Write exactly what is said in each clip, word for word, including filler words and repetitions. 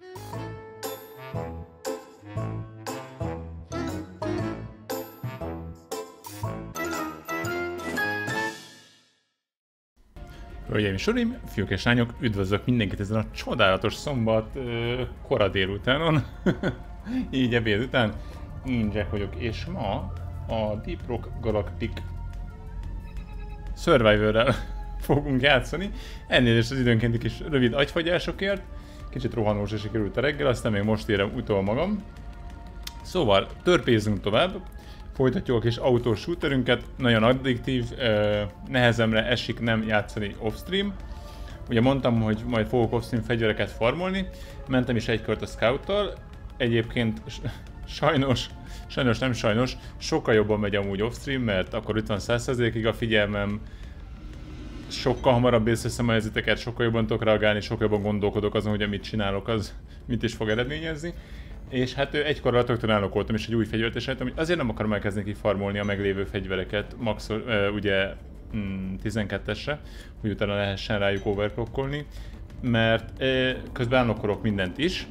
Hölgyeim és uraim, fiúk és lányok, üdvözlök mindenkit ezen a csodálatos szombat uh, kora délutánon, így ebéd után. Én Jack vagyok, és ma a Deep Rock Galactic Survivor-rel fogunk játszani. Elnézést az időnkénti kis rövid agyfagyásokért, kicsit rohanósra sikerült a reggel, aztán még most érem utol magam. Szóval törpézzünk tovább. Folytatjuk a kis autós shooterünket, nagyon addiktív, nehezemre esik nem játszani off-stream. Ugye mondtam, hogy majd fogok off-stream fegyvereket farmolni, mentem is egy kört a Scout-tal, egyébként sajnos, sajnos nem sajnos, sokkal jobban megy amúgy off-stream, mert akkor itt van száz százalékig a figyelmem, sokkal hamarabb észreveszem a helyzeteket, sokkal jobban tudok reagálni, sokkal jobban gondolkodok azon, hogy amit csinálok, az mit is fog eredményezni. És hát egykor alatt rögtön elnokoltam is egy új fegyvert, és hát azért nem akarom elkezdeni kifarmolni a meglévő fegyvereket, max, uh, ugye mm, tizenkettesre, hogy utána lehessen rájuk overclockolni, mert uh, közben elnokolok mindent is,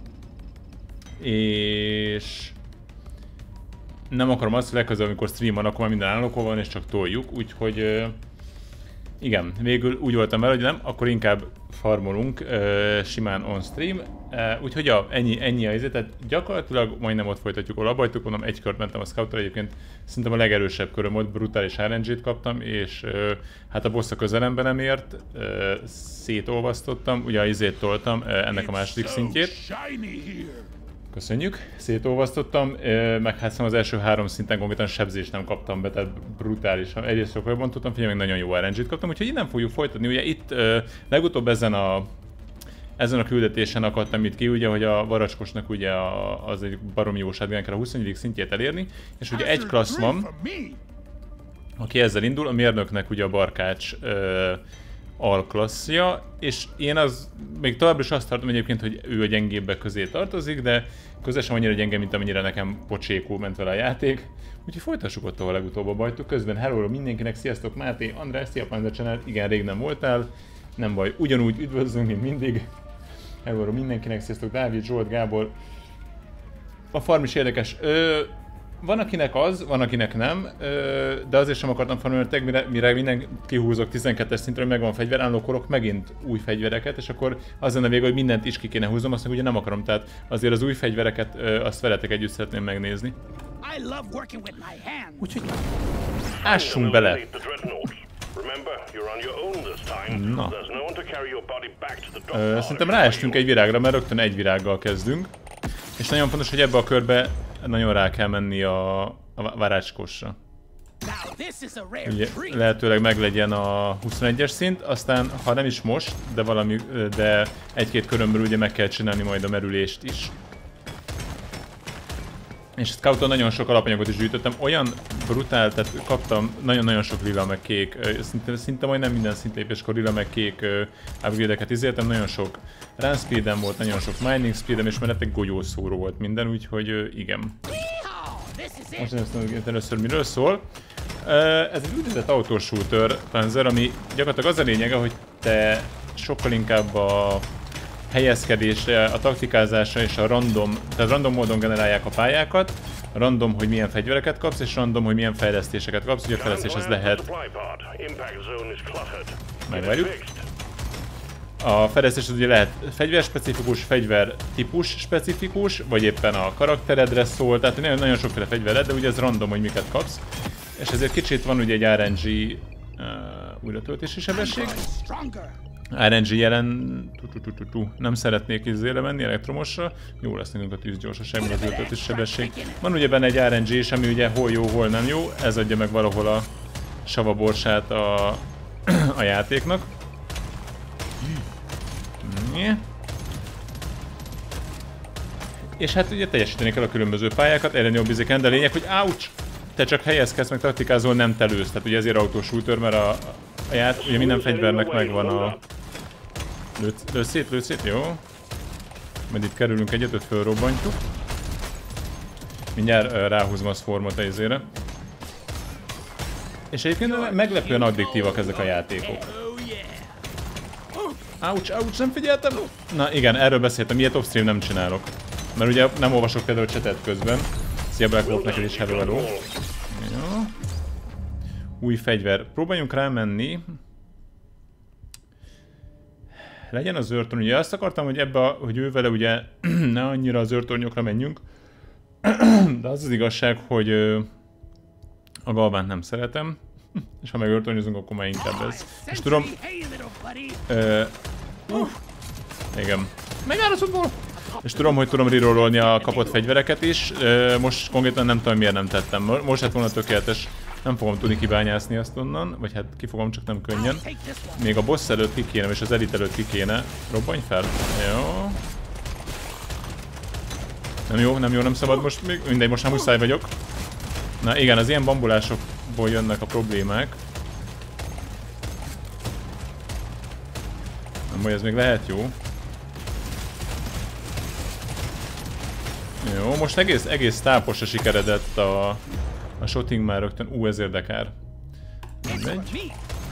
és nem akarom azt, hogy legközelebb, amikor stream van, akkor már minden elnokolva van, és csak toljuk, úgyhogy uh, igen, végül úgy voltam vele, hogy nem, akkor inkább farmolunk uh, simán on stream, uh, úgyhogy ja, ennyi, ennyi a izé, tehát gyakorlatilag majdnem ott folytatjuk, ahol abbahagytuk, mondom, egy kört mentem a Scout-ra, egyébként szerintem a legerősebb köröm volt, brutális er en gét kaptam, és uh, hát a boss a közelembe nem ért, uh, szétolvasztottam, ugye a izét toltam, uh, ennek a második szintjét. Köszönjük, szétolvasztottam, meg hát az első három szinten konkrétan sebzést nem kaptam be, tehát brutálisan. Egyrészt sokkal jobban tudtam, figyelj, meg nagyon jó er en gét kaptam, úgyhogy innen fogjuk folytatni. Ugye itt uh, legutóbb ezen a, ezen a küldetésen akadtam itt ki, ugye, hogy a varacskosnak ugye a, az egy baromi jóságban kell a huszonegyedik szintjét elérni, és ugye egy klassz van, aki ezzel indul, a mérnöknek ugye a barkács uh, alklasszja, és én az még továbbra is azt tartom egyébként, hogy ő a gyengébbek közé tartozik, de közel sem annyira gyenge, mint amennyire nekem pocsékul ment vele a játék. Úgyhogy folytassuk ott, ahol legutóbb abbahagytuk. Közben hello mindenkinek, sziasztok, Máté, András, szia Panda Channel, igen, rég nem voltál, nem baj, ugyanúgy üdvözlünk, mint mindig. Hello mindenkinek, sziasztok, Dávid, Zsolt, Gábor. A farm is érdekes. Ö, Van akinek az, van akinek nem, de azért sem akartam farmolni, mire, mire minden kihúzok tizenkettes szintre, hogy megvan fegyver, unlockolok megint új fegyvereket, és akkor az lenne vége, hogy mindent is ki kéne húznom, azt meg ugye nem akarom, tehát azért az új fegyvereket azt veletek együtt szeretném megnézni. Úgyhogy ássunk bele! Na. Ö, szerintem ráestünk egy virágra, mert rögtön egy virággal kezdünk. És nagyon fontos, hogy ebbe a körbe nagyon rá kell menni a, a várácskosra. Ugye lehetőleg meglegyen a huszonegyes szint, aztán ha nem is most, de valami, de egy-két körömből ugye meg kell csinálni majd a merülést is. És Scouton nagyon sok alapanyagot is gyűjtöttem, olyan brutál, tehát kaptam nagyon-nagyon sok lila meg kék, szinte, szinte majdnem minden szintlépéskor lila meg kék upgrade-eket izéltem, nagyon sok run speedem volt, nagyon sok mining speedem, és mellett egy golyószóró volt minden, úgyhogy igen. Most nem először miről szól. Ez egy úgynevezett autoshooter Panzer, ami gyakorlatilag az a lényege, hogy te sokkal inkább a helyezkedésre, a taktikázásra és a random, tehát random módon generálják a pályákat, random, hogy milyen fegyvereket kapsz, és random, hogy milyen fejlesztéseket kapsz, ugye a fejlesztés az lehet. Megvárjuk. A fejlesztés az ugye lehet fegyverspecifikus, fegyvertípus specifikus, vagy éppen a karakteredre szól, tehát nagyon, nagyon sokféle fegyvered, de ugye ez random, hogy miket kapsz. És ezért kicsit van ugye egy er en gé uh, újratöltési sebesség. er en gé jelen... Tu, tu, tu, tu, tu. Nem szeretnék izére menni elektromosra. Jó lesz nekünk a tűzgyorsaság, meg az újratöltési sebesség. Van ugye benne egy er en gé, ami ugye hol jó, hol nem jó. Ez adja meg valahol a savaborsát a, a játéknak. És hát ugye teljesíteni kell a különböző pályákat, erre jobb izéken, de lényeg, hogy ouch! Te csak helyezkedsz, meg taktikázol, nem telősz. Tehát ugye ezért autoshooter, mert a, a ját, ugye minden fegyvernek megvan a... Lőtt szét, lőtt szét, jó. Majd itt kerülünk egyet, öt fölrobbantjuk. Mindjárt uh, ráhúzom az formot a izére. És egyébként meglepően addiktívak ezek a játékok. Ouch, ouch, nem figyeltem! Na igen, erről beszéltem, ilyet off-stream nem csinálok. Mert ugye nem olvasok például csetet közben. Szia Black Wolf, neked is hello, hello. Jó. Új fegyver. Próbáljunk rámenni. Legyen az őrtorny. Ugye azt akartam, hogy ebbe, a, hogy ő vele ugye ne annyira az őrtornyokra menjünk. De az az igazság, hogy a galvánt nem szeretem. És ha meg őrtornyozunk, akkor már inkább ez. És tudom... Uh, uh, igen. Megáll a szubból! És tudom, hogy tudom rerollolni a kapott fegyvereket is. Uh, most konkrétan nem tudom, miért nem tettem. Most lett volna tökéletes. Nem fogom tudni kibányászni azt onnan. Vagy hát ki fogom, csak nem könnyen. Még a boss előtt ki kéne, és az elit előtt ki kéne. Robbanj fel. Jó. Nem jó, nem jó, nem szabad most még. Mindegy, most nem muszáj vagyok. Na igen, az ilyen bambulásokból jönnek a problémák. Nem baj, ez még lehet jó. Jó, most egész, egész táposra sikeredett a, a shotting már rögtön. Ú, ez érdekár. Mindegy.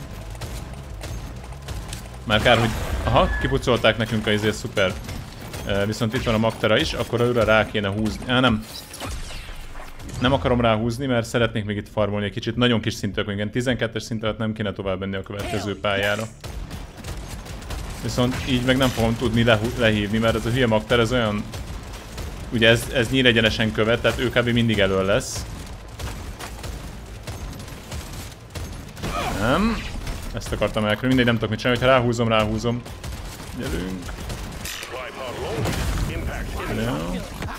Már kár, hogy... Aha, kipucolták nekünk a izért, szuper. E, viszont itt van a Magtera is, akkor őre rá kéne húzni. Á, nem. Nem akarom ráhúzni, mert szeretnék még itt farmolni egy kicsit. Nagyon kis szintűek, igen, tizenkettes szint alatt nem kéne tovább menni a következő pályára. Viszont így meg nem fogom tudni lehívni, mert ez a hülye Magter, ez olyan... Ugye ez, ez nyíregyenesen követ, tehát ő kb. Mindig elől lesz. Nem. Ezt akartam elkerülni, mindegy, nem tudok mit csinálni, hogyha ráhúzom, ráhúzom. Gyerünk. Ja.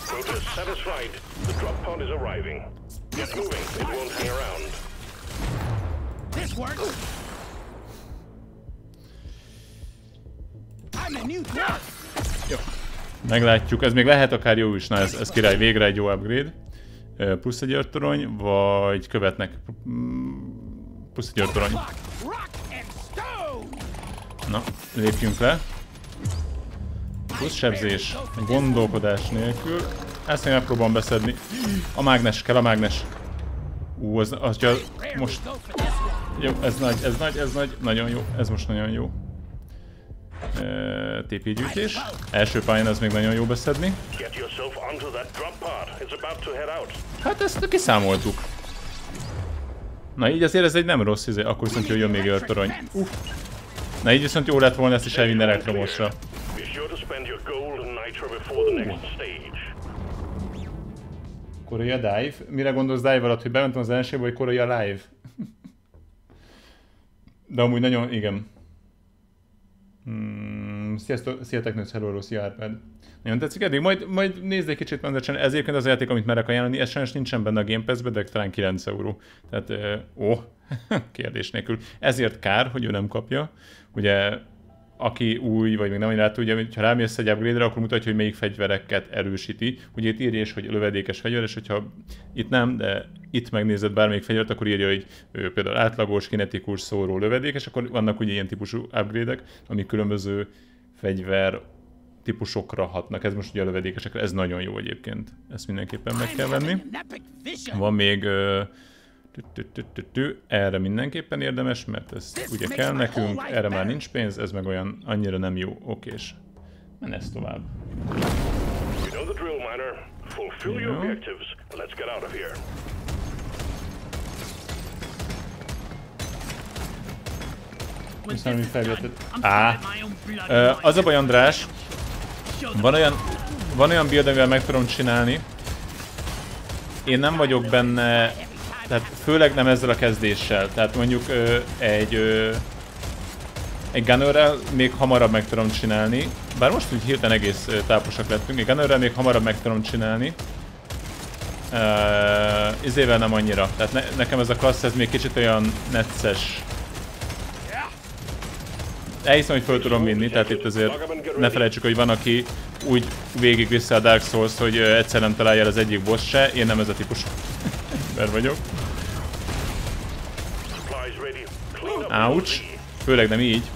Jó. Meglátjuk, ez még lehet akár jó is, na ez, ez király, végre egy jó upgrade. Plusz egy őrtorony, vagy követnek. Plusz egy őrtorony. Na, lépjünk le. Plusz sebzés, gondolkodás nélkül. Ezt még megpróbálom beszedni. A mágnes, kell a mágnes. Ú, az, az csak most... Jó, ez nagy, ez nagy, ez nagy, nagyon jó, ez most nagyon jó. Uh, té pé gyűjtés. Első pályán ez még nagyon jó beszedni. Hát ezt kiszámoltuk. Na így azért ez egy nem rossz izé, akkor viszont jön még őrtorony. Uh. Na így viszont jó lett volna ezt is elvinni elektromosra. Uh. Korea Dive? Mire gondolsz Dive alatt, hogy bementem az ellenségbe, vagy Korea Live? De amúgy nagyon, igen. Hmm, sziasztok, szia Technősz, hello, szia Árpád. Nagyon tetszik eddig, majd, majd nézd egy kicsit, mert ez egyébként az a játék, amit merek ajánlani, ez sajnos nincsen benne a Game Pass-be, de talán kilenc euró. Tehát, ó, oh, kérdés nélkül. Ezért kár, hogy ő nem kapja. Ugye, aki új, vagy még nem annyira tudja, ha rámész egy upgrade-re, akkor mutatja, hogy melyik fegyvereket erősíti. Ugye itt írja is, hogy lövedékes fegyver, és hogyha itt nem, de itt megnézed bármelyik fegyvert, akkor írja, hogy ő például átlagos, kinetikus, szóró, lövedékes, akkor vannak ugye ilyen típusú upgrade-ek, amik különböző fegyver típusokra hatnak. Ez most ugye a lövedékesekre, ez nagyon jó egyébként. Ezt mindenképpen meg kell venni. Van még... Erre mindenképpen érdemes, mert ez ugye kell nekünk, erre már nincs pénz, ez meg olyan annyira nem jó. Okés. Menesz tovább. Köszönöm, hogy feljötted. Á, az a baj, András, van olyan, van olyan build, amivel meg tudom csinálni. Én nem vagyok benne, tehát főleg nem ezzel a kezdéssel. Tehát mondjuk ö, egy, ö, egy gunnerrel még hamarabb meg tudom csinálni. Bár most úgy hirtelen egész táposak lettünk. Egy gunnerrel még hamarabb meg tudom csinálni. Uh, izével nem annyira. Tehát ne, nekem ez a klassz, ez még kicsit olyan necces. Elhiszem, hogy föl tudom vinni, tehát itt azért ne felejtsük, hogy van, aki úgy végig vissza a Dark Souls, hogy egyszer nem találja el az egyik boss se. Én nem ez a típusú ember vagyok. Ouch! Főleg nem így.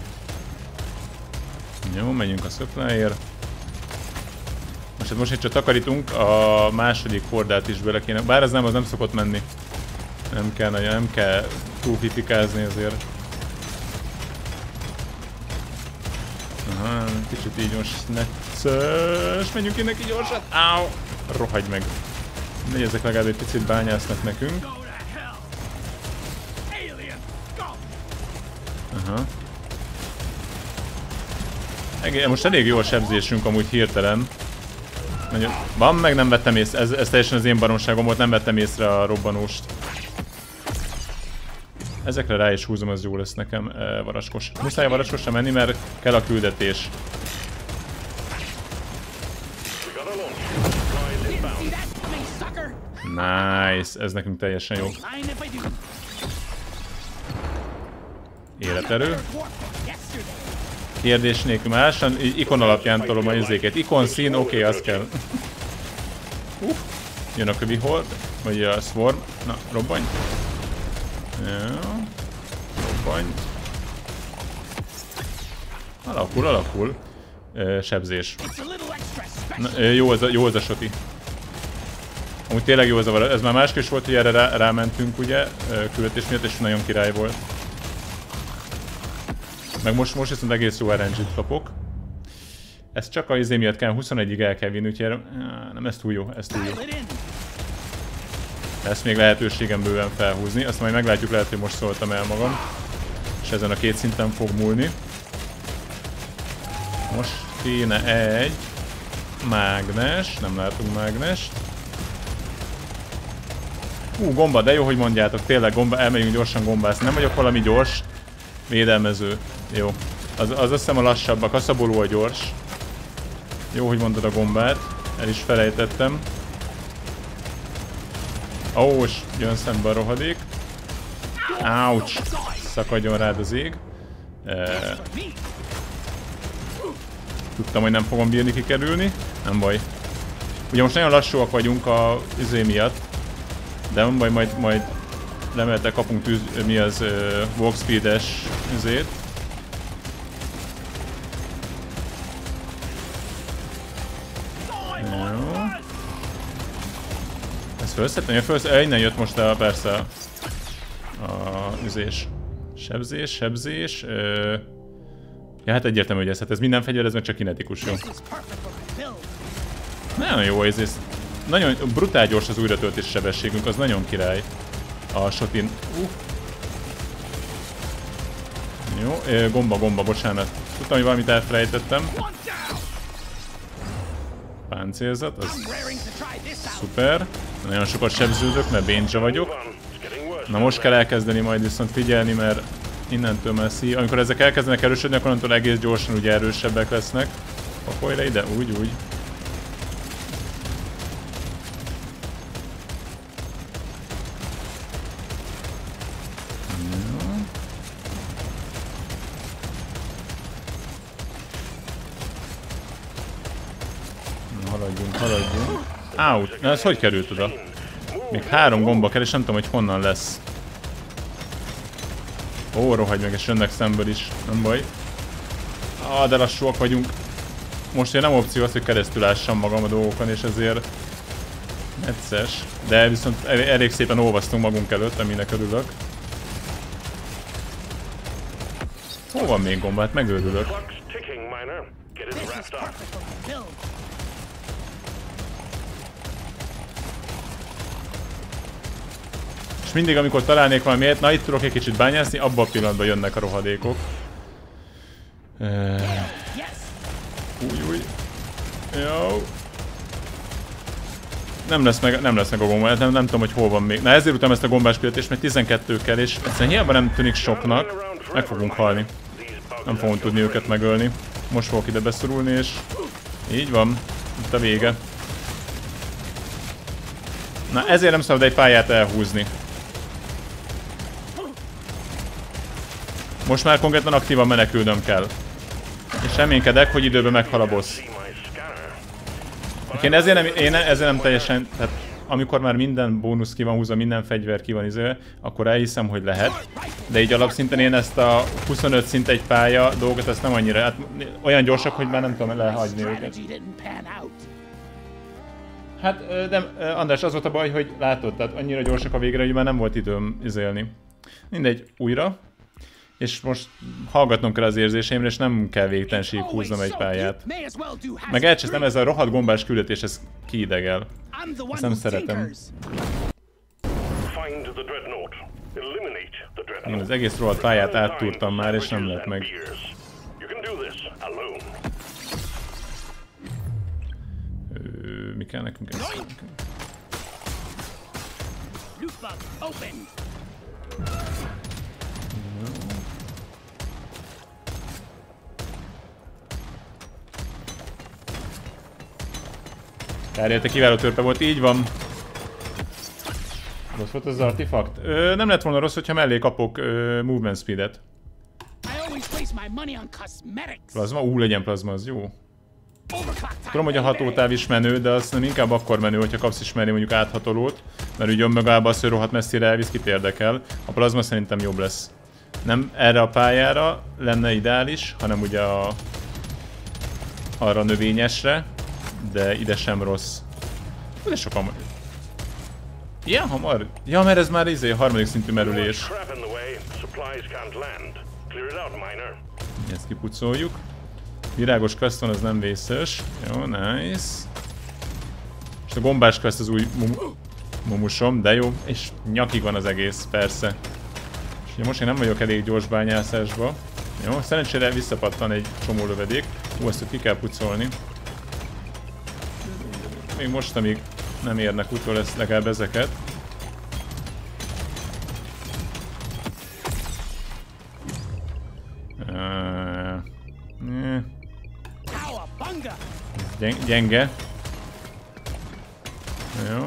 Jó, menjünk a supply-ért. Most, most itt csak takarítunk, a második hordát is bele kéne. Bár ez nem, az nem szokott menni. Nem kell nagyon, nem kell túl kritikázni azért. Aha, kicsit így most necces. Menjünk innen ki gyorsat. Áó! Rohagy meg. Mindegy, ezek legalább egy picit bányásznak nekünk. Aha. Most elég jó a sebzésünk amúgy hirtelen. Van, meg nem vettem észre, ez, ez teljesen az én baromságom volt, nem vettem észre a robbanóst. Ezekre rá is húzom, az jó lesz nekem, e, varaskos. Muszáj a varaskosra menni, mert kell a küldetés. Nice, ez nekünk teljesen jó. Életerő. Kérdés nélkül másan, ikon alapján tolom a izéket. Ikon szín, oké, okay, az kell. Uh, jön a kövi hord, vagy a swarm. Na, robbanj. Ja, robbanj. Alakul, alakul. Uh, sebzés. Na, jó, az a, jó az a soti. Amúgy tényleg jó az a vara. Ez már máskor is volt, hogy erre rá, rámentünk, ugye, küldetés miatt, és nagyon király volt. Meg most, most viszont egész jó er en gét kapok. Ez csak a izé miatt kell, huszonegyig el kell vinni, úgyhogy nem, ez túl jó, ez túl jó. Ezt még lehetőségem bőven felhúzni, azt majd meglátjuk, lehet, hogy most szóltam el magam. És ezen a két szinten fog múlni. Most kéne egy mágnes, nem látunk mágnest. Hú, gomba, de jó, hogy mondjátok, tényleg gomba, elmegyünk gyorsan gombászni, nem vagyok valami gyors. Védelmező. Jó. Az, az azt hiszem a lassabb, a kaszaboló a gyors. Jó, hogy mondod a gombát. El is felejtettem. Ó, jön szembe a rohadék. Ouch! Szakadjon rád az ég. E... Tudtam, hogy nem fogom bírni kikerülni. Nem baj. Ugye most nagyon lassúak vagyunk a izé miatt. De nem baj, majd, majd remélte kapunk tűz, mi az uh, walk speed-es izét. Jó. Ez felszedtem? Felszedtem? Innen jött most a, persze a, a üzés. Sebzés, sebzés. Uh, ja, hát egyértelmű, hogy ez, hát ez minden fegyver, ez meg csak kinetikus, jó. Nagyon jó ez. Nagyon brutál gyors az újratöltés sebességünk, az nagyon király. A shotin. Uh. Jó, gomba, gomba, bocsánat. Tudtam, hogy valamit elfelejtettem. Páncélzat, az szuper. Nagyon sokat sebződök, mert bénja vagyok. Na most kell elkezdeni majd viszont figyelni, mert innentől messzi. Amikor ezek elkezdenek erősödni, akkor onnantól egész gyorsan ugye erősebbek lesznek. Pakolj le ide, úgy, úgy. Haladjunk, haladjunk. Out! Na ez hogy került oda? Még három gomba kell, és nem tudom, hogy honnan lesz. Ó, rohagy meg, és jönnek szemből is. Nem baj. Ah, de lassúak vagyunk. Most én nem opció az, hogy keresztül ássam magam a dolgokon, és ezért necces. De viszont elég szépen olvasztunk magunk előtt, aminek örülök. Hol van még gomba? Hát megőrülök. És mindig, amikor találnék valamiért, na itt tudok egy kicsit bányászni, abban a pillanatban jönnek a rohadékok. Uh... Új, új. Jó. Nem lesz meg, nem lesz meg a gomba, nem, nem tudom, hogy hol van még. Na ezért utána ezt a gombás küldetést, mert tizenkettő kell, és egyszerűen hiába nem tűnik soknak, meg fogunk halni. Nem fogunk tudni őket megölni. Most fogok ide beszorulni, és így van. Itt a vége. Na ezért nem szabad egy pályát elhúzni. Most már konkrétan aktívan menekülnöm kell. És reménykedek, hogy időben meghal a boss. Én ezért nem, én ezért nem teljesen, tehát amikor már minden bónusz ki van húzva, minden fegyver ki van izé, akkor elhiszem, hogy lehet. De így alapszinten én ezt a huszonöt szint egy pálya dolgot, ezt nem annyira, hát olyan gyorsak, hogy már nem tudom lehagyni őket. Hát, de András, az volt a baj, hogy látod, tehát annyira gyorsak a végre, hogy már nem volt időm izélni. Mindegy, újra. És most hallgatnom kell az érzéseimre, és nem kell végtelenség húznom egy pályát. Meg elcsesztem, ez a rohadt gombás küldetés, ez kiidegel. Ezt nem szeretem. Én az egész rohadt pályát áttúrtam már, és nem lett meg. Ö, mi kell nekünk ez? Kárját, kiváló törpe volt, így van. Rossz volt az artifakt? Ö, nem lett volna rossz, hogyha mellé kapok ö, movement speedet. Plazma? Ú, legyen plazma, az jó. Tudom, hogy a hatótáv is menő, de azt nem inkább akkor menő, hogyha kapsz is mellé mondjuk áthatolót. Mert úgy önmagában az, hogy rohadt messzire elvisz, kit érdekel. A plazma szerintem jobb lesz. Nem erre a pályára lenne ideális, hanem ugye a, arra a növényesre. De ide sem rossz. De sokan... Ilyen hamar? Ja, mert ez már izé, harmadik szintű merülés. Ezt kipucoljuk. Virágos quest van, az nem vészes. Jó, nice. És a gombás quest az új mum mumusom, de jó. És nyakig van az egész, persze. És ugye most én nem vagyok elég gyors bányászásba. Jó, szerencsére visszapattan egy csomó lövedék. Hú, ezt ki kell pucolni. Még most, amíg nem érnek utol, lesz legalább ezeket. Uh, Gyeng gyenge. Jó.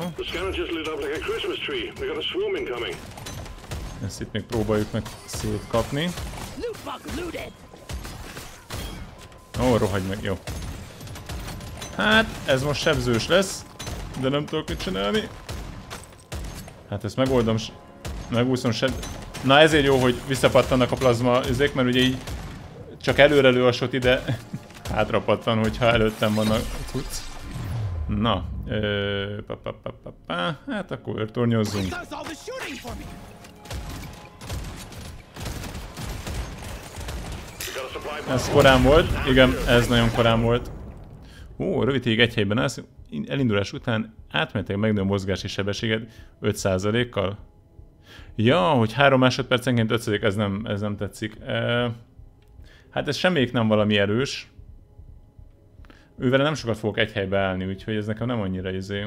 Ezt itt még próbáljuk meg szétkapni. Ó, rohagy meg, jó. Hát, ez most sebzős lesz, de nem tudok mit csinálni. Hát ezt megoldom, megúszom seb... Na ezért jó, hogy visszapattannak a plazma üzék, mert ugye így csak előre lő a shot ide, hátra pattan, hogyha előttem van a cucc. Na, ö, pa, pa, pa, pa, pa. Hát akkor őrtornyozzunk. Ez korán volt, igen, ez nagyon korán volt. Ó, rövid ideig egy helyben állsz, elindulás után átmenetileg megnő a mozgási sebességet öt százalékkal. Ja, hogy három másodpercenként öt százalék, ez nem, ez nem tetszik. E, hát ez semmelyik nem valami erős. Ővele nem sokat fogok egy helybe állni, úgyhogy ez nekem nem annyira izé.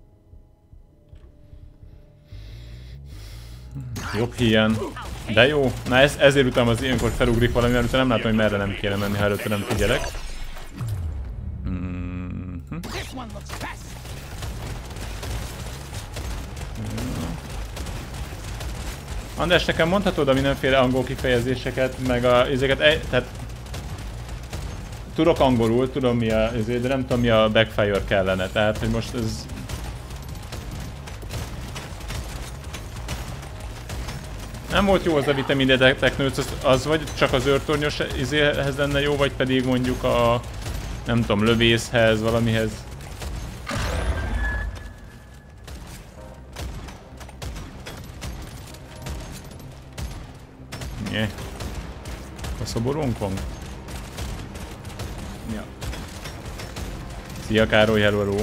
Jobb híján. De jó, na ez, ezért utána az ilyenkor felugrik valami, mert utána nem látom, hogy merre nem kéne menni, ha előtte nem figyelek. Mm-hmm. András, nekem mondhatod a mindenféle angol kifejezéseket, meg a izéket, tehát tudok angolul, tudom mi a, de nem tudom mi a backfire kellene, tehát hogy most ez... Nem volt jó az a vitamin technőc, az, az vagy csak az őrtornyos izéhez lenne jó, vagy pedig mondjuk a... nem tudom, lövészhez, valamihez. Nye. A szoborunk van? Ja. Szia Károly, hello, hello.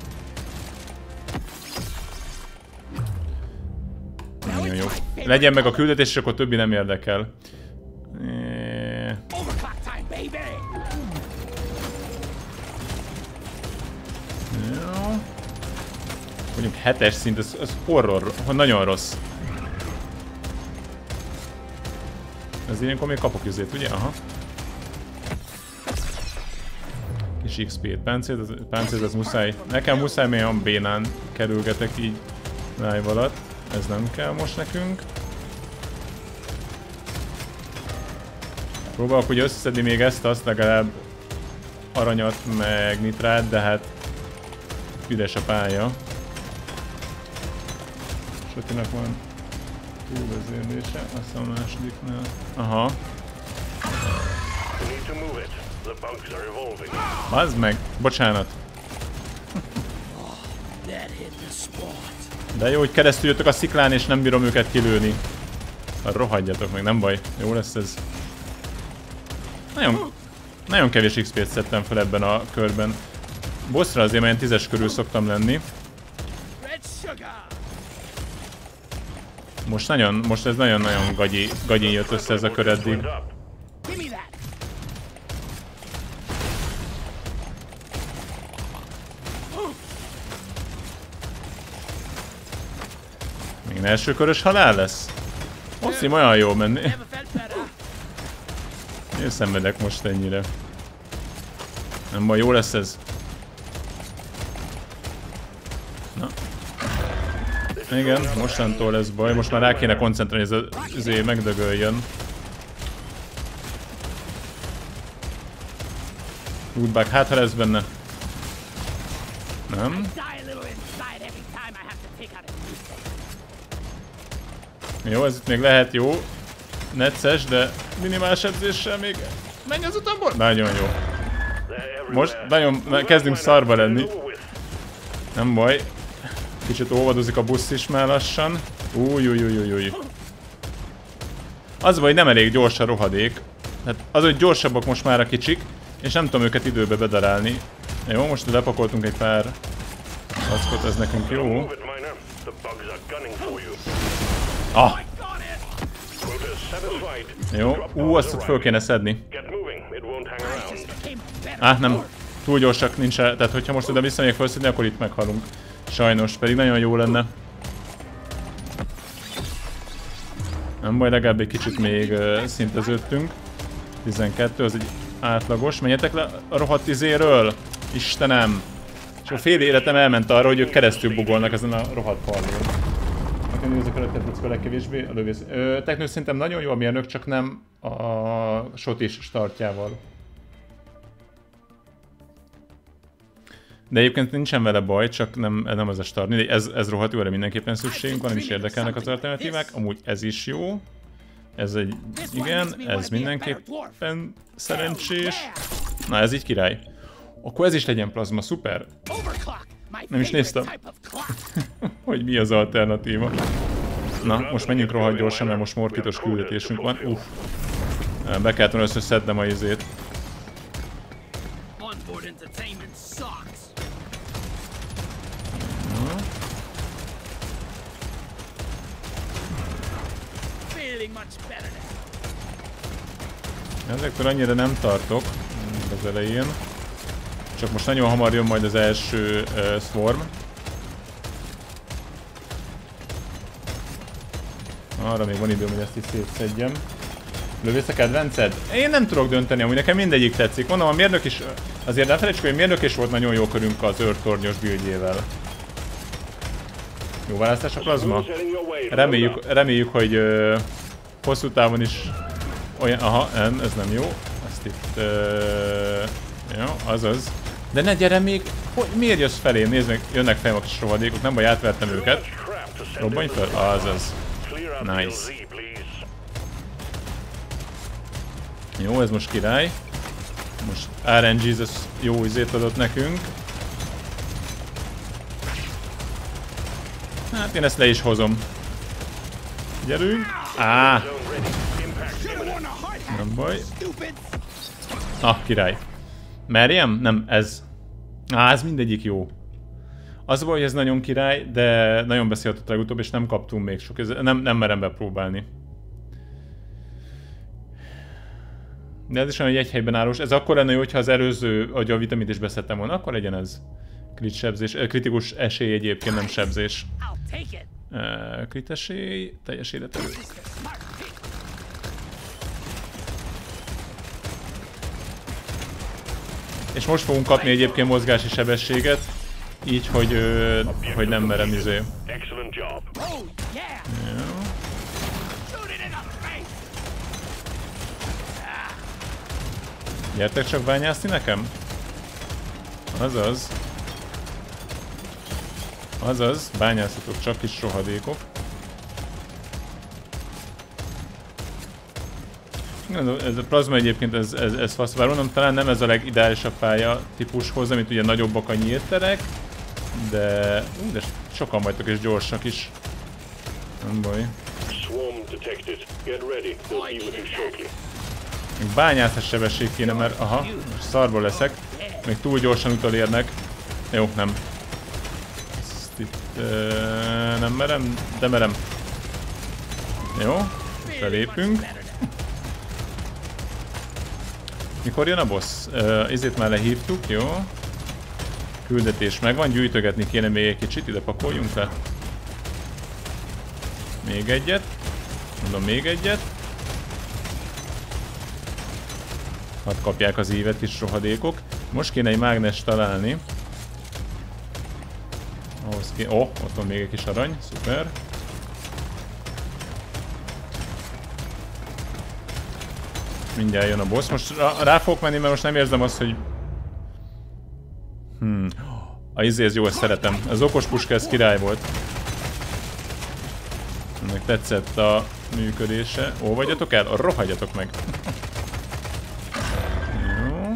Nagyon jó. Legyen meg a küldetés, és akkor többi nem érdekel. Jó. Mondjuk hetes szint, ez, ez horror, nagyon rossz. Ez ilyenkor még kapok üzét, ugye? Aha. Kis iksz pét. Páncélt, páncélt az muszáj. Nekem muszáj, mert olyan bénán kerülgetek így live alatt. Ez nem kell most nekünk. Próbálok ugye összeszedni még ezt, azt legalább aranyat, meg nitrát, de hát üres a pálya. Sotinak van túlvezérlése, aztán a másodiknál. Aha. Bazd meg! Bocsánat! De jó, hogy keresztül jöttök a sziklán, és nem bírom őket kilőni. Rohadjatok meg, nem baj. Jó lesz ez. Nagyon, nagyon kevés iksz pét szedtem fel ebben a körben. Bossra azért már tízes körül szoktam lenni. Most nagyon, most ez nagyon-nagyon gagyi, gagyin jött össze ez a kör eddig. Még első körös halál lesz? Oszim olyan jól menni. Én szenvedek most ennyire. Nem baj, jó lesz ez. Na. Igen, mostantól lesz baj. Most már rá kéne koncentrálni, hogy ez az izé megdögöljön. Lootback, hát ha lesz benne. Nem. Jó, ez itt még lehet jó. Necces, de minimális edzéssel még menj az utamból. Nagyon jó. Most nagyon kezdünk szarba lenni. Nem baj. Kicsit óvadozik a busz is már lassan. Új, új, új, új, új. Az baj, hogy nem elég gyors a rohadék. Hát az, hogy gyorsabbak most már a kicsik, és nem tudom őket időbe bedarálni. Jó, most lepakoltunk egy pár lackot, ez nekünk jó. Ah! Jó, ú, azt ott föl kéne szedni. Á, nem. Túl gyorsak nincs, tehát hogyha most oda visszamegyek felszedni, akkor itt meghalunk. Sajnos, pedig nagyon jó lenne. Nem baj, legalább egy kicsit még uh, szinteződtünk. tizenkettő, az egy átlagos. Menjetek le a rohadt izéről! Istenem! És a fél életem elment arra, hogy ők keresztül bugolnak ezen a rohadt parlón. Nekem nézzük a tetszett legkevésbé a lövész. Technő szerintem nagyon jó a mérnök, csak nem a sotis startjával. De egyébként nincsen vele baj, csak nem, nem az a start. Ez, ez rohadt jó, erre mindenképpen szükségünk van, nem is érdekelnek az alternatívák. Amúgy ez is jó. Ez egy... igen, ez mindenképpen szerencsés. Na, ez így király. Akkor ez is legyen plazma, szuper. Nem is néztem, hogy mi az alternatíva. Na, most menjünk rohadt gyorsan, mert most morkitos küldetésünk van. Uff. Be kellett volna összeszednem a izét. Ezektől annyira nem tartok az elején. Csak most nagyon hamar jön majd az első uh, swarm. Arra még van időm, hogy ezt is szétszedjem. Lövész a kedvenced? Én nem tudok dönteni, amúgy nekem mindegyik tetszik. Mondom, a mérnök is, azért nem felejtsük, hogy a mérnök is volt nagyon jó körünk az őrtornyos buildjével. Jó választás a plazma? Reméljük, reméljük hogy uh, hosszú távon is olyan... Aha, nem, ez nem jó. Ezt itt... Uh, jó, azaz. De ne gyere még! Hogy, miért jössz felém? Nézd meg, jönnek fel a kis rohadékok, nem baj, átvertem őket. Robbanj fel? Azaz. Nice. Jó, ez most király. Most er en gé ez jó izét adott nekünk. Hát én ezt le is hozom. Gyerünk! Á! Nem baj. Ah, király. Merjem? Nem, ez. Á, ez mindegyik jó. Az baj, hogy ez nagyon király, de nagyon beszéltett legutóbb, és nem kaptunk még sok. Ez, nem, nem merem bepróbálni. De ez is olyan, hogy egy helyben állós. Ez akkor lenne jó, hogyha az előző a vitamint is beszedtem volna, akkor legyen ez. Crit sebzés. Kritikus esély egyébként, nem sebzés. Crit esély, teljes életerő. És most fogunk kapni egyébként mozgási sebességet, így, hogy, ö, hogy nem merem izé. Jó. Gyertek csak bányászni nekem? Azaz. Azaz, bányászatok csak is rohadékok. Ez a plazma egyébként, ez, ez, ez fasz, bár mondom, talán nem ez a legideálisabb pálya típushoz, amit ugye nagyobbak a nyílterek, de, ú, de sokan vagytok és gyorsak is. Nem baj. Még bányászás sebesség kéne, mert aha, szarból leszek. Még túl gyorsan utolérnek. Jó, nem. Ezt itt uh, nem merem, de merem. Jó, felépünk. Mikor jön a boss? Uh, ezért már lehívtuk, jó. Küldetés megvan, gyűjtögetni kéne még egy kicsit, ide pakoljunk le. Még egyet. Mondom, még egyet. Hadd kapják az évet is rohadékok. Most kéne egy mágnes találni. Ahhoz kéne... Ó, oh, ott van még egy kis arany, szuper. Mindjárt jön a boss. Most rá fogok menni, mert most nem érzem azt, hogy... Hmm. A izé, ez jó, ezt szeretem. Az okos puska, ez király volt. Ennek tetszett a működése. Ó, vagyatok el? Rohadjatok meg! Jó.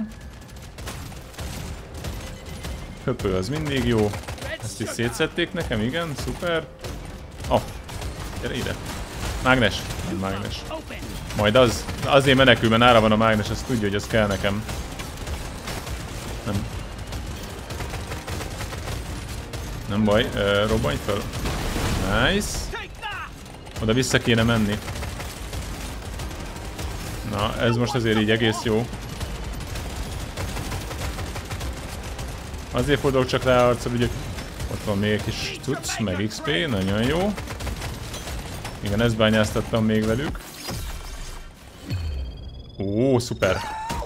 Höpő az mindig jó. Ezt is szétszedték nekem, igen, szuper. Oh, gyere ide. Mágnes? Nem mágnes. Majd az, azért menekül, mert nála van a mágnes, azt tudja, hogy az kell nekem. Nem. Nem baj, uh, robbanj fel. Nice. Oda vissza kéne menni. Na, ez most azért így egész jó. Azért fordulok csak rá arccal, hogy ott van még egy kis cucc, meg iksz pé, nagyon jó. Igen, ezt bányáztattam még velük. Ó, szuper.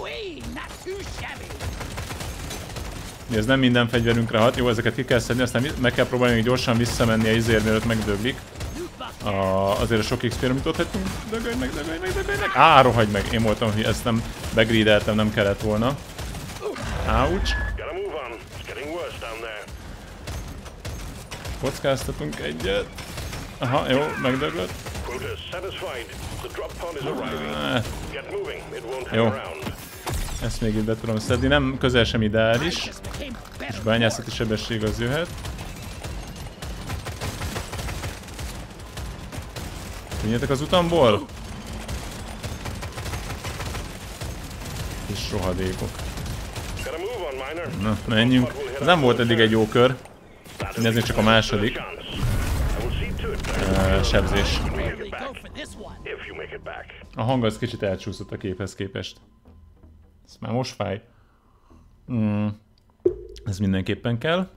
Ez nem minden fegyverünkre hat. Jó, ezeket ki kell szedni, aztán meg kell próbálni még gyorsan visszamenni a izért, mielőtt megdöglik. A, azért a sok iksz pé-re, amit ott hagytunk. Dögölj meg, dögölj meg, dögölj meg. Á, rohagy meg. Én voltam, hogy ezt nem begrideltem, nem kellett volna. Ouch. Kockáztatunk egyet. Aha, jó, megdöglött. Jó. Ezt még itt be tudom szedni. Nem közel sem ideális. És bányászati sebesség az jöhet. Menjetek az utamból! Kis rohadékok. Na, menjünk. Ez nem volt eddig egy jó kör. Ez még csak a második. Uh, sebzés. A hang az kicsit elcsúszott a képhez képest. Ez már most fáj. Mm. Ez mindenképpen kell.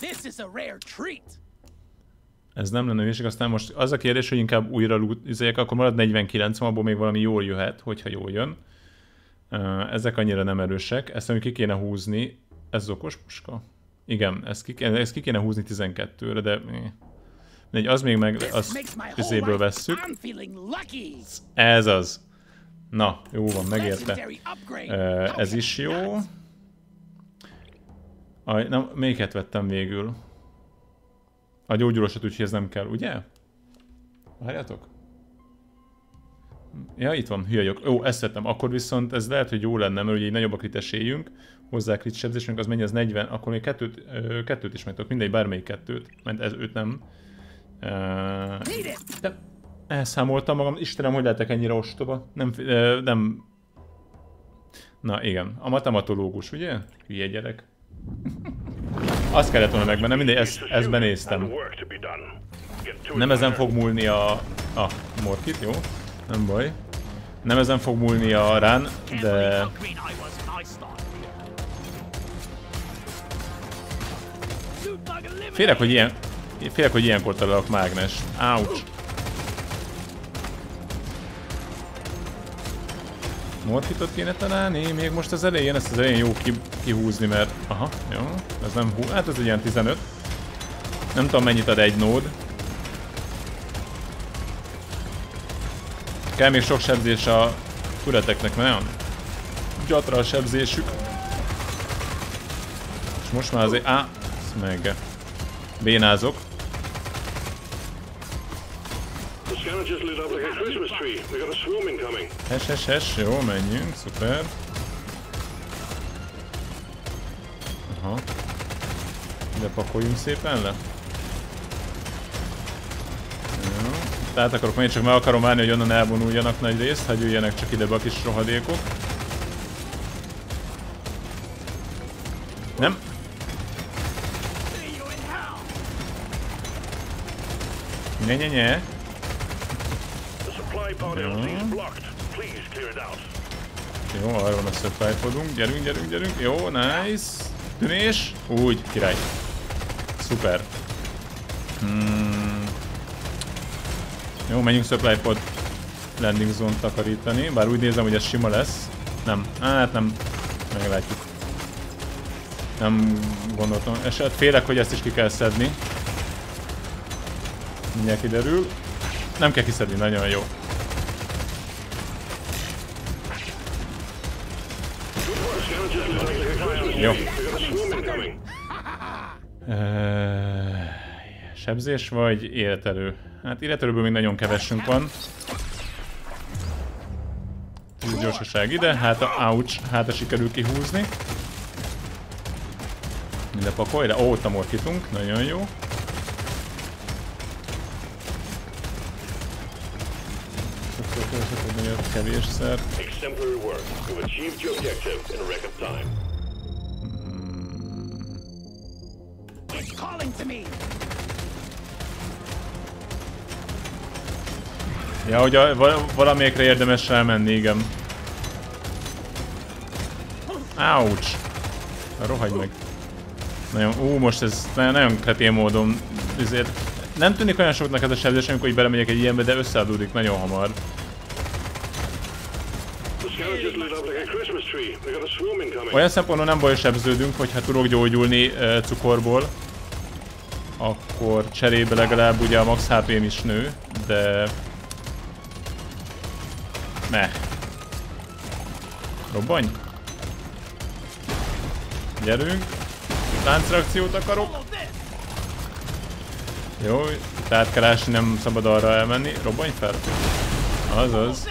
Ez nem lenne hülyeség, aztán most az a kérdés, hogy inkább újra üzéljek, akkor marad negyvenkilenc, abból még valami jól jöhet, hogyha jól jön. Uh, ezek annyira nem erősek, ezt mondjuk ki kéne húzni. Ez az okos puska? Igen, ezt ki, ezt ki kéne húzni tizenkettőre, de... Mindegy, az még meg, az közéből vesszük. Ez az. Na, jó van, megérte. Uh, ez is jó. Aj, nem, melyiket vettem végül? A gyógyulósat, úgyhogy ez nem kell, ugye? Várjátok? Ja, itt van, hülye vagyok. Jó, ezt vettem. Akkor viszont ez lehet, hogy jó lenne, mert ugye egy nagyobb a crit esélyünk. Hozzá crit sebzésünk, az mennyi, az negyven, akkor még kettőt, ö, kettőt is megtudok, mindegy, bármelyik kettőt. Mert ez őt nem. Uh, de elszámoltam magam. Istenem, hogy lehetek ennyire ostoba? Nem, uh, nem... Na igen, a matematológus, ugye? Hülye gyerek. Azt kellett volna megbennem, mindegy, ezt, ezt benéztem. Nem ezen fog múlni a... a Morkit, jó? Nem baj. Nem ezen fog múlni a rán, de... Félek, hogy ilyen... Félek, hogy ilyenkor találok mágnes. Ouch. Morkitot kéne találni, még most az elején, ezt az elején jó ki, kihúzni, mert... Aha, jó, ez nem hú... Hát ez egy ilyen tizenöt. Nem tudom mennyit ad egy nód. Kell még sok sebzés a kureteknek, mert nagyon gyatra a sebzésük. És most már azért... Á, ezt meg... Bénázok. Hes, hes, hes, jó, menjünk, szuper. Aha. Ide pakoljunk szépen le. Jó, Tehát akarok menni, csak meg akarom várni, hogy onnan elvonuljanak nagy részt, hogy üljenek csak ide be a kis rohadékok. Nem? Nye, nye, nye. Jó, arra van a supply podunk. Gyerünk, gyerünk, gyerünk. Jó, nice. Tűnés. Úgy, király. Szuper. Hmm. Jó, menjünk supply pod landing zone takarítani. Bár úgy nézem, hogy ez sima lesz. Nem. Hát nem. Meglátjuk. Nem gondoltam. Eset félek, hogy ezt is ki kell szedni. Mindjárt kiderül. Nem kell kiszedni, nagyon jó. Jó. Uh, sebzés vagy életerő? Hát életerőből még nagyon kevesünk van. Tíz gyorsaság ide, hát a ouch, hát a sikerül kihúzni. Ide pakolj, de ó, ott a morkitunk, nagyon jó. Nagyon kevésszer. Ja, hogy a, valamelyikre érdemes elmenni, igen. Ouch! Rohagy meg. Nagyon, ú, most ez nagyon kretén módon, ezért nem tűnik olyan soknak ez a sebzés, amikor így belemegyek egy ilyenbe, de összeadódik nagyon hamar. Olyan szempontból nem baj, sebződünk, hogyha tudok gyógyulni uh, cukorból, akkor cserébe legalább ugye a max há pém is nő, de... Ne. Robbanj! Gyerünk! Láncreakciót akarok! Jó, tehát kell ásni, nem szabad arra elmenni. Robbanj fel! Azaz.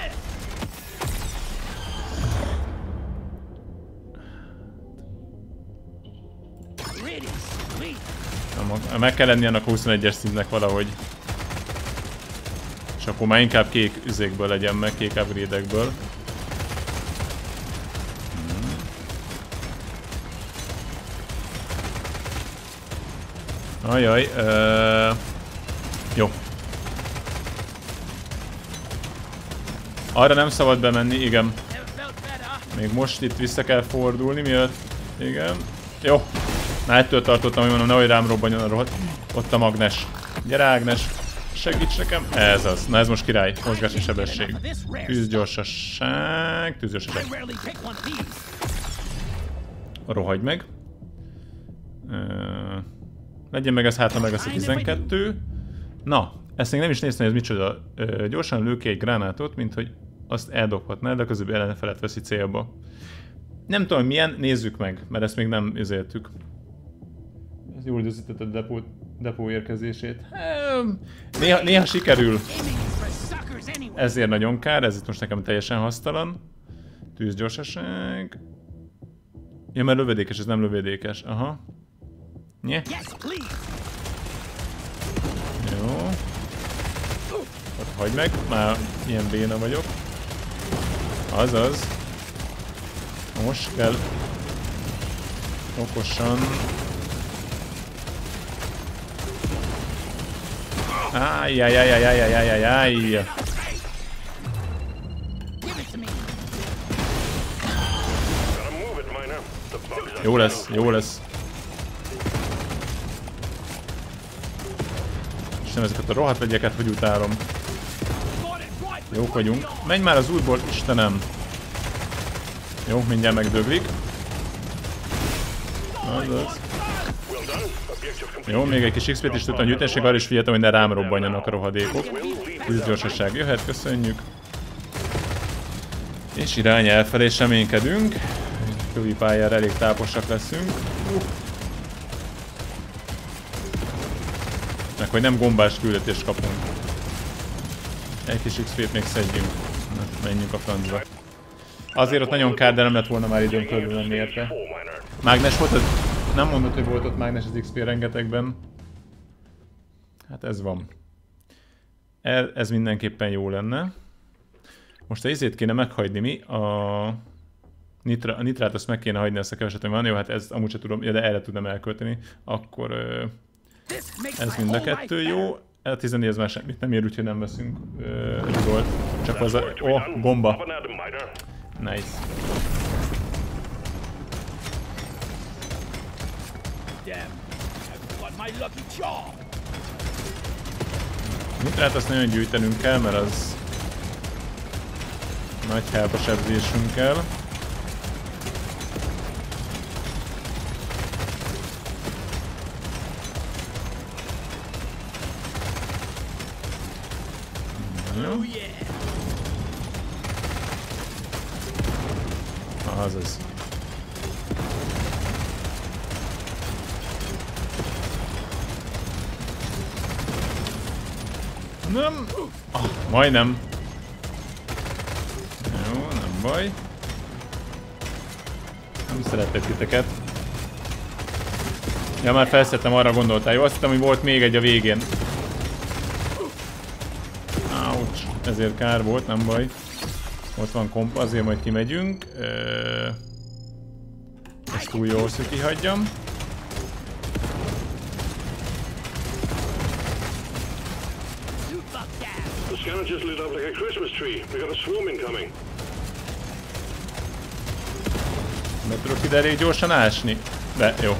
Na, meg kell lenni annak a huszonegyes szintnek valahogy. És akkor már inkább kék üzékből legyen meg, kék upgrade-ekből. Ajaj, uh, jó. Arra nem szabad bemenni, igen. Még most itt vissza kell fordulni, mielőtt... Igen. Jó. Na, ettől tartottam, hogy mondom, nehogy rám robbanjon a rohadt. Ott a Mágnes. Gyere, Ágnes. Segíts nekem. Ez az. Na, ez most király. Mozgási sebesség. Tűzgyorsaság. Tűzgyorsaság. Rohagy meg. Uh, legyen meg ez, hát meg az a tizenkettő. Na, ezt még nem is néztem, hogy ez micsoda. Uh, gyorsan lő ki egy gránátot, mint hogy azt eldobhatná, de közben ellenfelet veszi célba. Nem tudom, milyen, nézzük meg, mert ezt még nem üzéltük. Ez jól időzített a depó, depó érkezését. Néha, néha sikerül. Ezért nagyon kár, ez itt most nekem teljesen hasztalan. Tűzgyorsaság. Ja, mert lövedékes, ez nem lövedékes. Aha. Nye. Jó. Ott hagyd meg, már ilyen béna vagyok. Azaz. Most kell okosan... Ájjajjajjajjajjajjajjajjaj. Jó lesz, jó lesz. És nem ezeket a rohadt legyeket, hogy utálom. Jók vagyunk. Menj már az útból, Istenem. Jó, mindjárt megdöglik. Azaz. Jó, még egy kis iksz pét is tudtam gyűjteni, és arra is figyeltem, hogy ne rám robbanjanak a rohadékok. Tűzgyorsaság jöhet, köszönjük. És irány elfelé seménykedünk. Kövi pályára elég táposak leszünk. Uh. Meg hogy nem gombás küldetést kapunk. Egy kis iksz pét még szedjünk. Na, menjünk a francba. Azért ott nagyon kár, de nem lett volna már időn körül lenni érte. Mágnes volt, nem mondod, hogy volt ott mágnes az iksz pé rengetegben. Hát ez van. Ez mindenképpen jó lenne. Most a izét kéne meghagyni mi, a, nitra, a nitrát azt meg kéne hagyni, ezt a keveset, ami van. Jó, hát ezt amúgy sem tudom, ja, de erre tudnám elkölteni. Akkor ö, ez mind a kettő jó. A tizennégy az már semmit nem ér, úgyhogy nem veszünk rigolt. Csak az a... Ó, oh, gomba. Nice. Nitrát azt nagyon gyűjtenünk kell, mert az nagy help a sebzésünkkel. Jó. Azaz. Nem! Ah, majdnem. Jó, nem baj. Nem szeretek titeket. Ja, már felszedtem, arra gondoltál. Jó, azt hittem, hogy volt még egy a végén. Ouch. Ezért kár volt, nem baj. Ott van komp, azért majd kimegyünk. Ezt túl jó, hogy kihagyjam. Be tudok ide elég gyorsan ásni? De, jó.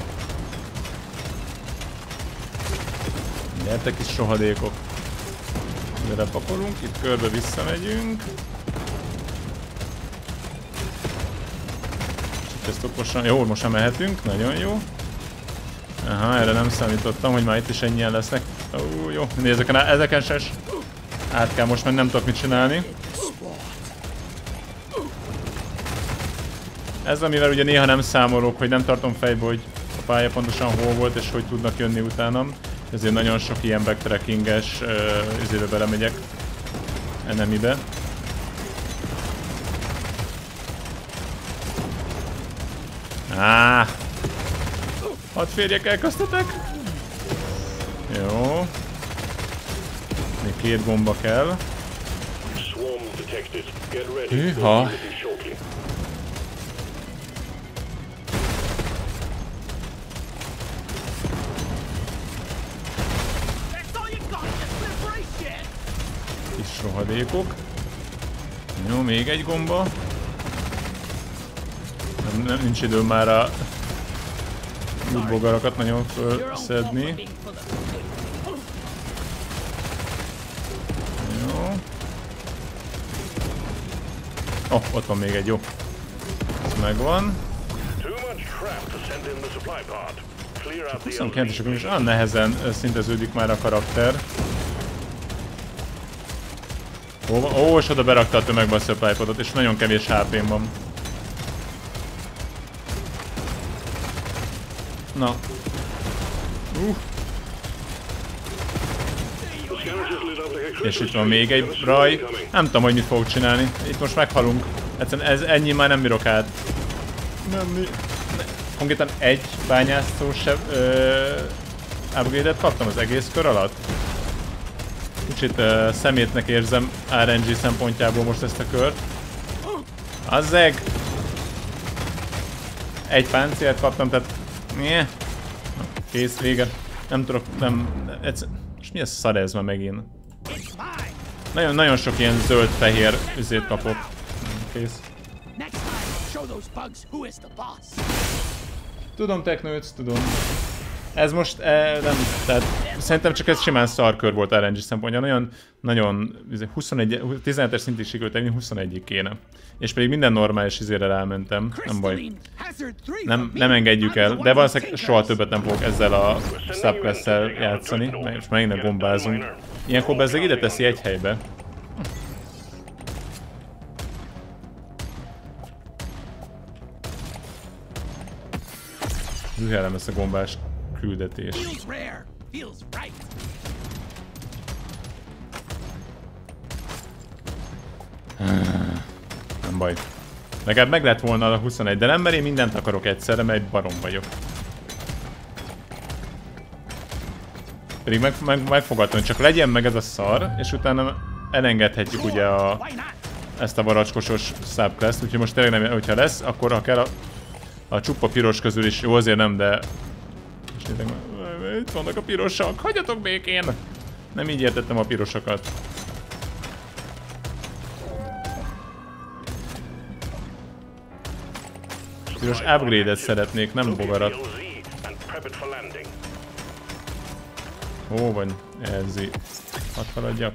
Gyertek is sohadékok. Ide pakolunk, itt körbe visszamegyünk. Csak ezt okosan... Jó, most sem mehetünk, nagyon jó. Aha, erre nem számítottam, hogy már itt is ennyien lesznek. Ó, jó, mindig ezeken, ezeken ses. Át kell most, meg nem tudok mit csinálni. Ez amivel ugye néha nem számolok, hogy nem tartom fejbe, hogy a pálya pontosan hol volt és hogy tudnak jönni utánam. Ezért nagyon sok ilyen backtrackinges uh, üzébe belemegyek. Enemibe. Áh! Hadd férjek el köztetek! Jó. Még két gomba kell. Hűha! Kis rohadékok. Jó, még egy gomba. Nem, nem, nincs idő már a útbogarakat nagyon fölszedni. Jó. Oh, ott van még egy, jó. Ez megvan. huszonkettősek is olyan nehezen szinteződik már a karakter. Ó, ó, és oda berakta a tömegbe a supply podot, és nagyon kevés há pém van. Na. Uh. És itt van még egy raj. Nem tudom, hogy mit fogok csinálni. Itt most meghalunk. Egyszerűen ez ennyi már nem bírok át. Nem mi. Konkrétan egy bányászó sem upgrade-et kaptam az egész kör alatt. Kicsit uh, szemétnek érzem er en gé szempontjából most ezt a kört. Azzeg! Egy páncélt kaptam, tehát... Nye. Kész, vége. Nem tudok, nem... Egyszer... És mi ez szar ez már megint? Nagyon, nagyon sok ilyen zöld-fehér üzét kapok. Kész. Tudom, Technoöc, tudom. Ez most eh, nem, tehát szerintem csak ez simán szarkör volt er en gé szempontja. Nagyon, nagyon huszonegy, tizenhetes szintig sikerült elvinni, huszonegyig kéne. És pedig minden normális izére rámentem, nem baj. Nem, nem engedjük el, de valószínűleg soha többet nem fogok ezzel a subclass-szel játszani, és megint gombázunk. Ilyenkor bezzeg ide teszi egy helybe. Zühellem ezt a gombás küldetés. Nem baj. Legalább meg lett volna a huszonegy, de nem, mert én mindent akarok egyszerre, mert egy barom vagyok. Pedig meg, meg, megfogadtam, hogy csak legyen meg ez a szar, és utána elengedhetjük ugye a, ezt a varacskosos subclass-t, úgyhogy most tényleg nem, hogyha lesz, akkor ha kell a, a csupa piros közül is, jó azért nem, de... És nézzük, itt vannak a pirosak, hagyjatok békén! Nem így értettem a pirosokat. Piros upgrade-et szeretnék, nem bogarat. Ó, vagy elzi. Hadd haladjak.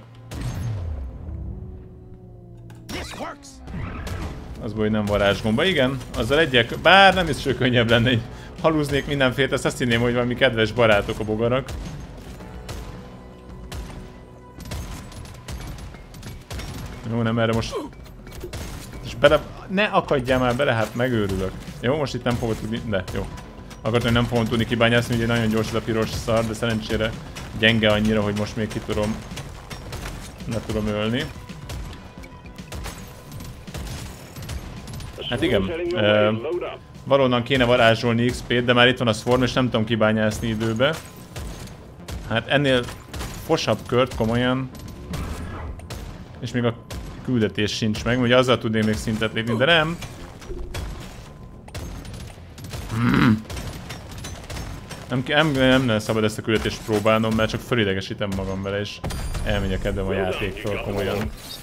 Az baj, hogy nem varázsgomba. Igen, azzal egyek, bár nem is könnyebb lenne, hogy halúznék mindenféle, ezt azt hinném, hogy valami kedves barátok a bogarak. Jó, nem erre most... És bele... Ne akadjál már bele, hát megőrülök. Jó, most itt nem fogod tudni... De, jó. Akartam, hogy nem fogom tudni kibányászni, ugye nagyon gyors ez a piros szar, de szerencsére gyenge annyira, hogy most még ki tudom... Ne tudom ölni. Hát igen. E, valóban kéne varázsolni iksz pét, de már itt van a Swarm, és nem tudom kibányászni időbe. Hát ennél fosabb kört komolyan. És még a küldetés sincs meg, ugye azzal tudnék még szintet lépni, de nem. Hmm. Nem, nem, nem, nem szabad ezt a küldetést próbálnom, mert csak fölidegesítem magam vele, és elmegy a kedvem a játéktól komolyan.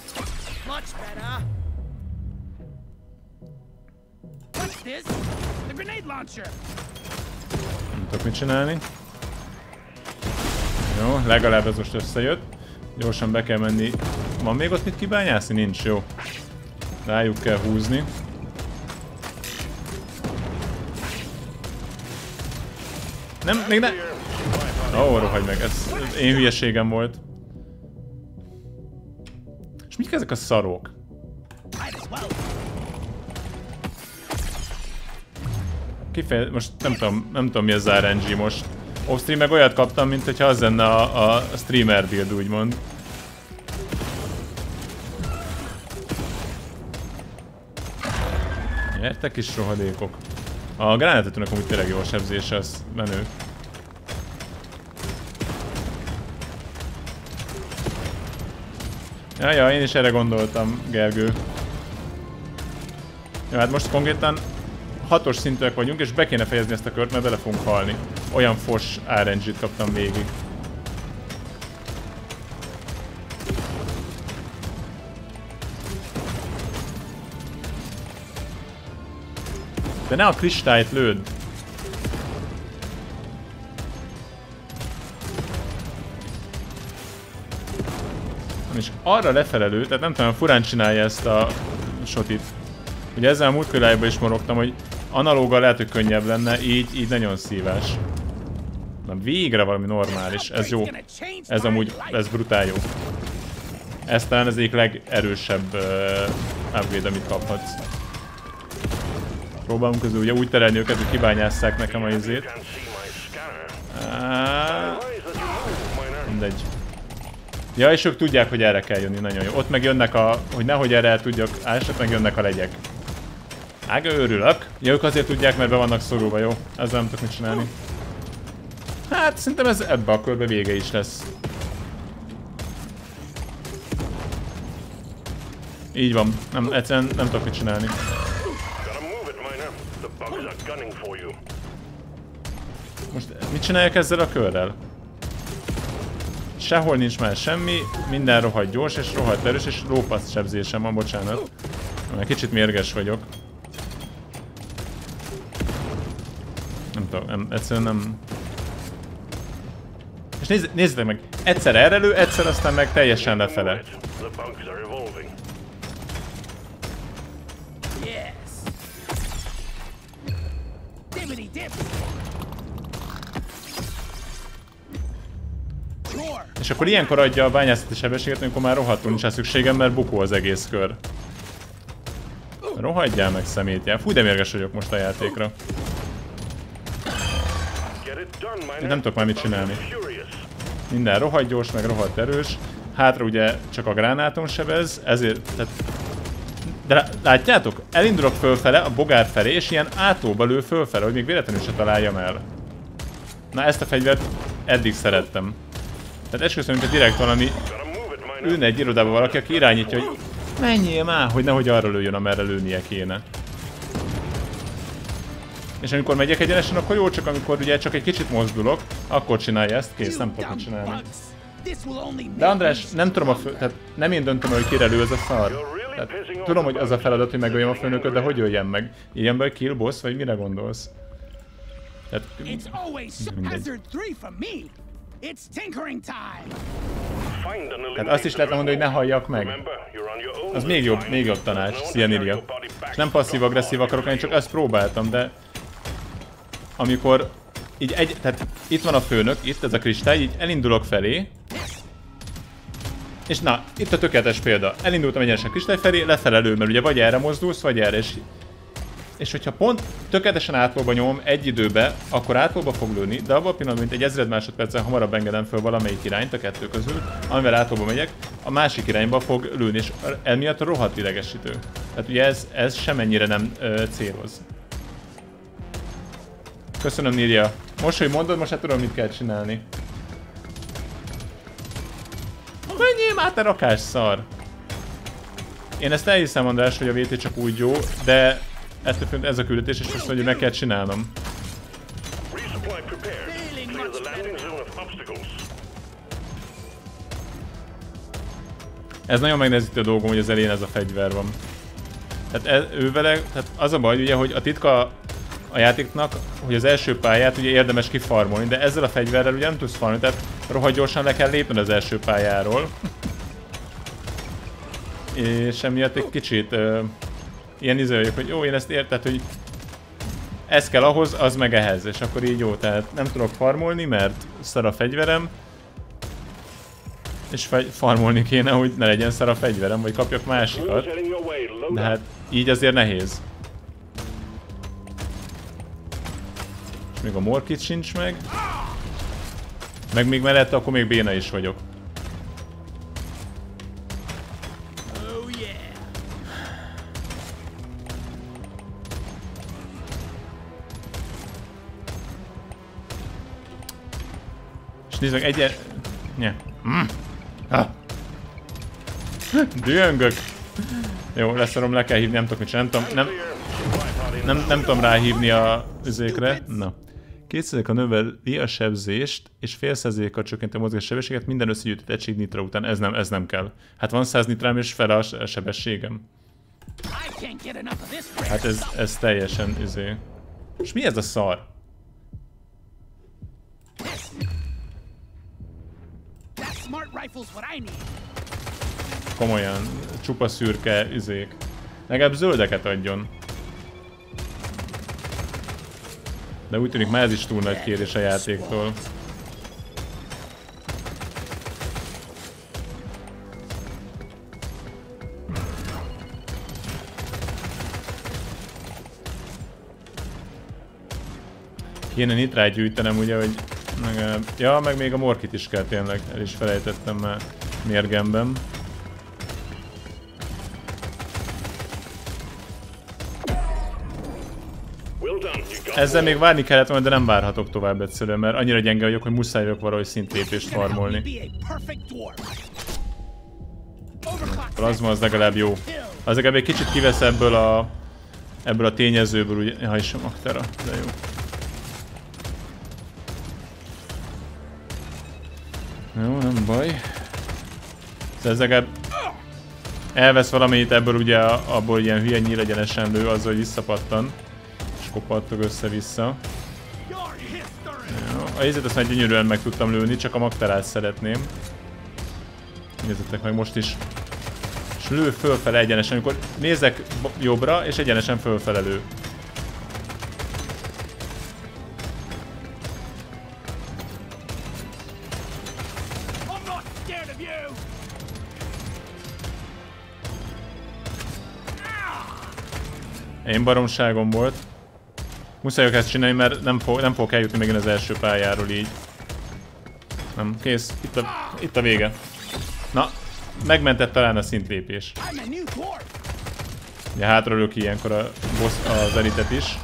Nem tudok mit csinálni. Jó, legalább ez most összejött. Gyorsan be kell menni. Van még ott mit kibányászni? Nincs, jó. Rájuk kell húzni. Nem, még ne... Ó, oh, rohagy meg, ez én hülyeségem volt. És mik ezek a szarok? Kifeje... Most nem tudom, nem tudom mi az er en gé most. Off-stream meg olyat kaptam, mint hogyha az lenne a, a streamer build, úgymond. Gyertek kis rohadékok. A gránátetőnek amúgy tényleg jó a sebzése, az menő. Jaja, én is erre gondoltam, Gergő. Jó, hát most konkrétan hatos szintűek vagyunk, és be kéne fejezni ezt a kört, mert bele fogunk halni. Olyan fos er en gét kaptam végig. De ne a kristályt lőd! És arra lefelelő, tehát nem tudom, furán csinálja ezt a shotit. Ugye ezzel a múltkor is morogtam, hogy analóggal lehet, hogy könnyebb lenne, így, így nagyon szívás. Na végre valami normális, ez jó. Ez amúgy, ez brutál jó. Ez talán az egyik legerősebb uh, upgrade, amit kaphatsz. Próbálunk közül ugye úgy terelni őket, hogy kibányásszák nekem a izét. Ah, mindegy. Ja, és ők tudják, hogy erre kell jönni, nagyon jó. Ott meg jönnek a, hogy nehogy erre el tudjak ásni, meg jönnek a legyek. Ága örülök. Ja, ők azért tudják, mert be vannak szorulva, jó? Ezzel nem tudok mit csinálni. Hát, szerintem ez ebbe a körbe vége is lesz. Így van. Nem, egyszerűen nem tudok mit csinálni. Most mit csináljak ezzel a körrel? Sehol nincs már semmi, minden rohadt gyors és rohadt erős, és lópaszt sebzésem van, bocsánat. Mert kicsit mérges vagyok. Nem tudom, nem, egyszerűen nem... És nézz, nézzétek meg, egyszer erre lő, egyszer aztán meg teljesen lefele. És akkor ilyenkor adja a bányászati sebességet, amikor már rohadtul nincs szükségem, mert bukó az egész kör. Rohadjál meg szemétjel. Fú, de mérges vagyok most a játékra. Én nem tudok már mit csinálni. Minden rohadt gyors, meg rohadt erős. Hátra ugye csak a gránáton sebez, ezért... Tehát... De látjátok? Elindulok fölfele, a bogár felé, és ilyen átóba lő fölfele, hogy még véletlenül se találjam el. Na ezt a fegyvert eddig szerettem. Tehát esküszöm, mint direkt valami ülne egy irodában valaki, aki irányítja, hogy menjél már, hogy nehogy arra lőjön, amerre lőnie kéne. És amikor megyek egyenesen, akkor jó, csak amikor ugye csak egy kicsit mozdulok, akkor csinálja ezt, kész, nem tudok mit csinálni. De András, nem tudom a fő... tehát nem én döntöm, hogy kire lő ez a szar. Tehát, tudom, hogy az a feladat, hogy megöljem a főnököt, de hogy öljem meg? Ilyenből kill boss, vagy mire gondolsz? Tehát... mindegy. Tehát azt is lehetne mondani, hogy ne halljak meg. Az még jobb, még jobb tanács, szia Niria. És nem passzív-agresszív akarok lenni, csak ezt próbáltam, de... Amikor így egy, tehát itt van a főnök, itt ez a kristály, így elindulok felé. És na, itt a tökéletes példa. Elindultam egyenesen a kristály felé, lefelelő, mert ugye vagy erre mozdulsz, vagy erre. És, és hogyha pont tökéletesen átlóba nyomom egy időbe, akkor átlóba fog lőni, de abban a pillanatban, mint egy ezred másodperccel hamarabb engedem föl valamelyik irányt a kettő közül, amivel átlóba megyek, a másik irányba fog lőni, és emiatt rohadt idegesítő. Tehát ugye ez, ez semennyire nem ö, céloz. Köszönöm, Niria. Most, hogy mondod, most hát tudom, mit kell csinálni. Menjél már, te rakás szar! Én ezt elhiszem, András, hogy a vé té csak úgy jó, de ettől függ ez a küldetés, és azt mondja, hogy meg kell csinálnom. Ez nagyon megnehezíti a dolgom, hogy az elején ez a fegyver van. Tehát ez, ő vele, tehát az a baj, ugye, hogy a titka a játéknak, hogy az első pályát ugye érdemes kifarmolni, de ezzel a fegyverrel ugye nem tudsz farmolni, tehát rohadt gyorsan le kell lépned az első pályáról. És emiatt egy kicsit uh, ilyen izé vagyok, hogy jó, én ezt érted, hogy ez kell ahhoz, az meg ehhez, és akkor így jó, tehát nem tudok farmolni, mert szar a fegyverem. És farmolni kéne, hogy ne legyen szar a fegyverem, vagy kapjak másikat. De hát így azért nehéz. És még a morkit sincs meg. Meg még mellette, akkor még béna is vagyok. És nézd meg, egyen... Nye. Mm. Ah. Dühöngök. Jó, leszarom, le kell hívni, nem tudok mit csinálni, nem tudom, nem, nem, nem tudom ráhívni a üzékre. Na. két százalékkal növeli a sebzést, és fél százalékkal csökkenti a mozgássebességet minden összegyűjtött egység nitra után. Ez nem, ez nem kell. Hát van száz nitrám és fele a sebességem. Hát ez, ez teljesen izé. És mi ez a szar? Komolyan, csupa szürke izék. Legalább zöldeket adjon. De úgy tűnik, már ez is túl nagy kérés a játéktól. Kéne nitrát gyűjtenem, ugye, hogy... Meg, ja, meg még a morkit is kell tényleg, el is felejtettem már mérgemben. Ezzel még várni kellett volna, de nem várhatok tovább egyszerűen, mert annyira gyenge vagyok, hogy muszáj vagyok valahogy szintlépést farmolni. A plazma az legalább jó. Az legalább egy kicsit kivesz ebből a... ebből a tényezőből, ugye... Ha is a Magtera, de jó. Jó, nem baj. Ez legalább elvesz valamennyit ebből, ugye abból ilyen hülye nyílegyenesen lő, azzal, hogy visszapattan. És kopattog össze-vissza. Jó, a helyzet azt már gyönyörűen meg tudtam lőni, csak a Magterát szeretném. Nézzétek meg most is. És lő fölfele egyenesen, amikor nézek jobbra, és egyenesen fölfele lő. Én baromságom volt. Muszáj ezt csinálni, mert nem, fog, nem fogok eljutni megint az első pályáról így. Nem, kész. Itt a, itt a vége. Na, megmentett talán a szintlépés. Ja, hátralök ilyenkor a boss, az elitet is.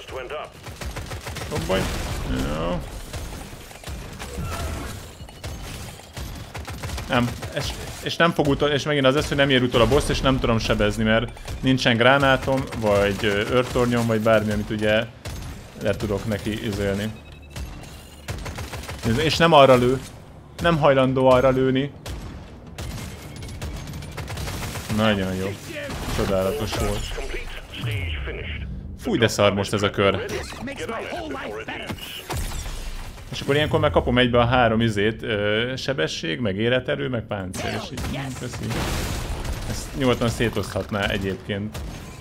Robbaj. Jó. Nem, és, és nem fog utol, és megint az lesz, hogy nem ér utol a boss, és nem tudom sebezni, mert nincsen gránátom, vagy őrtornyom, vagy bármi, amit ugye le tudok neki izélni. És nem arra lő. Nem hajlandó arra lőni. Nagyon jó. Csodálatos volt. Fúj, de szar most ez a kör. És akkor ilyenkor meg kapom egybe a három izét, ö, sebesség, meg életerő, meg páncél, és így, köszi. Ezt nyugodtan szétoszthatná egyébként.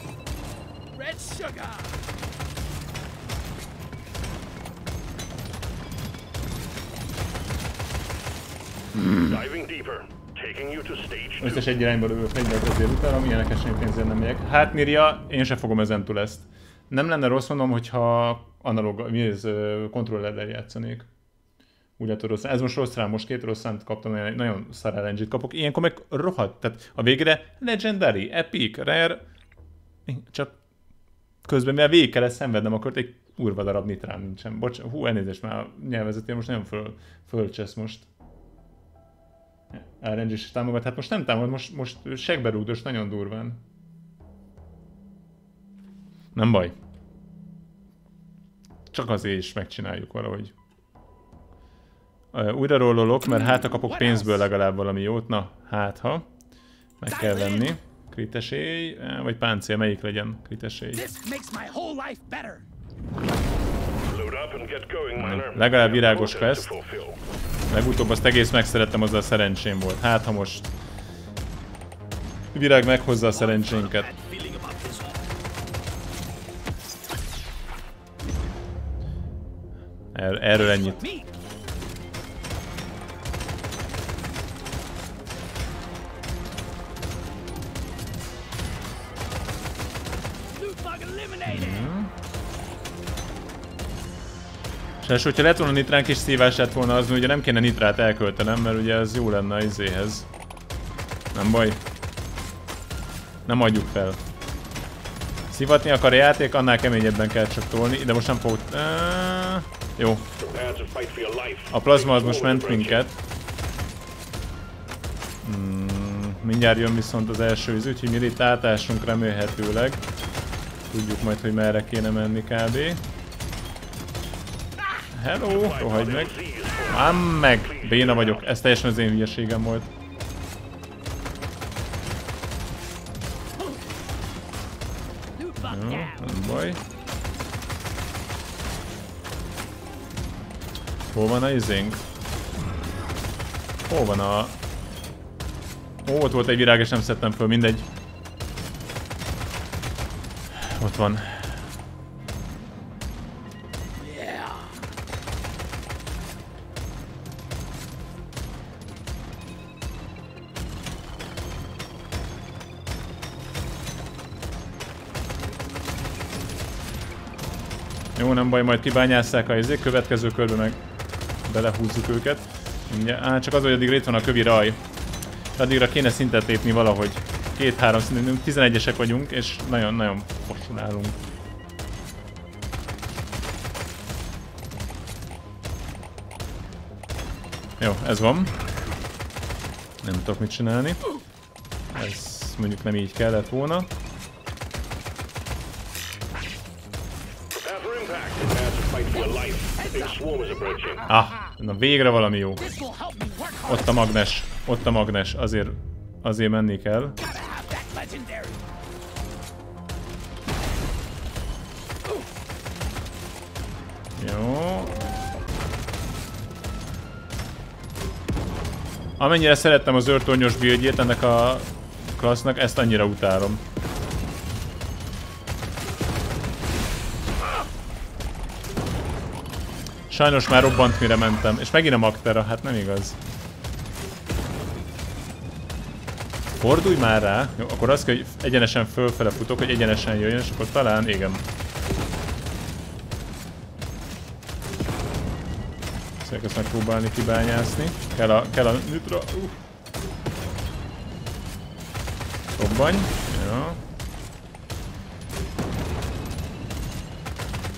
Hmm. Összes egy irányba lövő fegyvert ezért utána, milyenek esély pénzért nem megyek. Hát Mirja, én sem fogom ezentúl ezt. Nem lenne rossz, mondom, hogyha analóg, mi ez, kontrollerrel játszanék. Úgy lehet rossz. Ez most rossz rám, most két rossz számt kaptam, nagyon szar er en gét kapok. Ilyenkor meg rohadt, tehát a végre Legendary, Epic, Rare, csak közben mivel végig kellett szenvednem, akkor egy kurva darab nitrán nincsen. Bocs, hú, elnézést, már a nyelvezetén most nagyon föl, fölcsesz most. er en gé is támogat, hát most nem támogat, most, most segberúgdos nagyon durván. Nem baj. Csak azért is megcsináljuk valahogy. Uh, újra rollolok, mert hát ha kapok pénzből legalább valami jót. Na, hát ha. Meg kell venni. Kritesély, vagy páncél, melyik legyen kritesély? Legalább virágos quest. Legutóbb azt egész megszerettem, azzal a szerencsém volt. Hát ha most virág meghozza a szerencsénket. Er erről ennyit. És hogyha lett volna nitránk és szívás lett volna, az ugye nem kéne nitrát elköltenem, mert ugye az jó lenne az izéhez. Nem baj. Nem adjuk fel. Szivatni akar a játék, annál keményebben kell csak tolni, de most nem fogok... Uh, jó. A plazma az most ment minket. Hmm, mindjárt jön viszont az első íz, úgyhogy mi itt átásunk remélhetőleg. Tudjuk majd, hogy merre kéne menni kb. Hello, rohagy meg. Ám meg! Béna vagyok, ez teljesen az én hülyeségem volt. Jó, nem baj. Hol van a izénk? Hol van a... Ó, ott volt egy virág és nem szedtem föl, mindegy. Ott van. Jó, nem baj, majd kibányásszák a izék, következő körbe meg belehúzzuk őket. Á, csak az, hogy addigra itt van a kövi raj. Addigra kéne szintet lépni valahogy. Két-három szinten, tizenegyesek vagyunk, és nagyon-nagyon fossul állunk. Jó, ez van. Nem tudok mit csinálni. Ez mondjuk nem így kellett volna. Ah, na végre valami jó. Ott a magnes, ott a magnes, azért, azért menni kell. Jó. Amennyire szerettem az őrtornyos buildjét ennek a klassznak, ezt annyira utálom. Sajnos már robbant, mire mentem. És megint a Magtera, hát nem igaz. Fordulj már rá. Jó, akkor azt kell, hogy egyenesen fölfele futok, hogy egyenesen jöjjön, és akkor talán, igen. Szeretnék ezt megpróbálni kibányászni. Kell a, kell a nitra. Uh. Robbany. Jó.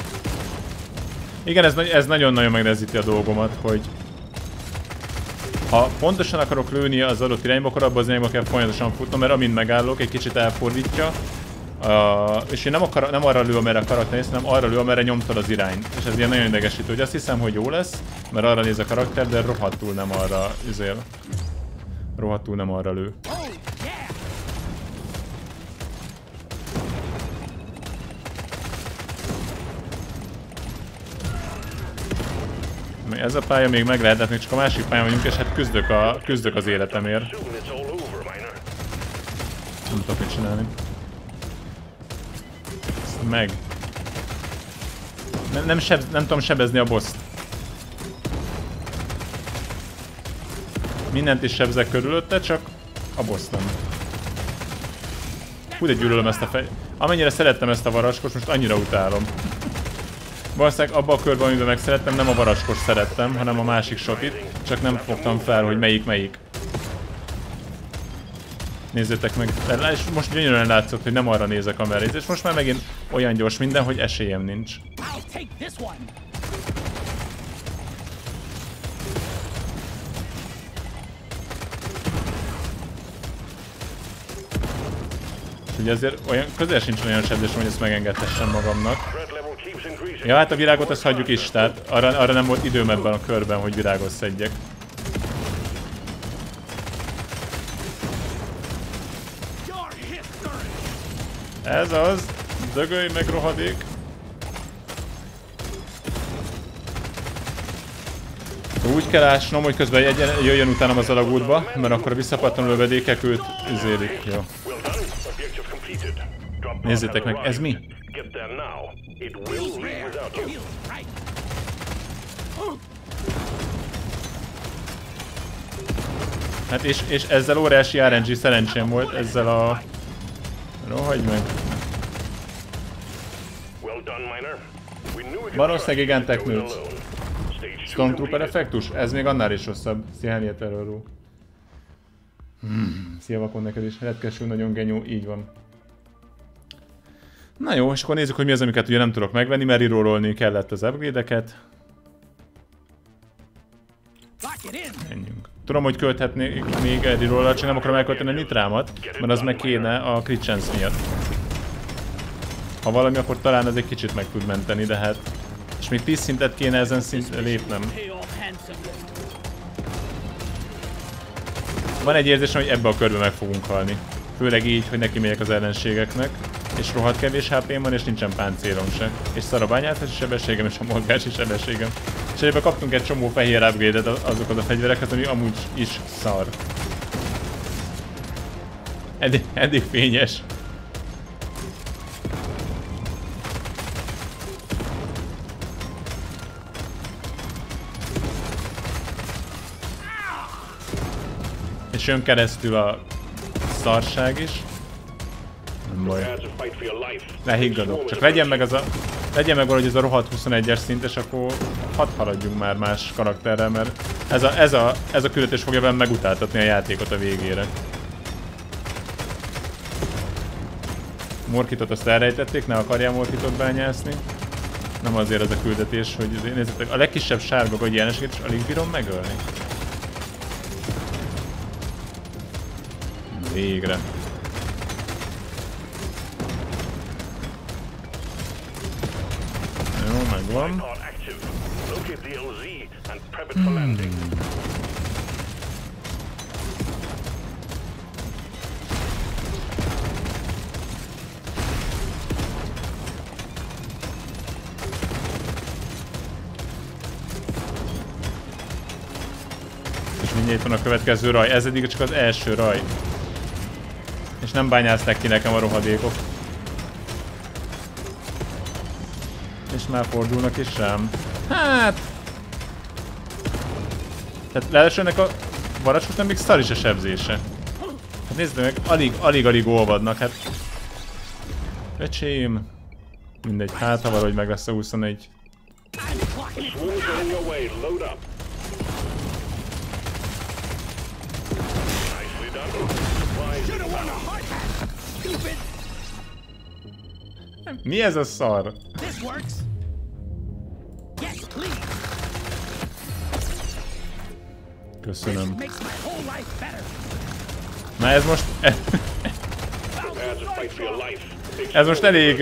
Igen, ez, ez nagyon-nagyon megnehezíti a dolgomat, hogy Ha pontosan akarok lőni az adott irányba, akkor abban az irányba kell folyamatosan futnom, mert amint megállok, egy kicsit elfordítja. Uh, és én nem, akar, nem arra lő, amerre a karakter néz, hanem arra lő, amerre nyomtad az irányt. És ez ilyen nagyon idegesítő, hogy azt hiszem, hogy jó lesz, mert arra néz a karakter, de rohadtul nem arra üzél. Rohadtul nem arra lő. Ez a pálya még meg lehet, még csak a másik pályán vagyunk, és hát küzdök, a, küzdök az életemért. Nem tudok mit csinálni. Ezt meg. Nem, nem, seb, nem tudom sebezni a bosszt. Mindent is sebzek körülötte, csak a boss nem. Hú, de gyűlölöm ezt a fej... Amennyire szerettem ezt a varaskos, most annyira utálom. Valószínűleg abban a körben, amiben megszerettem, nem a varaskos szerettem, hanem a másik sotit, csak nem fogtam fel, hogy melyik melyik. Nézzétek meg, és most gyönyörűen látszott, hogy nem arra nézek, amerre néz, és most már megint olyan gyors minden, hogy esélyem nincs. Ugye azért olyan közel sincs olyan sebzés, hogy ezt megengedhessem magamnak. Ja, hát a virágot azt hagyjuk is, tehát arra, arra nem volt időm ebben a körben, hogy virágot szedjek. Ez az! Dögölj meg, rohadék! Úgy kell ásnom, hogy közben jöjjön utánam az alagútba, mert akkor a visszapattanó lövedékek őt üzélik. Jó. Nézzétek meg, ez mi? Hát és, és ezzel óriási er en gé szerencsém volt, ezzel a... Rohagyj meg! Valószínűleg igen teknőc. Stormtrooper effektus? Ez még annál is rosszabb. Szia, Heliet Errorú. Hmm. Szia, Vakon, neked is. Redkesül, nagyon genyó, így van. Na jó, és akkor nézzük, hogy mi az, amiket ugye nem tudok megvenni, mert rerollolni kellett az upgrade-eket. Menjünk. Tudom, hogy költhetnék még egy rerollal, csak nem akarom elkölteni a nitrámat, mert az meg kéne a crit chance miatt. Ha valami, akkor talán ez egy kicsit meg tud menteni, de hát... És még tíz szintet kéne ezen szint lépnem. Van egy érzésem, hogy ebbe a körbe meg fogunk halni. Főleg így, hogy neki megyek az ellenségeknek. És rohadt kevés há pém van, és nincsen páncélom se. És szar a bányászási sebességem, és a mozgási sebességem. És egyébben kaptunk egy csomó fehér upgrade-et azokhoz a fegyverekhez, ami amúgy is szar. Eddig, eddig fényes. És jön keresztül a szarság is. Nem baj. Lehiggadok. Csak legyen meg az a... Legyen meg valahogy ez a rohadt huszonegyes szint, és akkor hadd haladjunk már más karakterrel, mert ez a, ez a, ez a küldetés fogja velem megutáltatni a játékot a végére. Morkitot azt elrejtették, ne akarjál Morkitot bányászni. Nem azért ez a küldetés, hogy nézzétek, a legkisebb sárga vagy jelenséget is alig bírom megölni. Végre. Jó, megvan. Hmm. És mindjárt van a következő raj. Ez eddig csak az első raj. És nem bányázták ki nekem a rohadékok. És már fordulnak is rám. Hát... Tehát ráadásul ennek a varázsoknak még szar is a sebzése. Hát nézd meg, alig, alig, alig olvadnak, hát... Öcsém... Mindegy, hát ha valahogy meg lesz a huszonegy. Mi ez a szar? Köszönöm. Na ez most... Ez most elég...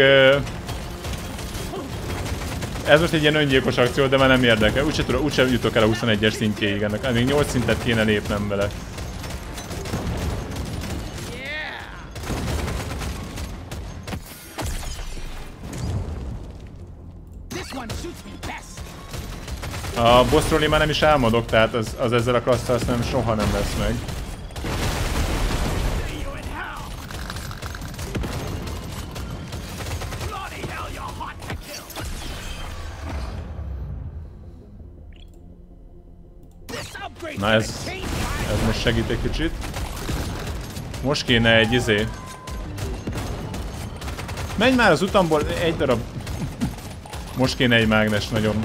Ez most egy ilyen öngyilkos akció, de már nem érdekel. Úgyse, tudom, úgyse jutok el a huszonegyes szintjéig ennek. Még nyolc szintet kéne lépnem vele. A bossról én már nem is álmodok, tehát az, az ezzel a klasszal nem soha nem lesz meg. Na ez, ez most segít egy kicsit. Most kéne egy izé. Menj már az utamból, egy darab. Most kéne egy mágnes nagyon.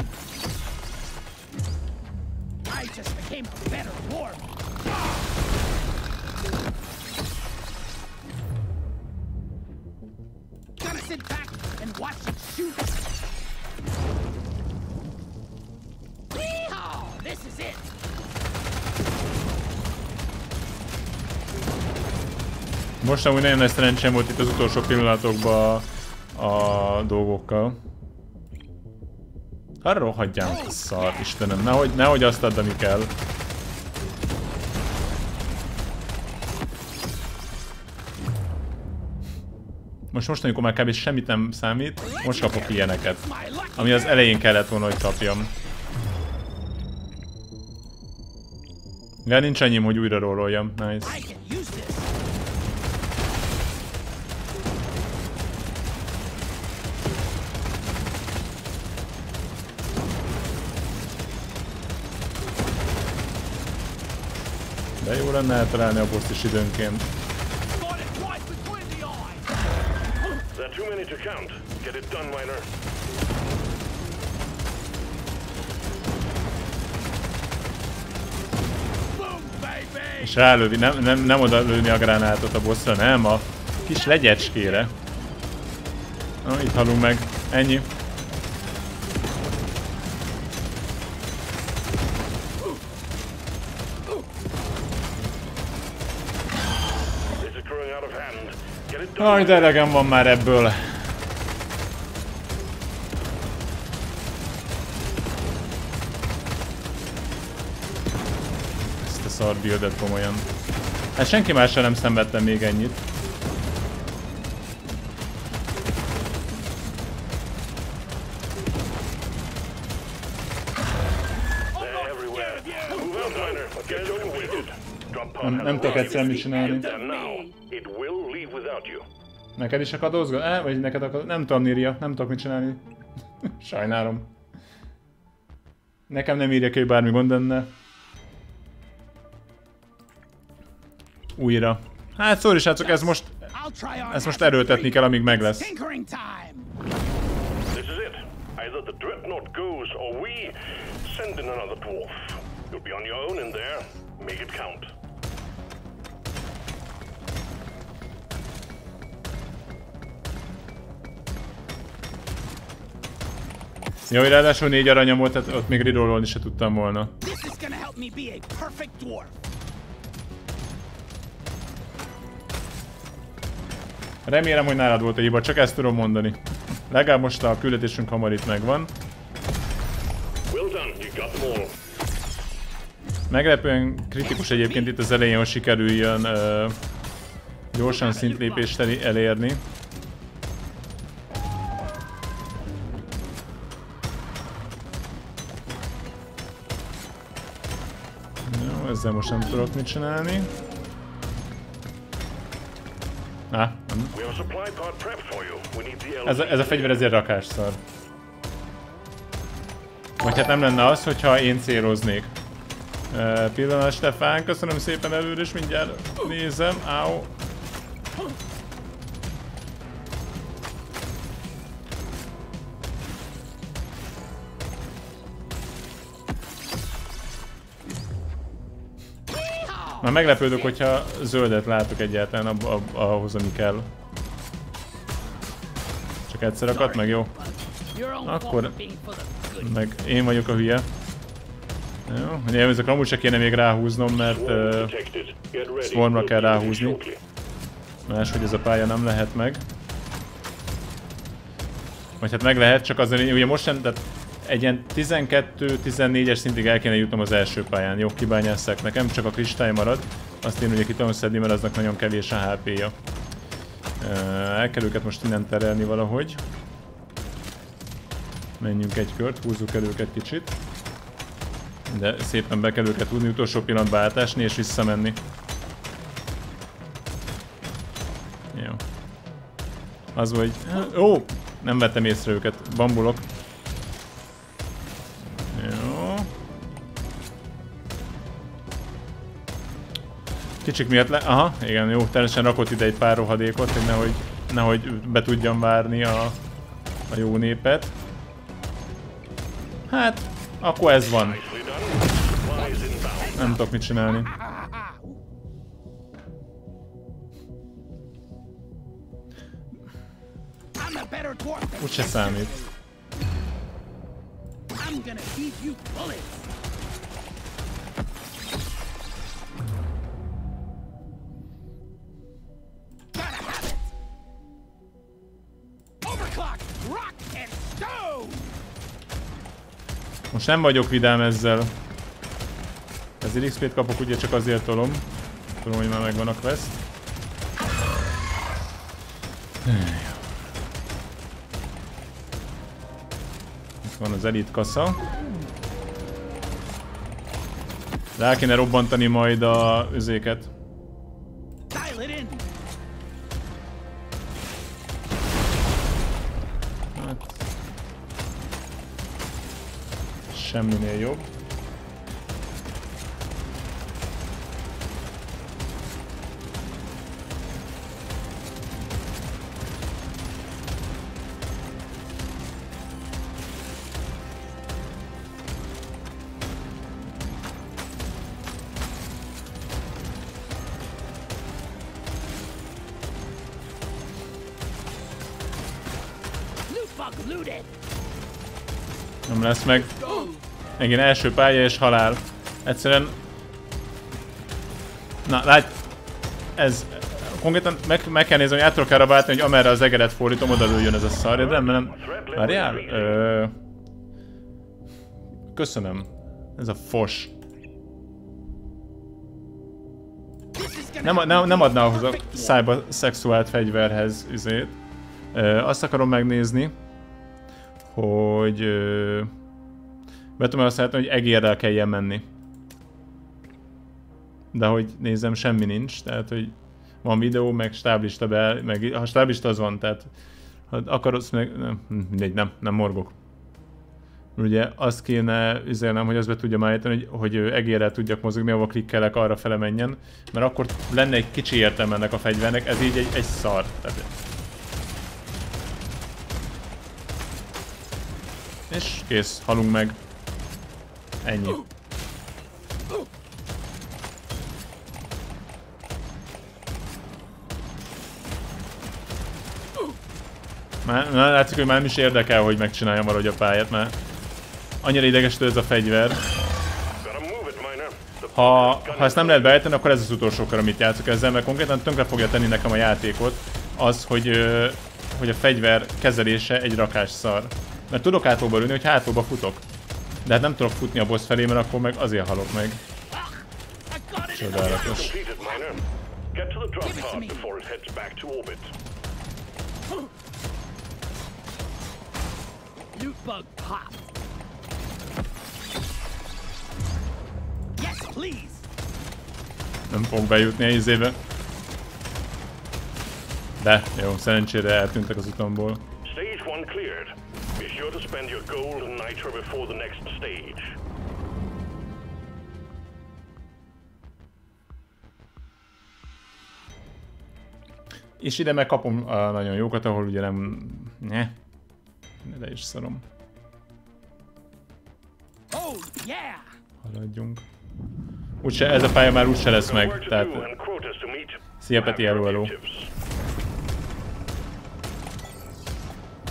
Most amúgy nagyon nagy szerencsém volt itt az utolsó pillanatokban a, a dolgokkal. Arra rohadjám a szar, Istenem, nehogy, nehogy azt add, ami kell. Most most, amikor már kb. Semmit nem számít, most kapok ilyeneket. Ami az elején kellett volna, hogy kapjam. De nincs annyim, hogy újra rolloljam. Nice. De jó lenne eltalálni a boszt is időnként. És rálövi, nem, nem, nem oda lőni a gránátot a bosszra, nem, a kis legyecskére. Na, itt halunk meg. Ennyi. Aj, de elegem van már ebből. Ezt a szar buildet komolyan. Hát senki mással nem szenvedtem még ennyit. Nem, nem tudok egyszerűen mit csinálni. Neked is akadozgat? Eh, vagy neked akad... Nem tudom, írja. Nem tudok mit csinálni. Sajnálom. Nekem nem írja ki, hogy bármi gond lenne. Újra. Hát szóval srácok, ez most... Ezt most erőltetni kell, amíg meg lesz. Jó, hogy ráadásul négy aranyam volt, tehát ott még rerollolni se tudtam volna. Remélem, hogy nálad volt a hiba, csak ezt tudom mondani. Legalább most a küldetésünk hamar itt megvan. Meglepően kritikus egyébként itt az elején, hogy sikerüljön uh, gyorsan szintlépést elérni. Jó, ezzel most nem tudok mit csinálni. Ah, nem. Ez a, ez a fegyver ezért rakásszar. Vagy hát nem lenne az, hogyha én céloznék. Uh, pillanat, Stefán, köszönöm szépen előre, és mindjárt nézem. Áó. Már meglepődök, hogyha zöldet látok egyáltalán ab, ab, ahhoz, ami kell. Csak egyszer akadt meg, jó? Akkor meg én vagyok a hülye. Jó, ugye ezekre amúgy se kéne még ráhúznom, mert uh, Swarmra kell ráhúzni. Máshogy ez a pálya nem lehet meg. Vagy hát meg lehet, csak azért, ugye most sem, tehát egy ilyen tizenkettő-tizennégyes szintig el kéne jutnom az első pályán. Jó, kibányásszák nekem, csak a kristály marad. Azt én ugye ki tudom szedni, mert aznak nagyon kevés a há pé-ja. El kell őket most innen terelni valahogy. Menjünk egy kört, húzzuk el őket kicsit. De szépen be kell őket tudni utolsó pillanatban átásni és visszamenni. Jó. Az vagy... Ó! Nem vettem észre őket. Bambulok. Jó. Kicsik miatt le... Aha, igen, jó. Természetesen rakott ide egy pár rohadékot, hogy nehogy, nehogy be tudjam várni a, a jó népet. Hát, akkor ez van. Nem tudok mit csinálni. Úgyse számít. Most nem vagyok vidám ezzel. Ezért iksz pét kapok, ugye csak azért tolom. Tudom, hogy már megvan a quest. Itt van az elit kassa. Rá kéne robbantani majd a üzéket. Hát. Semminél jobb. Nem lesz meg. Megint első pálya és halál. Egyszerűen... Na, látj! Ez... Konkrétan meg, meg kell nézni, hogy át tudok arra váltani, hogy amerre az egeret fordítom, oda lőjön ez a szar. De nem, nem... Várjál? Ö... Köszönöm. Ez a fos. Nem, nem, nem adná ahhoz a szájba szexuált fegyverhez üzét. Ö, azt akarom megnézni, hogy... Ö, be tudom azt látni, hogy egérrel kelljen menni. De hogy nézem, semmi nincs, tehát hogy van videó, meg stáblista be, meg ha stáblista az van, tehát ha akarod, meg, nem, mindegy, nem, nem morgok. Ugye azt kéne üzelnem, hogy azt be tudjam állítani, hogy, hogy egérrel tudjak mozogni, ahol klikkelek, arra fele menjen, mert akkor lenne egy kicsi értelme ennek a fegyvernek, ez így egy, egy szar. Tehát... És kész, halunk meg. Ennyi. Már, már látszik, hogy már nem is érdekel, hogy megcsináljam valahogy a pályát, mert annyira idegesítő ez a fegyver. Ha, ha ezt nem lehet beállítani, akkor ez az utolsó kör, amit játszok ezzel, mert konkrétan tönkre fogja tenni nekem a játékot az, hogy, hogy a fegyver kezelése egy rakás szar. Mert tudok hátóba lőni, hogy hátóba futok. De hát nem tudok futni a boss felé, mert akkor meg azért halok meg. Csodálatos. Nem fogok bejutni a izébe. De, jó, szerencsére eltűntek az utamból. Be sure to spend your gold and nitro before the next stage. És ide megkapom a nagyon jókat, ahol ugye nem... Ne. De is szarom. Haladjunk. Úgyse, ez a pálya már úgyse lesz meg, tehát... Szia Peti, hello, hello.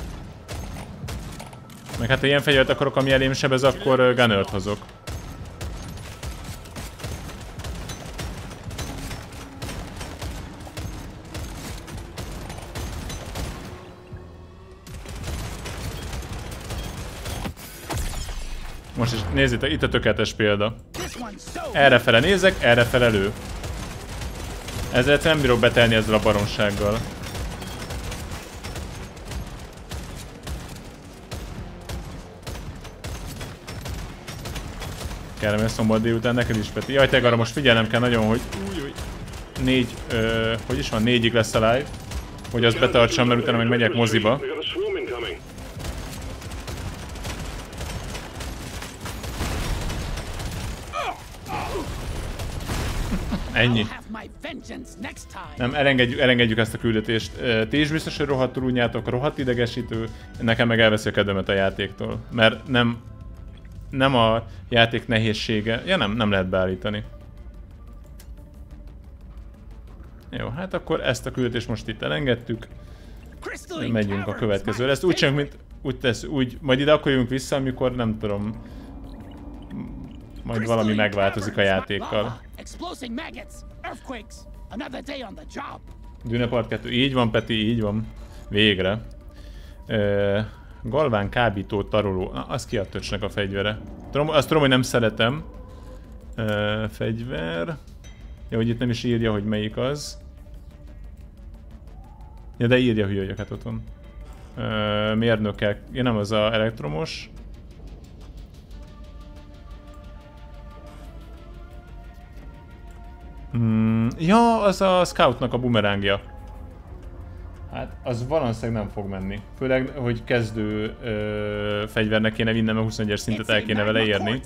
Meg hát ha ilyen fegyvert akarok, ami elém sebez, akkor Gunnert hozok. Most is nézzétek, itt a tökéletes példa. Errefele nézek, errefele lő. Ezzel nem bírok betelni ezzel a baromsággal. Kellemes szombat délután neked is, Peti. Jaj, te arra most figyelnem kell nagyon, hogy új, új. Négy, ö, hogy is van, négyig lesz a live. Hogy azt betartsam, mert utána meg megyek moziba. Ennyi. Nem, elengedjük, elengedjük ezt a küldetést. Ti is biztos, hogy rohadtul unjátok, rohadt idegesítő. Nekem meg elveszi a kedvemet a játéktól. Mert nem, nem a játék nehézsége. Ja nem, nem lehet beállítani. Jó, hát akkor ezt a küldetést most itt elengedtük. Megyünk a következőre. Ezt úgy csinálunk, mint úgy tesz, úgy, majd ide akkor jövünk vissza, amikor nem tudom, majd valami megváltozik a játékkal. Dűnepart kettő, így van Peti, így van. Végre. Uh, Galván kábító taroló, na az ki a töcsnek a fegyvere. Tudom, azt tudom, hogy nem szeretem. Uh, fegyver. Ja, hogy itt nem is írja, hogy melyik az. Ja, de írja, hülye vagyok, hát ott van. Uh, mérnökkel, ja nem, az a elektromos. Hmm, ja, az a scoutnak a bumerángja. Hát, az valószínűleg nem fog menni. Főleg, hogy kezdő ö, fegyvernek kéne vinnem, mert huszonegyes szintet el kéne vele érni.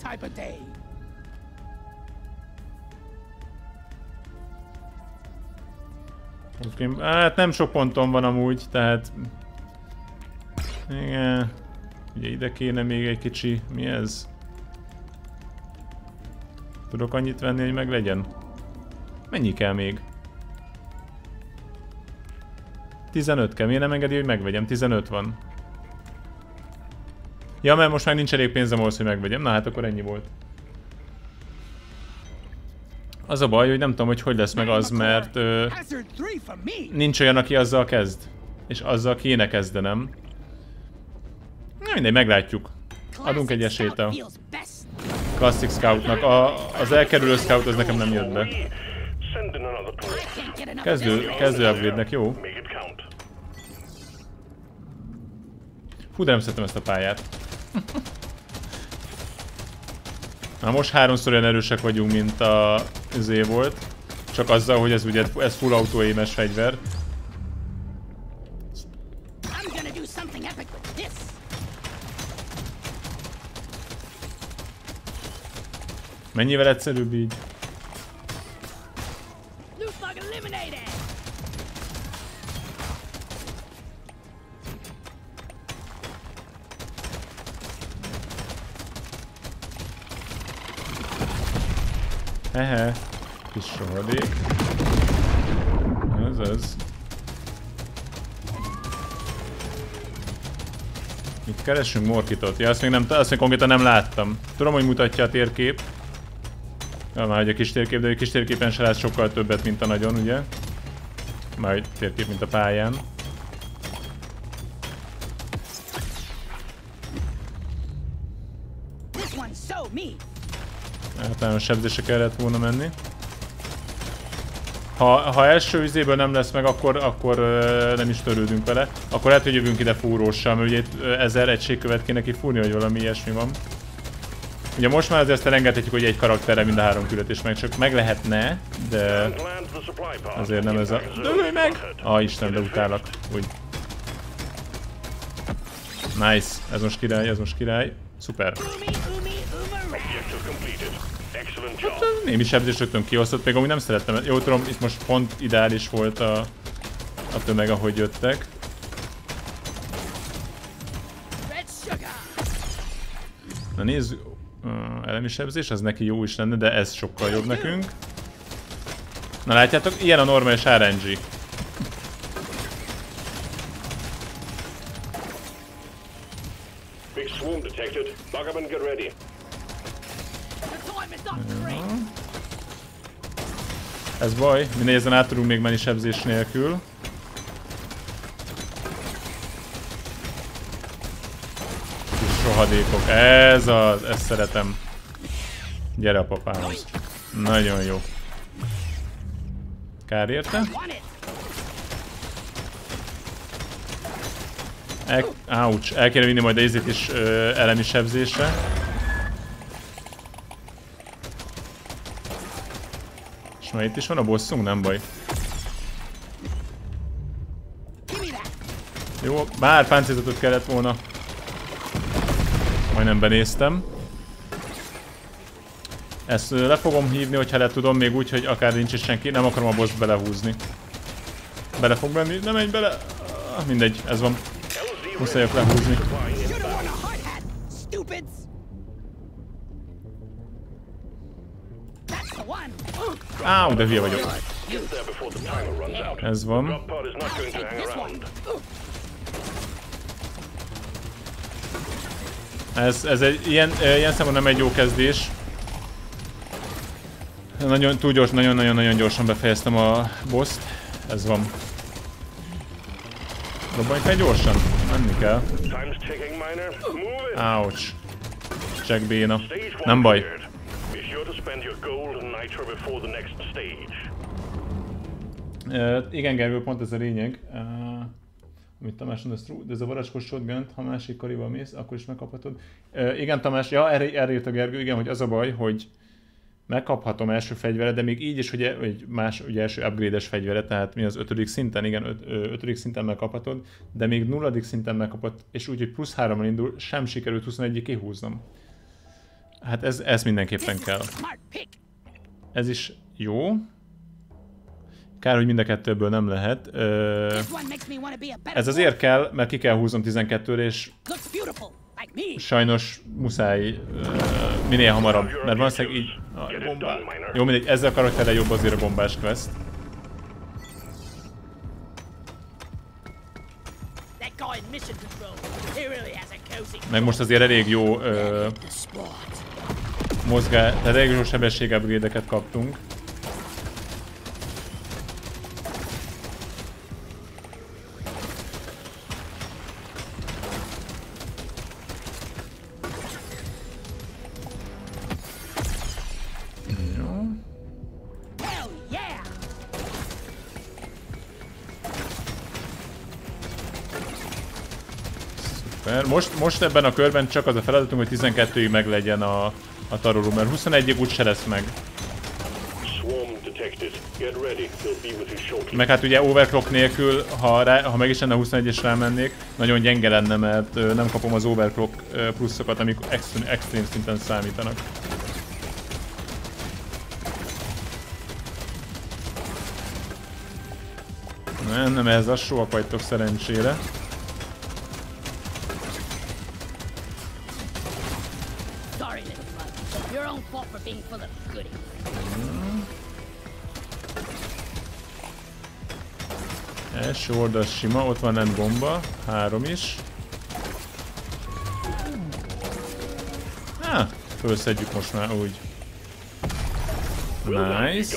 Hát nem sok ponton van amúgy, tehát... Igen... Ugye ide kéne még egy kicsi... Mi ez? Tudok annyit venni, hogy meg legyen? Mennyi kell még? tizenöt kell, miért nem engedi, hogy megvegyem? tizenöt van. Ja, mert most már nincs elég pénzem ahhoz, hogy megvegyem. Na hát akkor ennyi volt. Az a baj, hogy nem tudom, hogy hogy lesz meg az, mert ö, nincs olyan, aki azzal kezd. És azzal kéne kezdenem. Na mindegy, meglátjuk. Adunk egy esélyt a Classic Scoutnak. A, az elkerülő Scout az nekem nem jött be. Kezdő, kezdő upgrade-nek, jó. Hú, de nem szeretem ezt a pályát. Na most háromszor olyan erősek vagyunk, mint a zé volt. Csak azzal, hogy ez ugye ez full autóémes fegyver. Mennyivel egyszerűbb így? Hehe, kis sohadék. Ez az. Mit keresünk? Morkitot? Ja, azt még, nem, azt még konkrétan nem láttam. Tudom, hogy mutatja a térkép. Ja, már hogy a kis térkép, de a kis térképen se lát sokkal többet, mint a nagyon, ugye? Már hogy térkép, mint a pályán. Általános sebzésre kellett volna menni. Ha, ha első üzéből nem lesz meg, akkor, akkor uh, nem is törődünk vele. Akkor lehet, hogy jövünk ide fúróssal, mert ugye itt uh, ezer egységkövet kéne kifúrni, hogy valami ilyesmi van. Ugye most már azért ezt elengedhetjük, hogy egy karakterre mind a három küldetés meg csak meg lehetne, de azért nem ez a... Dőlj meg! Ah, Isten, de utálak. Úgy. Nice. Ez most király, ez most király. Szuper. Hát, némi sebzés rögtön kiosztott, még amúgy nem szerettem. Jó, tudom, itt most pont ideális volt a, a tömeg, ahogy jöttek. Na nézzük, uh, elemi sebzés, az neki jó is lenne, de ez sokkal jobb nekünk. Na látjátok, ilyen a normális er en gé. Ez baj, mindegy, ezen át tudunk még menni sebzés nélkül. Kis rohadékok. Ez az, ezt szeretem. Gyere a papához. Nagyon jó. Kár érte. El, ouch, el kéne vinni majd a izét is ö, elemi sebzésre. És már itt is van a bosszunk, nem baj. Jó, bár páncélzatot kellett volna. Majdnem benéztem. Ezt le fogom hívni, hogyha le tudom, még úgy, hogy akár nincs is senki. Nem akarom a bosst belehúzni. Bele fog menni, nem menj bele. Ah, mindegy, ez van. Muszájak lehúzni. Áú, de hülye vagyok. Ez van. Ez, ez egy ilyen, ilyen számon nem egy jó kezdés. Nagyon túl gyors, nagyon-nagyon-nagyon gyorsan befejeztem a bosst. Ez van. Dobbanj fel gyorsan, menni kell. Ouch. Check béna. Nem baj. Uh, igen, Gergő, pont ez a lényeg. Uh, amit Tamás mondasz, de ez a varázskos shotgun, ha másik karival mész, akkor is megkaphatod. Uh, igen, Tamás, ja, erre, erre írt a Gergő, igen, hogy az a baj, hogy megkaphatom első fegyveret, de még így is, hogy egy más, ugye első upgrade-es fegyveret, tehát mi az ötödik szinten, igen, öt, ötödik szinten megkaphatod, de még nulladik szinten megkapott, és úgy, hogy plusz hárommal indul, sem sikerült huszonegyig kihúznom. Hát ez, ez mindenképpen kell. Ez is jó. Kár, hogy mind a kettőből nem lehet. Ö, ez azért kell, mert ki kell húznom tizenkettőre, és sajnos muszáj uh, minél hamarabb, mert valószínűleg így... Ah, bombá. Jó, mindegy, ezzel a karakterrel jobb azért a bombás quest. Meg most azért elég jó uh, mozgás, tehát elég jó sebesség upgrade-eket kaptunk. Most, most ebben a körben csak az a feladatunk, hogy tizenkettőig meg legyen a, a taroló, mert huszonegyig úgyse lesz meg. Meg hát ugye overclock nélkül, ha, rá, ha meg is lenne huszonegy és rámennék, nagyon gyenge lenne, mert nem kapom az overclock pluszokat, amik extrém, extrém szinten számítanak. Nem, nem ez az, soha vagytok szerencsére. Első oldal sima, ott van egy bomba, három is. Há, fölszedjük most már úgy. Nice.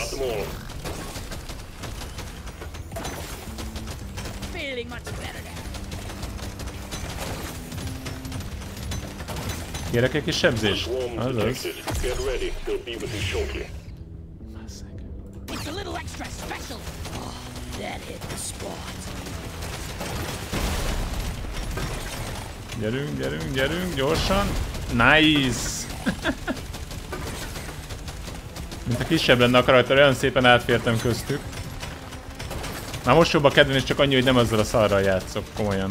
Kérek egy kis sebzést? Azaz. Gyerünk, gyerünk, gyerünk, gyorsan. Nice! Mint a kisebb lenne a karakter, olyan szépen átfértem köztük. Már most jobb a kedven, és csak annyi, hogy nem azzal a szarral játszok, komolyan.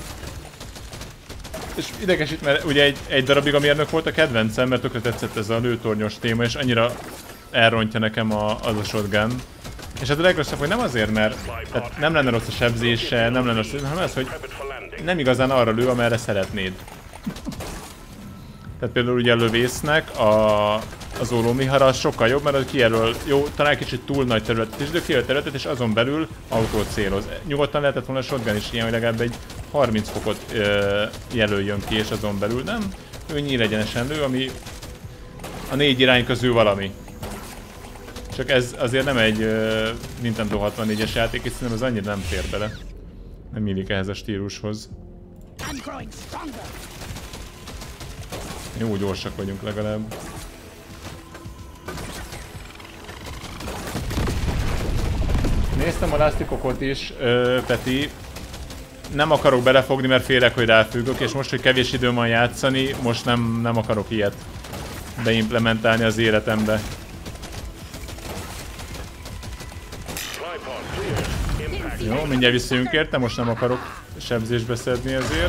És idegesít, mert ugye egy, egy darabig a mérnök volt a kedvencem, mert tökre tetszett ez a lőtornyos téma, és annyira elrontja nekem a, az a shotgun. És hát a legrosszabb, hogy nem azért, mert nem lenne rossz a sebzése, nem lenne rossz, hanem az, hogy nem igazán arra lő, amerre szeretnéd. Tehát például ugye a lövésznek a, az ólómihara az sokkal jobb, mert az kijelöl, jó, talán kicsit túl nagy területet is, de kijelöl területet, és azon belül autót céloz. Nyugodtan lehetett volna a shotgun is ilyen, hogy legalább egy harminc fokot ö, jelöljön ki, és azon belül nem. Ő nyílegyenesen lő, ami a négy irány közül valami. Csak ez azért nem egy uh, Nintendo hatvannégyes játék, és szerintem az annyira nem fér bele. Nem illik ehhez a stílushoz. Jó gyorsak vagyunk legalább. Néztem a Lastikokot is, ö, Peti. Nem akarok belefogni, mert félek, hogy ráfüggök, és most, hogy kevés időm van játszani, most nem, nem akarok ilyet beimplementálni az életembe. Jó, mindjárt visszajönk érte, most nem akarok sebzésbe szedni ezért.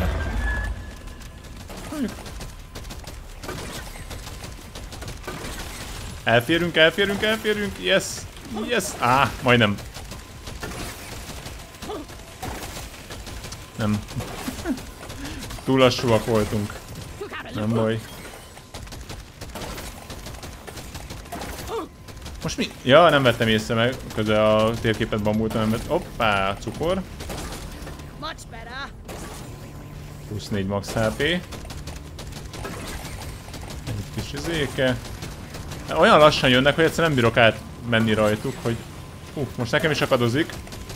Elférünk, elférünk, elférünk, yes, yes, áh, majdnem. Nem. Túl lassúak voltunk. Nem baj. Most mi? Ja, nem vettem észre meg, közel a térképet bambultam, nem vettem. Hoppá, cukor. plusz négy max há pé. Egy kis izéke. Olyan lassan jönnek, hogy egyszerűen nem bírok átmenni rajtuk, hogy... Hú, most nekem is akadozik.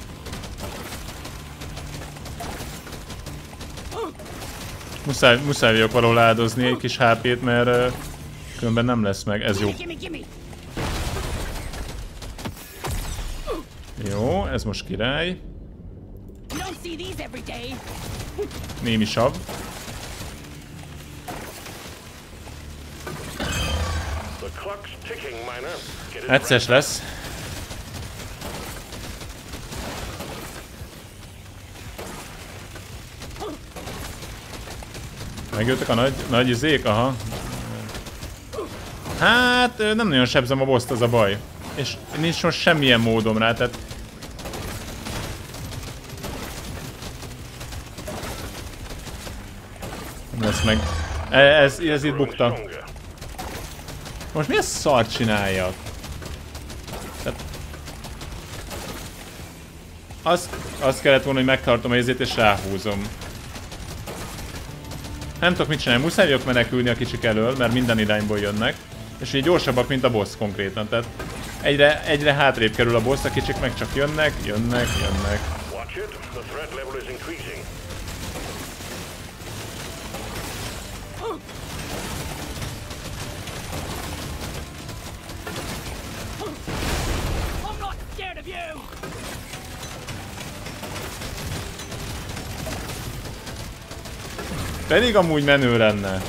Muszáj, muszáj vagyok valahol áldozni egy kis há pét, mert uh, különben nem lesz meg. Ez jó. Jó, ez most király. Némi sav. Egyszeres lesz. Megjöttek a nagy, nagy izék? Aha. Hát nem nagyon sebzem a bosszt, az a baj. És nincs most semmilyen módom rá, tehát... Nem lesz meg. Ez, ez itt bukta. Most mi a szar csináljak? Tehát... Azt, azt kellett volna, hogy megtartom a izét és ráhúzom. Nem tudok mit csinálni, muszáj vagyok menekülni a kicsik elől, mert minden irányból jönnek. És így gyorsabbak, mint a boss konkrétan, tehát egyre, egyre hátrébb kerül a boss, a kicsik meg csak jönnek, jönnek, jönnek. Pedig amúgy menő lenne.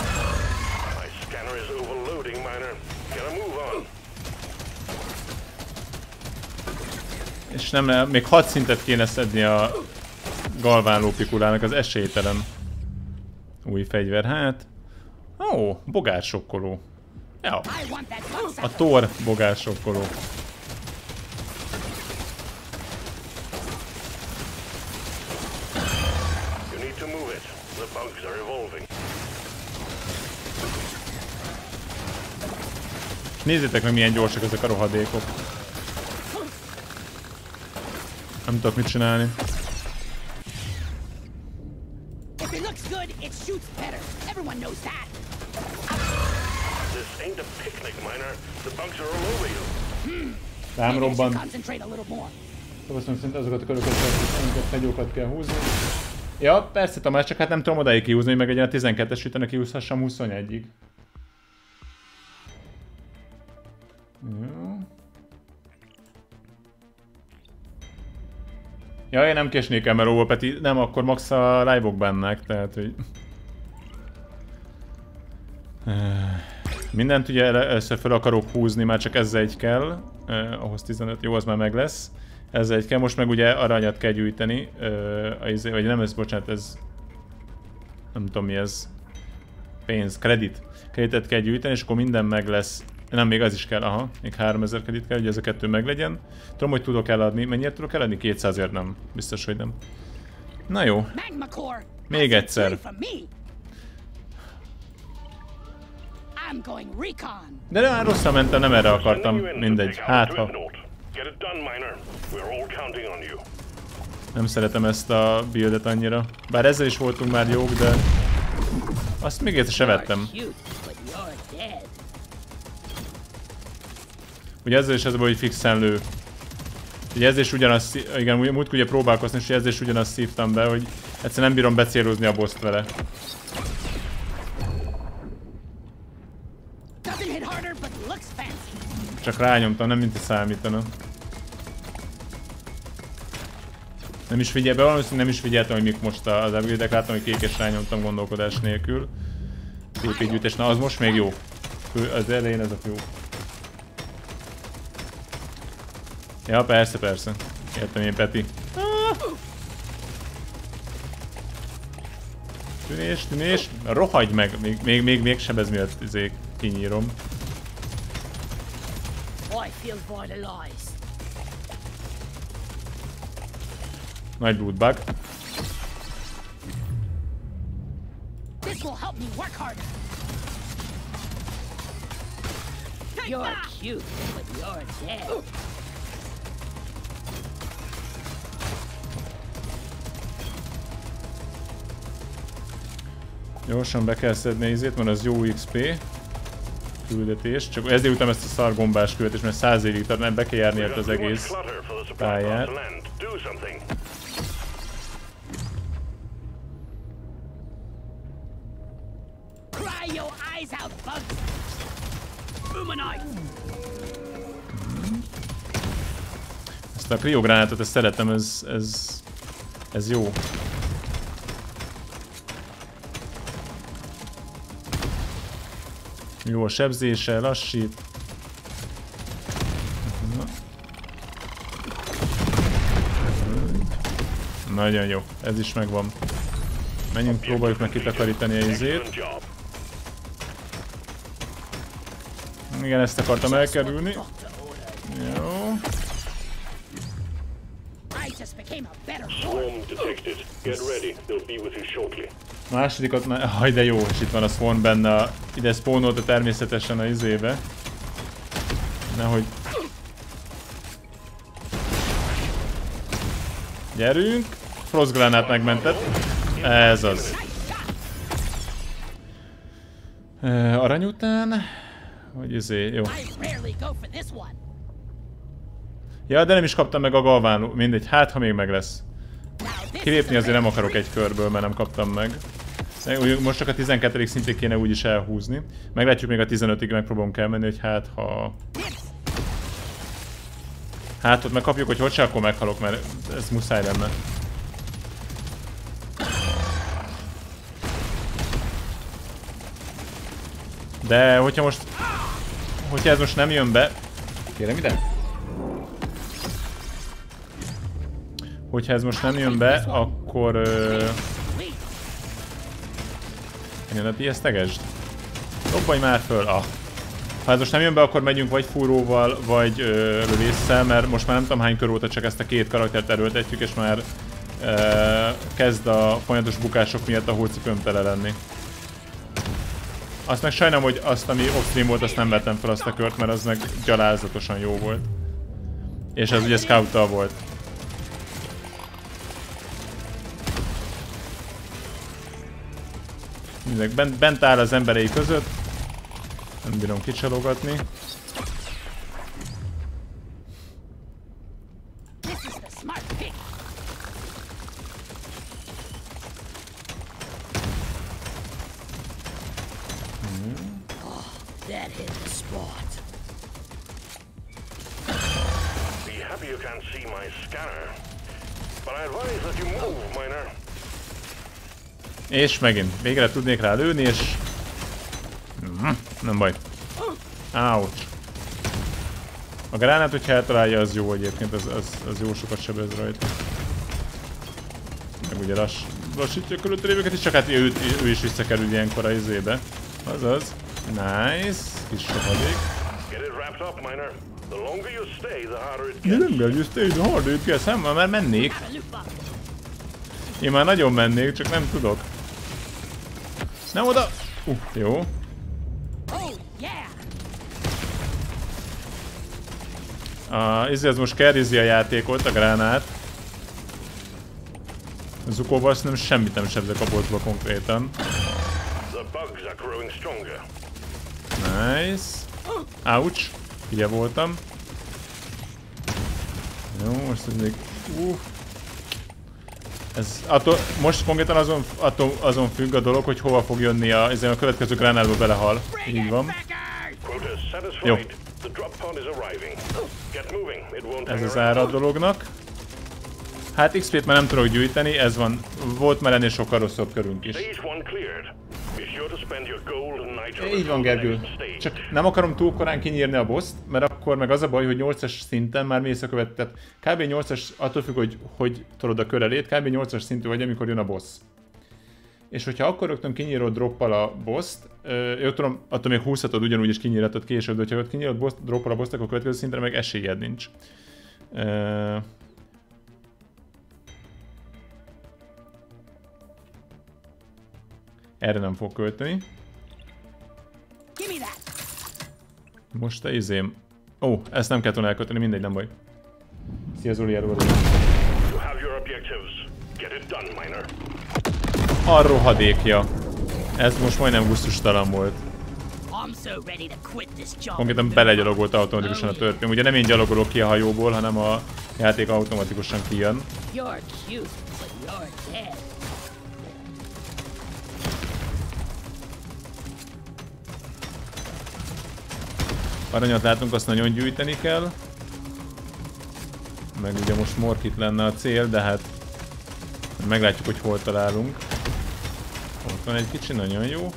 És nem, még hat szintet kéne szedni a galvánló pikulának, az esélytelen. Új fegyver, hát... Ó, bogársokkoló. Ja. A Thor bogársokkoló. Nézzétek meg, milyen gyorsak ezek a rohadékok. Nem tudok mit csinálni. Rám robban. Szóval szerint azokat a köröket, amiket fegyókat kell húzni. Ja, persze Tamás, csak hát nem tudom odáig kihúzni, hogy meg egy a tizenkettes ütenek kihúzhassam huszonegyig. Jó. Ja, én nem késnék emeróba, Peti, nem, akkor max a live-ok bennek, tehát hogy... Mindent ugye először fel akarok húzni, már csak ezzel egy kell, eh, ahhoz tizenöt, jó, az már meg lesz. Ezzel egy kell, most meg ugye aranyat kell gyűjteni, eh, vagy nem ez, bocsánat, ez... Nem tudom mi ez. Pénz, kredit. Kreditet kell gyűjteni, és akkor minden meg lesz. Nem, még az is kell, aha, még háromezer kredit kell, hogy ez a kettő meglegyen. Tudom, hogy tudok eladni. Mennyire tudok eladni? kétszázért nem. Biztos, hogy nem. Na jó. Még egyszer. De már rosszra mentem, nem erre akartam. Mindegy. Hát ha. Nem szeretem ezt a buildet annyira. Bár ezzel is voltunk már jók, de... Azt még egyszer se vettem. Ugye ezzel is ez a baj, hogy fixen lő. Ugye ezzel is ugyanazt, igen, múltkor ugye próbálkozni, és ezzel is ugyanazt szívtam be, hogy egyszerűen nem bírom becélozni a bosszt vele. Csak rányomtam, nem mint a számítana. Nem is figyel be, valószínűleg nem is figyeltem, hogy mik most az upgrade-ek, láttam, hogy kékes rányomtam gondolkodás nélkül. té pé gyűjtés, na az most még jó. Az elején ez a jó. Ja, persze, persze. Értem én, Peti. Tűnés, tűnés. Rohagy meg, még, még, még, még sebez miatt izé kinyírom. Nagy bloodbug. You're cute, but you're dead. Gyorsan be kell szedni izét, mert az jó iksz pé küldetés. Csak ezért utána ezt a szargombás küldetést, mert száz évig tartani, be kell járni az egész pályát. Ezt a kriogránátot, ezt szeretem, ez, ez, ez jó. Jó a sebzése, lassít. Nagyon jó, ez is megvan. Menjünk, próbáljuk meg kitakarítani a izét. Igen, ezt akartam elkerülni. Jó. Másodikat már... Haj, de jó, és itt van a spawn benne. Ide spawnolta természetesen a izébe. Nehogy... Gyerünk! Frostgranát megmentett. Ez az. Uh, arany után... Hogy izé, jó. Ja, de nem is kaptam meg a galvánul. Mindegy, hát ha még meg lesz. Kilépni azért nem akarok egy körből, mert nem kaptam meg. Most csak a tizenkettedik szintig kéne úgyis elhúzni. Meglátjuk, még a tizenötig megpróbálunk elmenni, hogy hát ha... Hát ott megkapjuk, hogy hogy se, akkor meghalok, mert ez muszáj lenne. De hogyha most... Hogyha ez most nem jön be... Kérem ide? Hogyha ez most nem jön be, akkor... Ö... Jön a tiesztegesd? Dobbalj már föl! Ah. Ha ez most nem jön be, akkor megyünk vagy fúróval, vagy ö, lövésszel, mert most már nem tudom hány kör óta csak ezt a két karaktert erőltetjük, és már ö, kezd a folyamatos bukások miatt a hócipőm tele lenni. Azt meg sajnálom, hogy azt, ami off-stream volt, azt nem vettem fel azt a kört, mert az meg gyalázatosan jó volt. És ez ugye scout-tal volt. Mindeg bent, bent áll az emberei között. Nem bírom kicsalogatni. És megint, végre tudnék rá lőni, és... Nem baj. Ouch. A gránát, hogyha eltalálja, az jó egyébként, az, az, az jó sokat sebez rajta. Meg ugye lass, lassítja a körülöttelépőket is, csak hát ő, ő is visszakerül ilyenkor a izébe. Azaz. Nice. Kis sohadék. De nem kell, you stay, the harder it gets. Hát már mennék. Én már nagyon mennék, csak nem tudok. Nem oda! Uh, jó. A, ez most carryzi a játékot, a gránát. A Zukóval azt nem semmit nem sebzek a bossba konkrétan. Nice. Ouch. Ugye voltam. Jó, most ez még... Uh. Ez attól, most konkrétan azon, attól, azon függ a dolog, hogy hova fog jönni a, ezen a következő gránátba belehal. Így van. Jó. Ez az ára a dolognak. Hát iksz pét már nem tudok gyűjteni, ez van. Volt már ennél sokkal rosszabb körünk is. Így van, Gergő. Csak nem akarom túl korán kinyírni a bosszt, mert akkor meg az a baj, hogy nyolcas szinten már mész a követ. Tehát kb. nyolcas, attól függ, hogy hogy tolod a körelét, kb. nyolcas szintű vagy, amikor jön a boss. És hogyha akkor rögtön kinyírod droppal a boss-t, ö, tudom, attól még húzhatod ugyanúgy is kinyírhatod később, de hogyha ott kinyírod boss, droppal a boss-t, akkor a következő szintre meg esélyed nincs. Ö... Erre nem fog költeni. Most te izém. Ó, oh, ezt nem kell volna elkölteni, mindegy, nem baj. Szia Zoli, erről. A rohadékja. Ez most majdnem gusztustalan volt. Konkrétan belegyalogolt automatikusan a törpém. Ugye nem én gyalogolok ki a hajóból, hanem a játék automatikusan kijön. Aranyat látunk, azt nagyon gyűjteni kell. Meg ugye most Morkit lenne a cél, de hát meglátjuk, hogy hol találunk. Ott van egy kicsi, nagyon jó.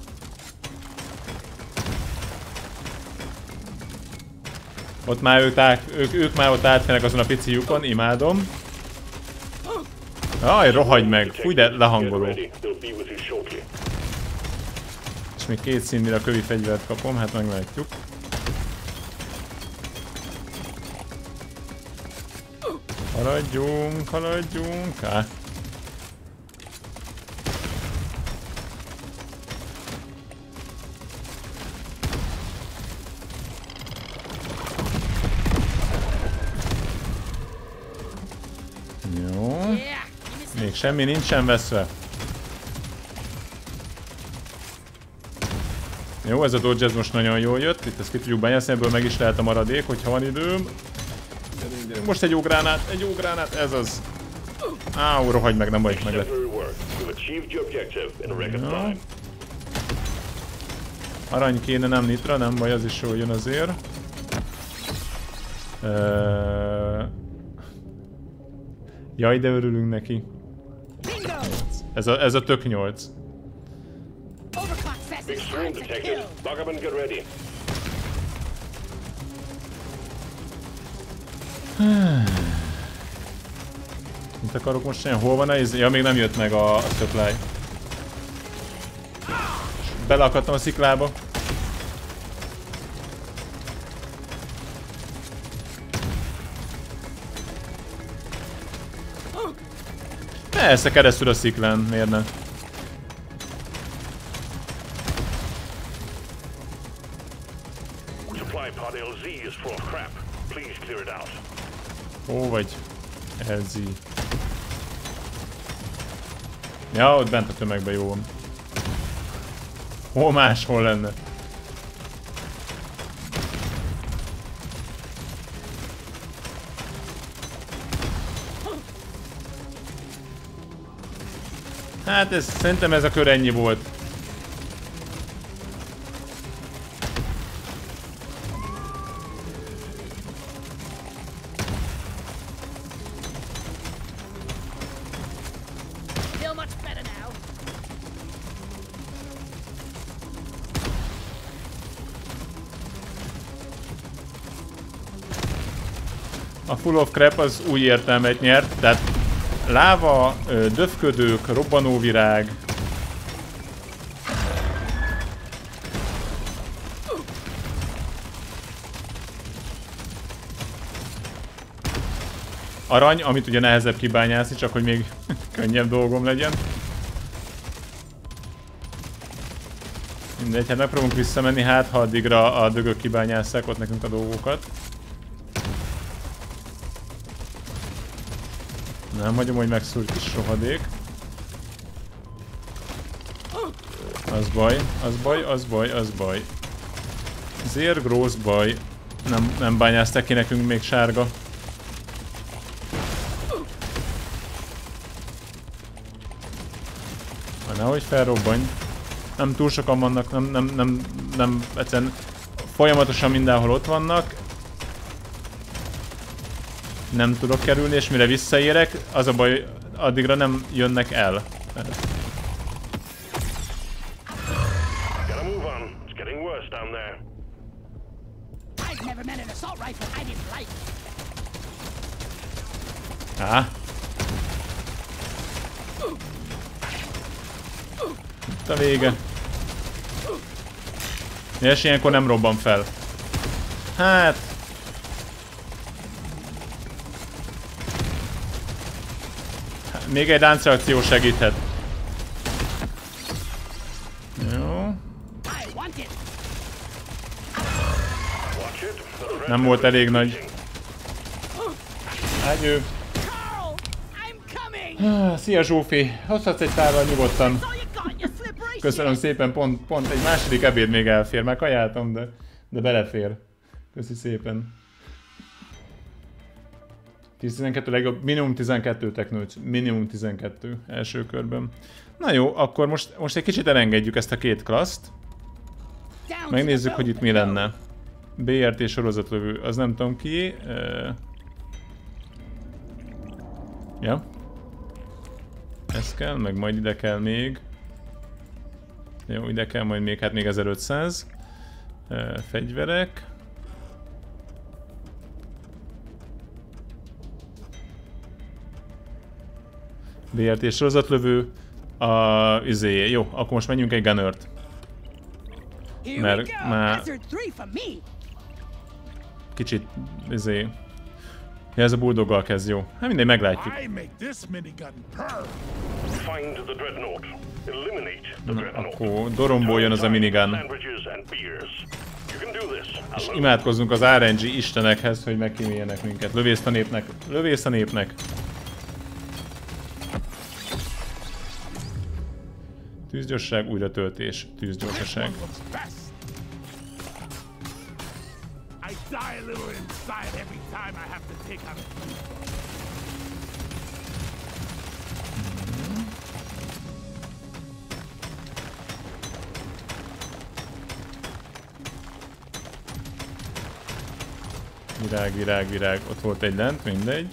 Ott már ők, át, ők, ők már ott átfélnek azon a pici lyukon, imádom. Aj, rohagy meg! Fúj, de lehangoló. És még két színmire a kövi fegyvert kapom, hát meglátjuk. Haladjunk, haladjunk! Á. Jó. Még semmi nincsen veszve. Jó, ez a dodge ez most nagyon jól jött. Itt ezt ki tudjuk bányászni, ebből meg is lehet a maradék, hogyha van időm. Most egy ógránát, egy ógránát, ez az. Áú, rohagy meg, nem baj, meg lett. Ja. Arany kéne, nem nitra, nem baj, az is jól jön azért. Uh... Jaj, de örülünk neki. Ez a, ez a tök nyolc. Mit akarok most csinálni? Hol van ez? Ja, még nem jött meg a, a supply. Beleakadtam a sziklába. Persze, keresztül a sziklán, miért ne? Ó, vagy ez így. Ja, ott bent a tömegben jó van. Hol máshol lenne? Hát ez, szerintem ez a kör ennyi volt. A Full of Crap az új értelmet nyert, tehát láva, döfködők, robbanóvirág. Arany, amit ugye nehezebb kibányászni, csak hogy még könnyebb dolgom legyen. Mindegy, hát megpróbálunk visszamenni, hát ha addigra a dögök kibányásszák ott nekünk a dolgokat. Nem hagyom, hogy megszúr kis rohadék. Az baj, az baj, az baj, az baj. Zér gross baj. Nem, nem bányázták ki nekünk még sárga. Na, nehogy felrobbanj. Nem túl sokan vannak, nem, nem, nem, nem, egyszerűen Folyamatosan mindenhol ott vannak. Nem tudok kerülni, és mire visszaérek, az a baj, addigra nem jönnek el. Á. Itt a vége. És ilyenkor nem robban fel. Hát... Még egy láncreakció segíthet. Jó. Nem volt elég nagy. Ágyő. Szia Zsófi, hozhatsz egy tárral nyugodtan. Köszönöm szépen, pont, pont egy második ebéd még elfér, már kajáltam, de, de belefér. Köszi szépen. tíz tizenkettő legjobb, minimum tizenkettő Technoids, minimum tizenkettő első körben. Na jó, akkor most, most egy kicsit elengedjük ezt a két klaszt. Megnézzük, hogy itt mi lenne. bé er té sorozatlövő, az nem tudom ki. Uh... Ja. Ez kell, meg majd ide kell még. Jó, ide kell majd még, hát még ezerötszáz. Uh, fegyverek. bé er té sorozatlövő. A izé, jó, akkor most menjünk egy Gunnert. Mert már kicsit izé. Ja, ez a bulldoggal kezd, jó. Hát mindegy, meglátjuk. Na, akkor doromból jön az a minigun. És imádkozzunk az er en gé istenekhez, hogy megkíméljenek minket. Lövészt a népnek, lövészt a népnek. Tűzgyorsaság, újratöltés, tűzgyorsaság. Virág, virág, virág. Ott volt egy lent, mindegy.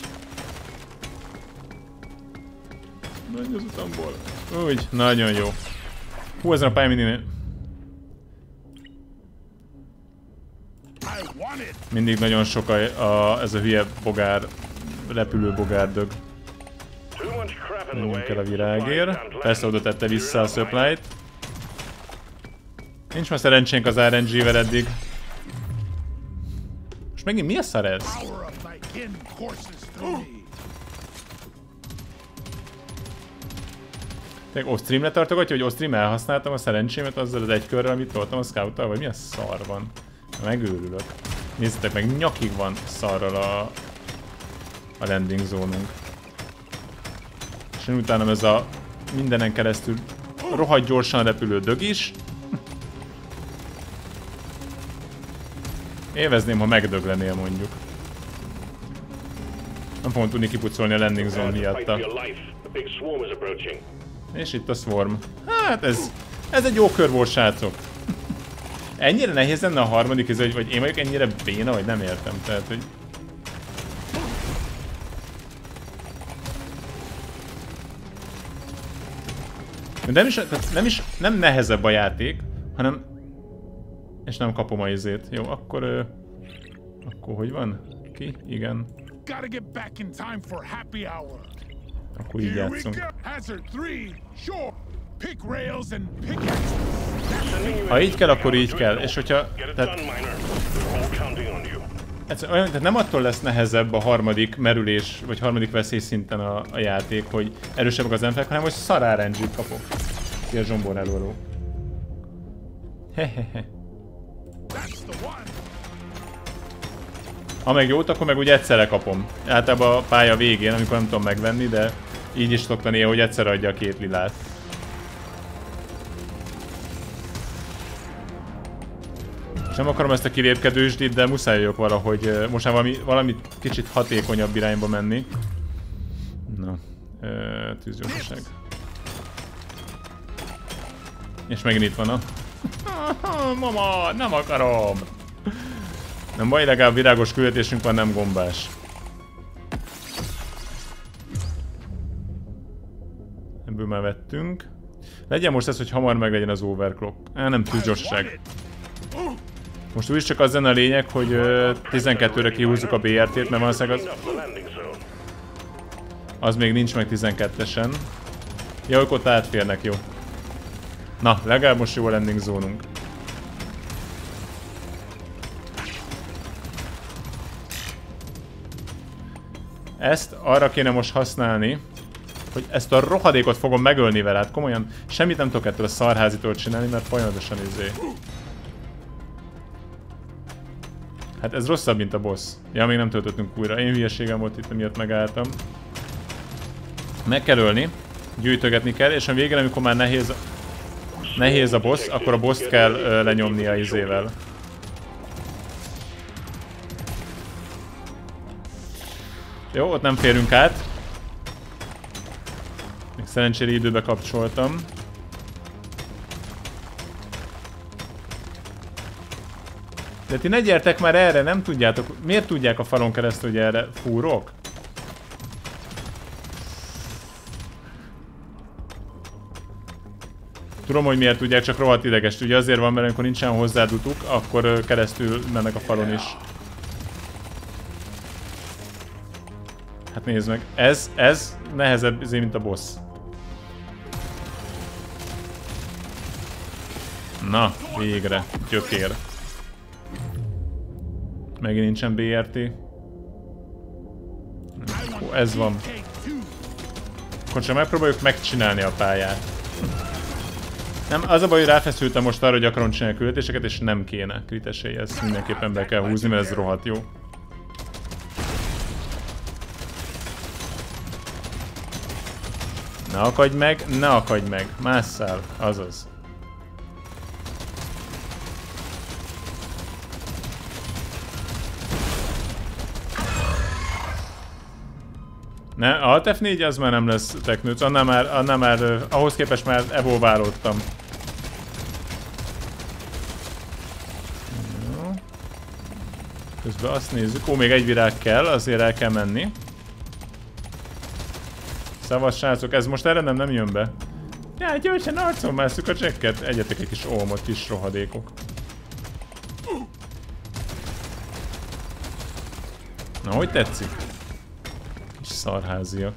Menj az utamból. Úgy, nagyon jó. Hú, ezen a pályán mindig... Mindig nagyon sok a, a, ez a hülye bogár, repülő bogárdög. Menjünk el a virágért. Persze oda tette vissza a supply-t. Nincs már szerencsénk az er en gé-vel eddig. Most megint mi a szar ez? Tényleg off-stream letartogatja, hogy off-stream elhasználtam a szerencsémet azzal az egy körrel, amit toltam a scout-tal, vagy mi a szar van? Megőrülök. Nézzétek meg, nyakig van szarral a, a landing zónunk. És utána ez a mindenen keresztül rohadt gyorsan repülő dög is. Élvezném, ha megdöglenél mondjuk. Nem fogom tudni kipucolni a landing zone miatta. És itt a swarm. Hát ez, ez egy jó kör volt, srácok. Ennyire nehéz lenne a harmadik, ez, vagy én vagyok ennyire béna, vagy nem értem. Tehát, hogy... De nem is, nem is, nem nehezebb a játék, hanem... És nem kapom a izét. Jó, akkor... Ö... Akkor hogy van? Ki? Igen. Akkor így játszunk. Ha így kell, akkor így kell. És hogyha... Tehát, olyan, tehát nem attól lesz nehezebb a harmadik merülés, vagy harmadik veszélyszinten a, a játék, hogy erősebbek az emberek, hanem hogy szar er en gét kapok. Szia Zsombor előadó. Hehehe. Ha meg jót, akkor meg úgy egyszerre kapom. Általában a pálya végén, amikor nem tudom megvenni, de így is szoktam néha, hogy egyszer adja a két lilát. És nem akarom ezt a kilépkedősdit, de muszáj vagyok valahogy most már valami, valami kicsit hatékonyabb irányba menni. Na, tűzgyorsaság. És megint itt van a... Mama, nem akarom! Nem baj, legalább virágos küldetésünk van, nem gombás. Ebből már vettünk. Legyen most ez, hogy hamar meg legyen az overclock. Á, nem túl gyorsaság. Most úgyis csak az lenne a lényeg, hogy tizenkettőre kihúzzuk a bé er té-t, mert valószínűleg az... Az még nincs meg tizenkettesen. Ja, ők ott átférnek, jó. Na, legalább most jó a landing zónunk. Ezt arra kéne most használni, hogy ezt a rohadékot fogom megölni vele, hát komolyan semmit nem tudok ettől a szarházitól csinálni, mert folyamatosan izé. Hát ez rosszabb, mint a boss. Ja, még nem töltöttünk újra. Én hülyeségem volt itt, miatt megálltam. Meg kell ölni, gyűjtögetni kell, és a végén, amikor már nehéz, nehéz a boss, akkor a boss-t kell uh, lenyomni a izével. Jó, ott nem férünk át. Még szerencsére időbe kapcsoltam. De ti ne gyertek már erre, nem tudjátok. Miért tudják a falon keresztül, hogy erre fúrok? Tudom, hogy miért tudják, csak rohadt ideges. Ugye azért van, mert amikor nincsen hozzádutuk, akkor keresztül mennek a falon is. Hát nézd meg, ez, ez nehezebb azért, mint a boss. Na, végre, gyökér. Megint nincsen bé er té. Ó, ez van. Akkor csak megpróbáljuk megcsinálni a pályát. Nem, az a baj, hogy ráfeszültem most arra, hogy akarom csinálni a küldetéseket, és nem kéne. Kritesei, ezt mindenképpen be kell húzni, mert ez rohadt jó. Ne akadj meg, ne akadj meg. Másszál, azaz. Ne, a Alt ef négy az már nem lesz teknőc, annál már, annál már, uh, ahhoz képest már evolválódtam. Jó. Közben azt nézzük, ó, még egy virág kell, azért el kell menni. Szavas srácok, ez most erre nem, nem jön be. Ja, gyorsan arcon másszuk a csekket. Egyetek egy kis olmot, kis rohadékok. Na, hogy tetszik? Kis szarháziak.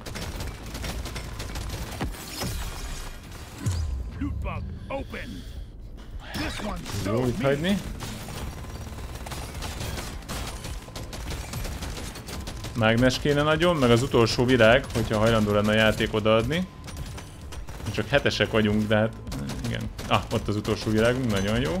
Jó, itt hagyni. Mágnes kéne nagyon, meg az utolsó virág, hogyha hajlandó lenne a játék odaadni. Csak hetesek vagyunk, de hát igen. Ah, ott az utolsó virágunk, nagyon jó.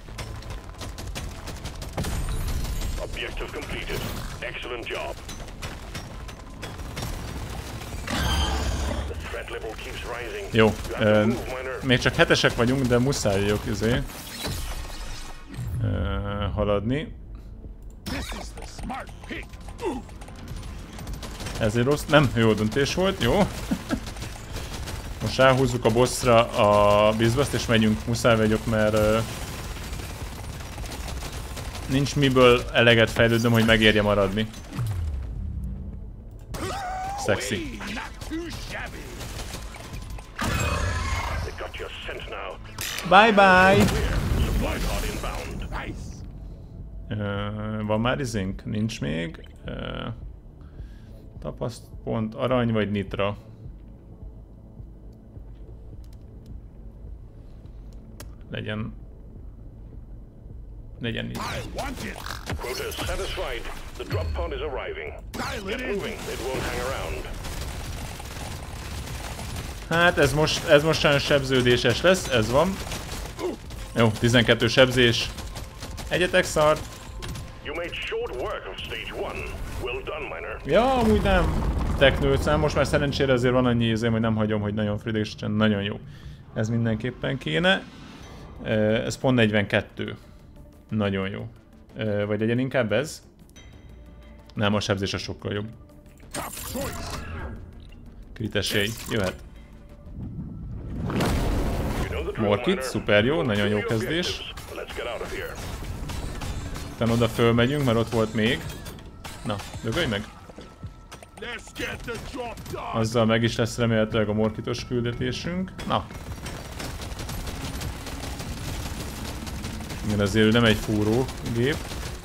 Jó, uh, még csak hetesek vagyunk, de muszáj vagyok izé uh, haladni. Ez egy rossz, nem jó döntés volt, jó. Most ráhúzzuk a bossra a bizbaszt és megyünk, muszáj vagyok, mert uh, nincs miből eleget fejlődnöm, hogy megérje maradni. Szexi. Bye bye! Uh, van már izénk? Nincs még. Uh, tapasztpont, arany vagy nitra? Legyen... Legyen nitra. Hát ez most, ez most sajnos sebződéses lesz, ez van. Jó, tizenkettő sebzés. Egyetek szart. Ja, amúgy nem. Teknőcám, most már szerencsére azért van annyi izém, hogy nem hagyom, hogy nagyon fröldégesen, nagyon jó. Ez mindenképpen kéne. Ez pont negyvenkettő. Nagyon jó. Vagy legyen inkább ez? Nem, a sebzés a sokkal jobb. Krit esély, jöhet. Morkit, szuper jó, nagyon jó kezdés. Utána oda fölmegyünk, mert ott volt még. Na, dögölj meg! Azzal meg is lesz remélhetőleg a morkitos küldetésünk. Na! Igen, azért nem egy fúró gép.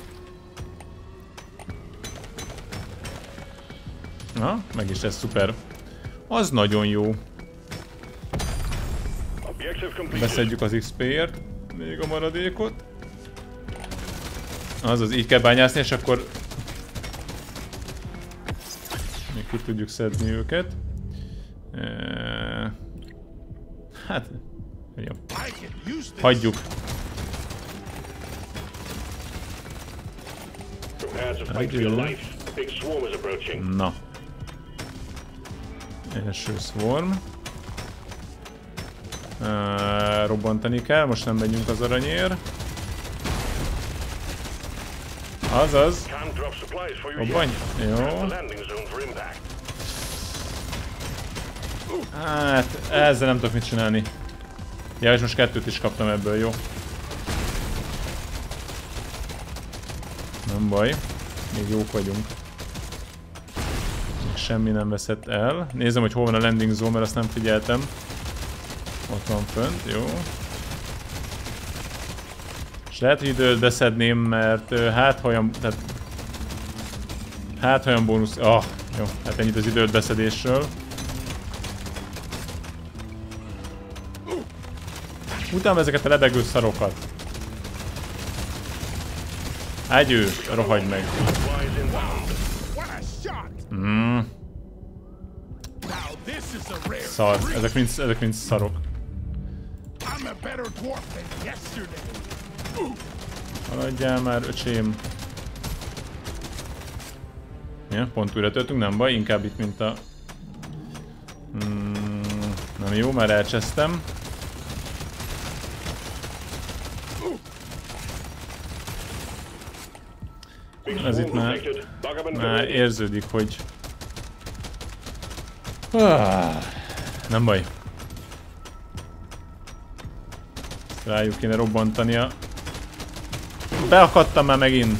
Na, meg is ez szuper. Az nagyon jó. Beszedjük az iksz pé-ért, még a maradékot. Azaz, így kell bányászni, és akkor még ki tudjuk szedni őket. Hát, jó. Hagyjuk. Na. Első swarm. Uh, robbantani kell, most nem megyünk az aranyér. Azaz. Robbanj. Jó. Hát, ezzel nem tudok mit csinálni. Ja, és most kettőt is kaptam ebből, jó. Nem baj. Még jók vagyunk. Még semmi nem veszett el. Nézem, hogy hol van a landing zone, mert azt nem figyeltem. Ott van fönt, jó. És lehet, hogy időt beszedném, mert hát ha olyan... Tehát, hát ha olyan bónusz... Ah, jó, hát ennyit az időt beszedésről. Utána ezeket a lebegő szarokat. Ágyő, rohagy meg. Mm. Szar, ezek mind, ezek mind szarok. Haladjál már, öcsém. Ja, pont újra töltünk, nem baj, inkább itt mint a... Mm, nem jó, már elcsesztem. Ez itt már, már érződik, hogy... Ah, nem baj. Rájuk kéne robbantania. Beakadtam már megint.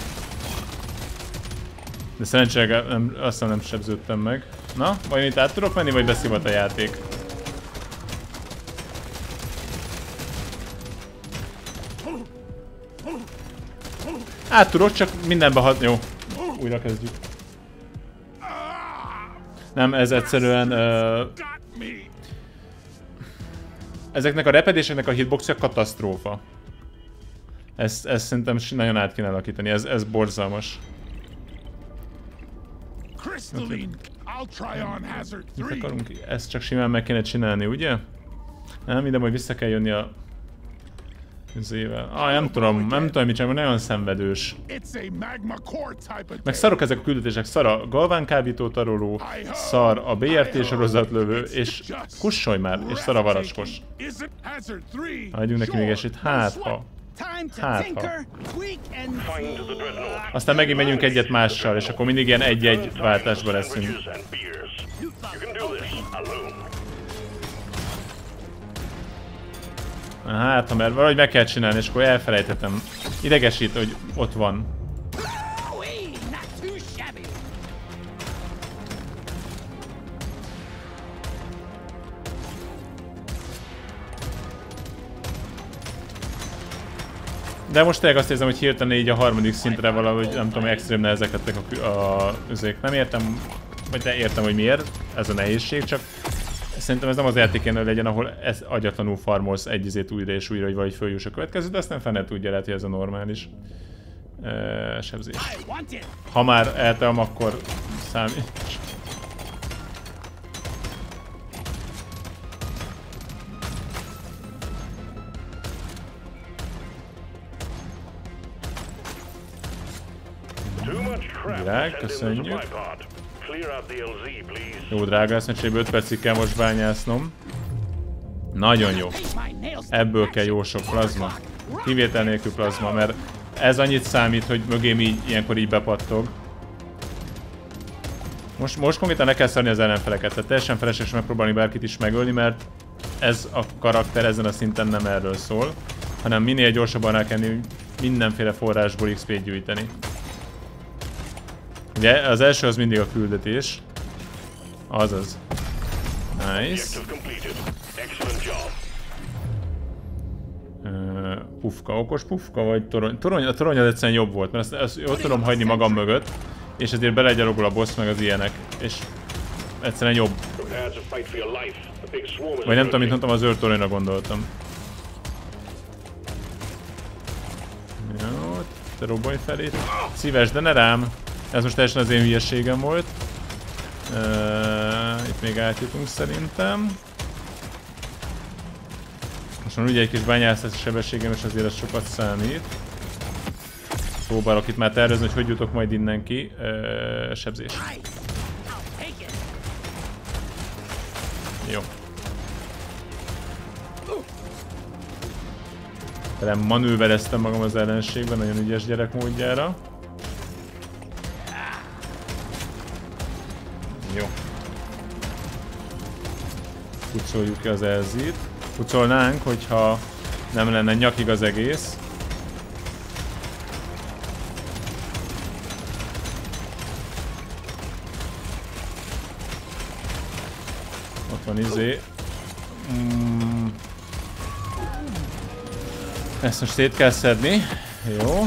De szerencsére nem, aztán nem sebződtem meg. Na, vajon itt át tudok menni, vagy beszivat a játék? Át tudok, csak mindenbe hat... Jó, újra kezdjük. Nem, ez egyszerűen... Uh, ezeknek a repedéseknek a hitboxja katasztrófa. Ezt, ezt szerintem nagyon át kéne alakítani, ez, ez borzalmas. Mit akarunk? Ezt csak simán meg kéne csinálni, ugye? Nem, ide majd vissza kell jönni a... Zével. Ah, nem tudom, nem tudom mit csinálni, nagyon szenvedős. Meg szarok ezek a küldetések, szar a galvánkábító taroló, szar a bé er té sorozatlövő, és kussolj már, és szar a varacskos. Hagyjunk neki még esélyt, hát ha. Hát ha. Aztán megint megyünk egyet mással, és akkor mindig ilyen egy-egy váltásban leszünk. Hát, ha mert valahogy meg kell csinálni, és akkor elfelejtettem. Idegesít, hogy ott van. De most tényleg azt érzem, hogy hirtelen így a harmadik szintre valahogy, nem tudom, extrém nehezek lettek a, a üzék. Nem értem, vagy de értem, hogy miért ez a nehézség, csak szerintem ez nem az játék kéne, hogy legyen, ahol ez agyatlanul farmolsz egy izét újra és újra, hogy vagy följuss a következő, de azt nem fene tudja, lehet, hogy ez a normális uh, sebzés. Ha már eltelem, akkor számít. Virág, köszönjük. Jó, drága eszmecsébe öt percig kell most bányásznom. Nagyon jó. Ebből kell jó sok plazma. Kivétel nélkül plazma, mert ez annyit számít, hogy mögém így, ilyenkor így bepattog. Most, most konkrétan le kell szarni az ellenfeleket, tehát teljesen felesleges megpróbálni bárkit is megölni, mert ez a karakter ezen a szinten nem erről szól, hanem minél gyorsabban rá kell mindenféle forrásból iksz pét gyűjteni. Ugye az első az mindig a küldetés. Azaz. Nice. Uh, pufka, okos pufka vagy torony? Torony, a torony az egyszerűen jobb volt, mert ezt, ezt ott tudom hagyni magam mögött, és ezért belegyalogol a boss meg az ilyenek, és egyszerűen jobb. Vagy nem tudom, mint mondtam, az őrtoronyra gondoltam. Jó, te robbanj felé. Szíves, de ne rám. Ez most teljesen az én hülyeségem volt. Uh, itt még átjutunk szerintem. Most van ugye egy kis bányászati sebességem, és azért ez sokat számít. Próbálok itt már tervezni, hogy hogy jutok majd innen ki. Uh, sebzés. Jó. Talán manővereztem magam az ellenségben, nagyon ügyes gyerek módjára. Jó. Pucoljuk ki az elzít. Pucolnánk, hogyha nem lenne nyakig az egész. Ott van izé. Mm. Ezt most szét kell szedni. Jó.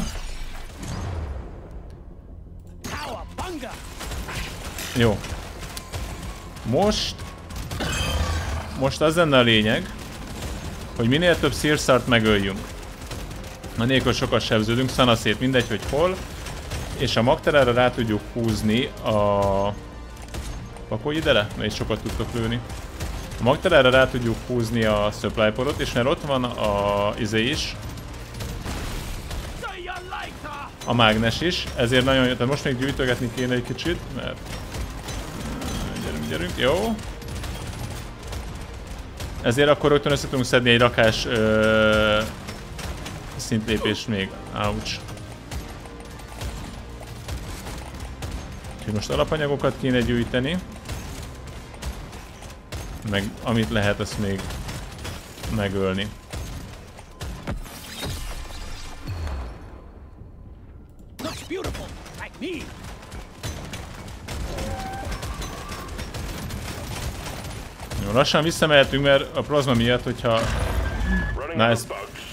Jó. Most... Most az lenne a lényeg, hogy minél több szírszart megöljünk. Anélkül sokat sebződünk, szanaszét, mindegy, hogy hol. És a magterára rá tudjuk húzni a... Pakolj ide le? Mert sokat tudtok lőni. A magterára rá tudjuk húzni a supply podot, és mert ott van a izé is. A mágnes is, ezért nagyon jó. Tehát most még gyűjtögetni kéne egy kicsit, mert... Gyerünk, gyerünk, jó. Ezért akkor rögtön össze tudunk szedni egy rakás ö... szintlépést még. Ouch. Úgyhogy most alapanyagokat kéne gyűjteni. Meg amit lehet, azt még megölni. Jó, lassan visszamehetünk, mert a plazma miatt, hogyha... Na ez...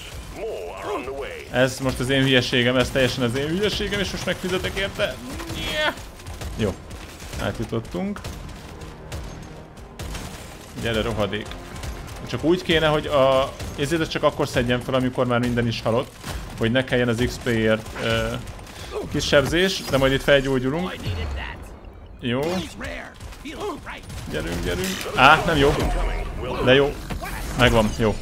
Ez most az én hülyeségem, ez teljesen az én hülyeségem, és most megfizetek érte. Jó, átjutottunk. Gyere, rohadék. Csak úgy kéne, hogy a... Ezért csak akkor szedjem fel, amikor már minden is halott, hogy ne kelljen az iksz pé-ért uh, kis sebzés, de majd itt felgyógyulunk. Jó. Gyerünk, gyerünk. Á, nem jó. De jó. Megvan, jó.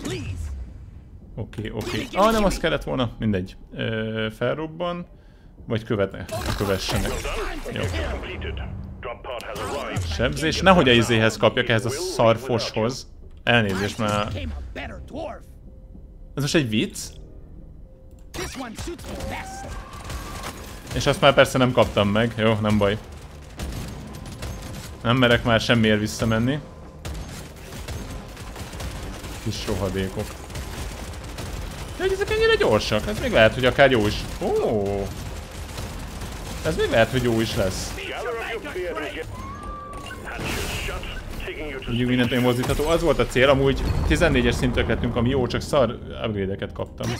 Oké, oké. Ah, nem az kellett volna. Mindegy. Uh, felrobban. Vagy követne. Kövessenek. Jó. Sebzés. Nehogy a izéhez kapjak, ehhez a szarfoshoz. Elnézést már. Ez most egy vicc? És azt már persze nem kaptam meg. Jó, nem baj. Nem merek már semmiért visszamenni. Kis rohadékok. De hogy ezek ennyire gyorsak? Ez még lehet, hogy akár jó is. Ó! Ez még lehet, hogy jó is lesz. Úgy mindent még mozdítható. Az volt a cél, amúgy tizennégyes szintek lettünk, ami jó, csak szar upgrade-eket kaptam.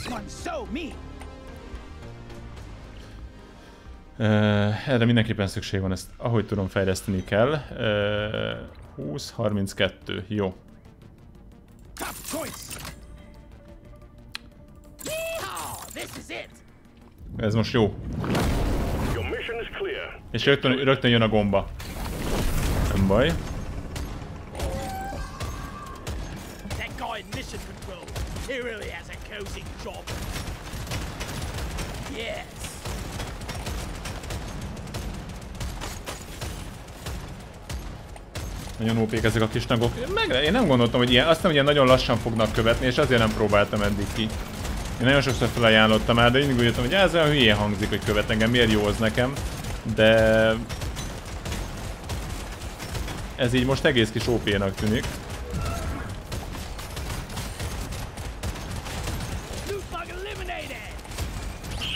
Uh, erre mindenképpen szükség van, ezt ahogy tudom fejleszteni kell. Uh, húsz harminckettő, jó. Ez most jó. És rögtön, rögtön jön a gomba. Nem baj. Nagyon ó pék ezek a kis tagok. Meg, én nem gondoltam, hogy ilyen, azt nem, hogy ilyen nagyon lassan fognak követni, és azért nem próbáltam eddig ki. Én nagyon sokszor felajánlottam már, de mindig úgy jöttem, hogy ez olyan hülyén hangzik, hogy követ engem, miért jó az nekem. De... ez így most egész kis ó pénak tűnik.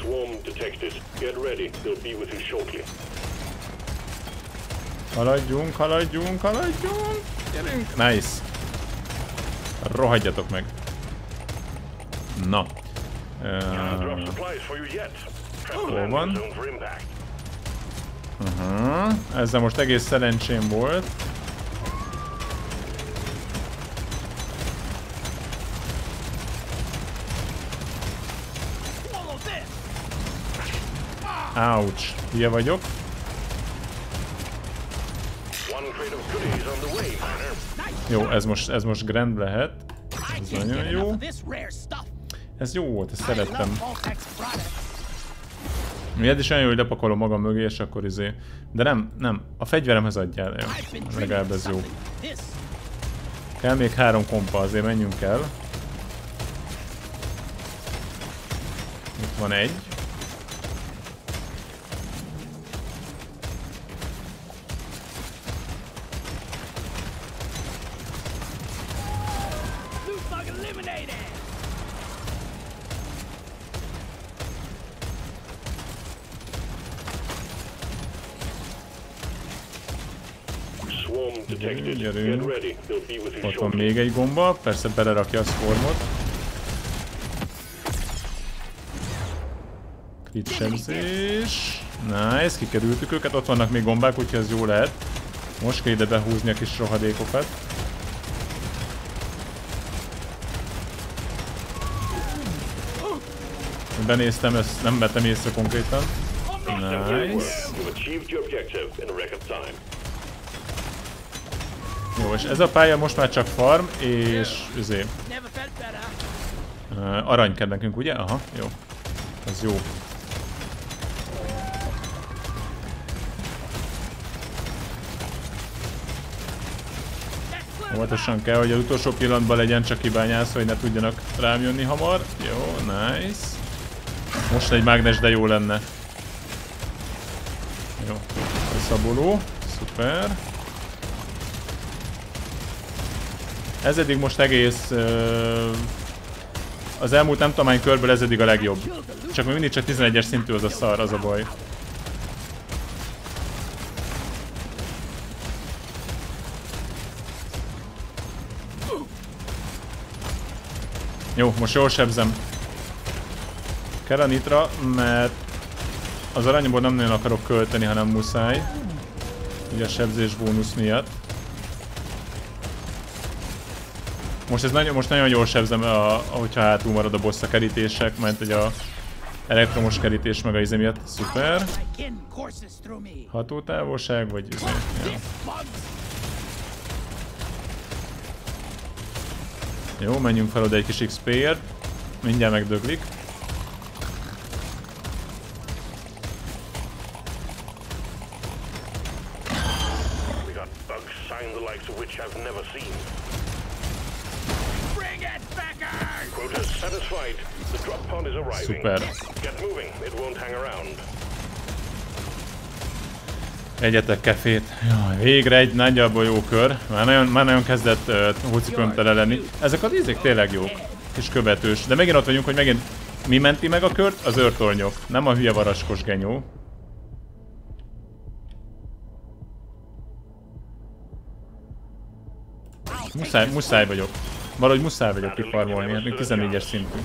Haladjunk, haladjunk, haladjunk! Gyerünk! Nice! Rohadjatok meg! Na. Uh, hol van? Uh-huh. Ezzel most egész szerencsém volt. Ouch! Hülye vagyok. Jó, ez most, ez most grand lehet. Ez nagyon jó. Ez jó volt, ezt szerettem. Miért is olyan jó, hogy lepakolom magam mögé, és akkor izé... De nem, nem, a fegyveremhez adjál. Jó, legalább ez jó. Kell még három kompa, azért menjünk el. Itt van egy. Gyerünk. Ott van még egy gomba, persze belerakja a swarmot. Crit sebzés. Nice, kikerültük őket, ott vannak még gombák, úgyhogy ez jó lehet. Most kell ide behúzni a kis rohadékokat. Benéztem, ezt nem vettem észre konkrétan. Nice. Jó, és ez a pálya most már csak farm, és üzé. Uh, arany kell nekünk, ugye? Aha, jó. Ez jó. Óvatosan kell, hogy az utolsó pillanatban legyen csak kibányászva, hogy ne tudjanak rám jönni hamar. Jó, nice. Most egy mágnes, de jó lenne. Jó, szaboló. Szuper. Ez eddig most egész... Uh, az elmúlt nem tudom hány körből ez eddig a legjobb. Csak még mindig csak tizenegyes szintű az a szar, az a baj. Jó, most jól sebzem. Kell a nitra, mert az aranyból nem nagyon akarok költeni, hanem muszáj. Ugye a sebzés bónusz miatt. Most ez nagyon, most nagyon jól sebzem, a, hogyha hátul marad a boss a kerítések, mert egy a elektromos kerítés meg a izé miatt. Szuper. Hatótávolság, vagy izé. Ja. Jó, menjünk fel oda egy kis iksz pé-ért. Mindjárt megdöglik. Szuper. Egyetek kefét. Jaj, végre egy nagyjából jó kör. Már nagyon, már nagyon kezdett uh, hócipőm tele lenni. Ezek az ízek tényleg jók. És követős. De megint ott vagyunk, hogy megint mi menti meg a kört? Az őrtornyok. Nem a hülye varaskos genyó. Muszáj, muszáj vagyok. Valahogy muszáj vagyok kifarmolni, hát még tizennégyes szintű.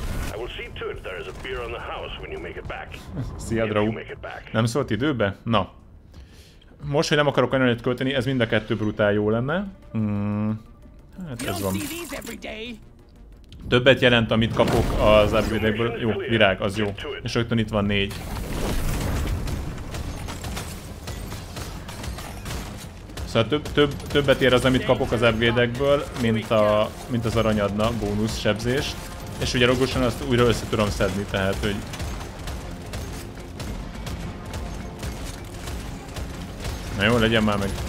Szia, Drau. Nem szólt időbe? Na. Most, hogy nem akarok annyit költeni, ez mind a kettő brutál jó lenne. Hmm. Hát ez van. Többet jelent, amit kapok az upgrade-ekből. Jó, virág, az jó. És rögtön itt van négy. Szóval több, több, többet ér az, amit kapok az upgrade-ekből, mint, a, mint az arany adna, bónusz sebzést. És ugye rogosan azt újra össze tudom szedni, tehát hogy... Na jó, legyen már meg.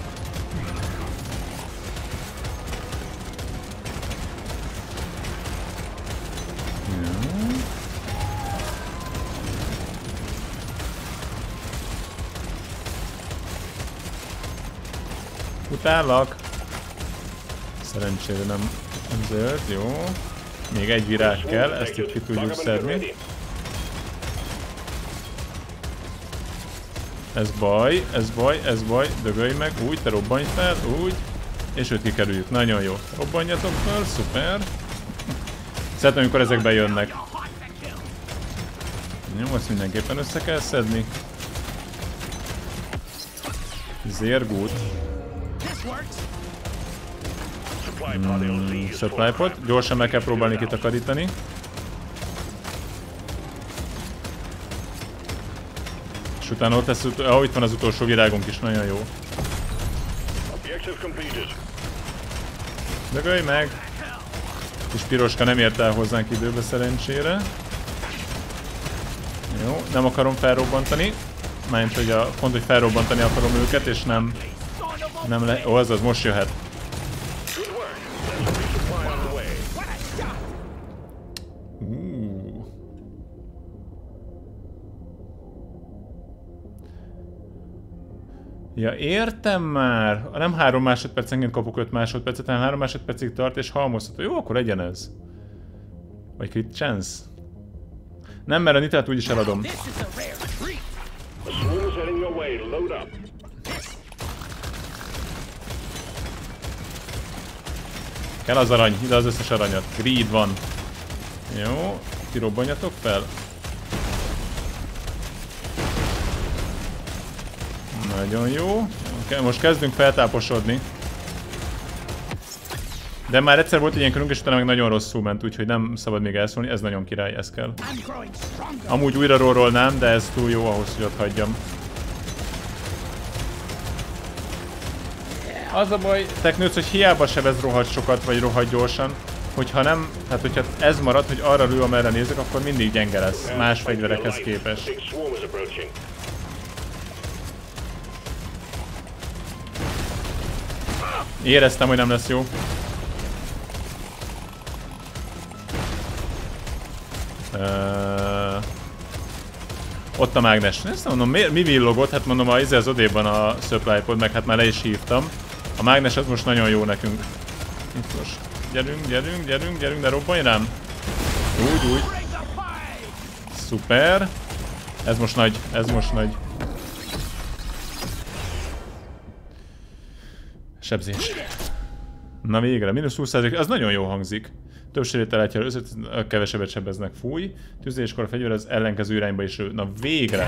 Utállak. Szerencsére nem zöld, jó. Még egy virág kell, ezt itt ki tudjuk szedni. Ez baj, ez baj, ez baj. Dögölj meg, úgy, te robbanj fel, úgy. És őt kikerüljük. Nagyon jó. Robbanjatok fel, szuper. Szeretném, amikor ezek bejönnek. Jó, azt mindenképpen össze kell szedni. Zérgút. Hmm, supply pot. Gyorsan meg kell próbálni kitakarítani. És utána ott lesz, ah, itt van az utolsó virágunk is, nagyon jó. Dögölj meg! Kis piroska nem ért el hozzánk időbe szerencsére. Jó, nem akarom felrobbantani. Mármint, hogy a pont, hogy felrobbantani akarom őket, és nem... Nem le... Ó, az az, most jöhet. Uh. Ja, értem már. Nem három másodpercenként kapok öt másodpercet, hanem három másodpercig tart, és halmozható. Jó, akkor legyen ez. Vagy crit chance. Nem, mert a nitrát úgyis eladom. Kell az arany, ide az összes aranyat. Greed van. Jó, kirobbanjatok fel. Nagyon jó. Most kezdünk feltáposodni. De már egyszer volt egy ilyen körünk, és utána meg nagyon rosszul ment, úgyhogy nem szabad még elszólni. Ez nagyon király, ez kell. Amúgy újra rollolnám, de ez túl jó ahhoz, hogy ott hagyjam. Az a baj, Teknőc, hogy hiába sebez rohadt sokat, vagy rohadt gyorsan, hogyha nem, hát hogyha ez marad, hogy arra lő, amerre nézek, akkor mindig gyenge lesz, más fegyverekhez képest. Éreztem, hogy nem lesz jó. Uh, ott a mágnes. Ezt mondom, mi, mi villogott? Hát mondom, az, az odébb van a supply pod, meg hát már le is hívtam. A mágnes az most nagyon jó nekünk. Itt most. Gyerünk, gyerünk, gyerünk, gyerünk, de robbanj rám. Úgy, úgy. Szuper. Ez most nagy, ez most nagy. Sebzés. Na végre, mínusz húsz százalék, az nagyon jó hangzik. Több sérült elátja, kevesebbet sebeznek, fúj. Tüzéskor a fegyver az ellenkező irányba is ő. Na végre!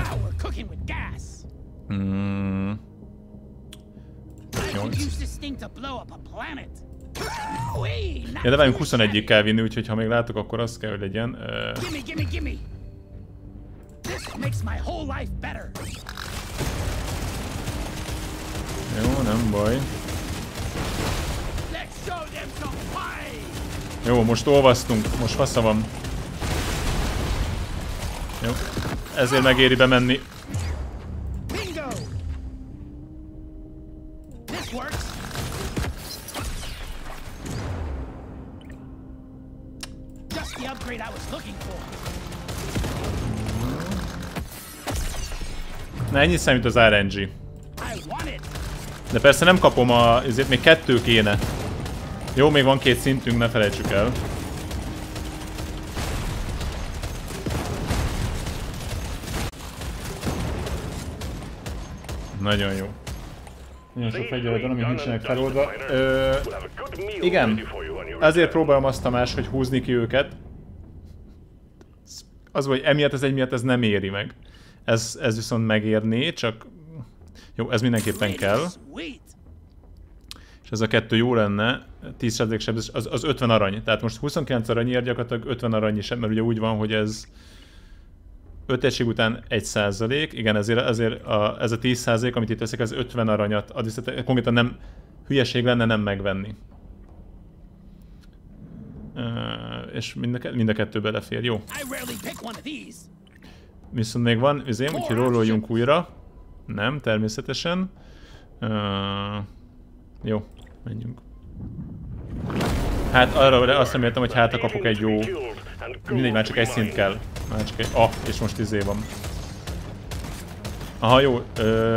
Hmm. Ja, de várjunk, huszonegyig kell vinni, úgyhogy ha még látok, akkor azt kell, hogy legyen. Uh... Jó, nem baj. Jó, most olvasztunk, most fasza van. Jó, ezért megéri bemenni. Na, ennyi számít az er en gé. De persze nem kapom a... ezért még kettő kéne. Jó, még van két szintünk, ne felejtsük el. Nagyon jó. Nagyon sok fegyvered van, amik nincsenek feloldva. Ö, igen, ezért próbálom azt, Tamás, hogy húzni ki őket. Az, hogy emiatt ez egy miatt ez nem éri meg. Ez, ez viszont megérné, csak... Jó, ez mindenképpen kell. És ez a kettő jó lenne, tíz százalék sebzés, az, az ötven arany. Tehát most huszonkilenc aranyért gyakorlatilag ötven arany is, mert ugye úgy van, hogy ez öt egység után egy százalék. Igen, ezért, ezért a, ez a tíz százalék, amit itt teszek, az ötven aranyat ad, viszont konkrétan nem hülyeség lenne nem megvenni. Uh, és mind a, mind a kettő belefér, jó. Viszont még van üzém, úgyhogy rolloljunk újra. Nem, természetesen. Uh, jó, menjünk. Hát arra azt reméltem, hogy hátra kapok egy jó... Mindegy, már csak egy szint kell. Már csak egy... Ah, és most izé van. Aha, jó. Ö...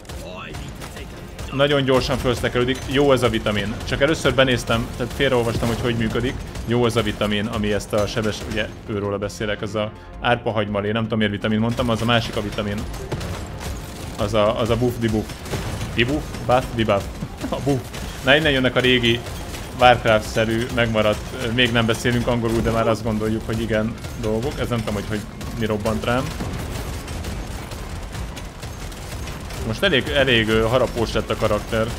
Nagyon gyorsan fölsztekelődik. Jó ez a vitamin. Csak először benéztem, tehát félreolvastam, hogy hogy működik. Jó ez a vitamin, ami ezt a sebes... Ugye, őróla beszélek, az a árpahagymalé. Nem tudom, miért vitamin mondtam, az a másik a vitamin. Az a, az a buff, debuff. Debuff? Buff? Debuff. A buff. Na innen jönnek a régi Warcraft-szerű, megmaradt, még nem beszélünk angolul, de már azt gondoljuk, hogy igen dolgok. Ez nem tudom, hogy, hogy mi robbant rám. Most elég, elég harapós lett a karakter.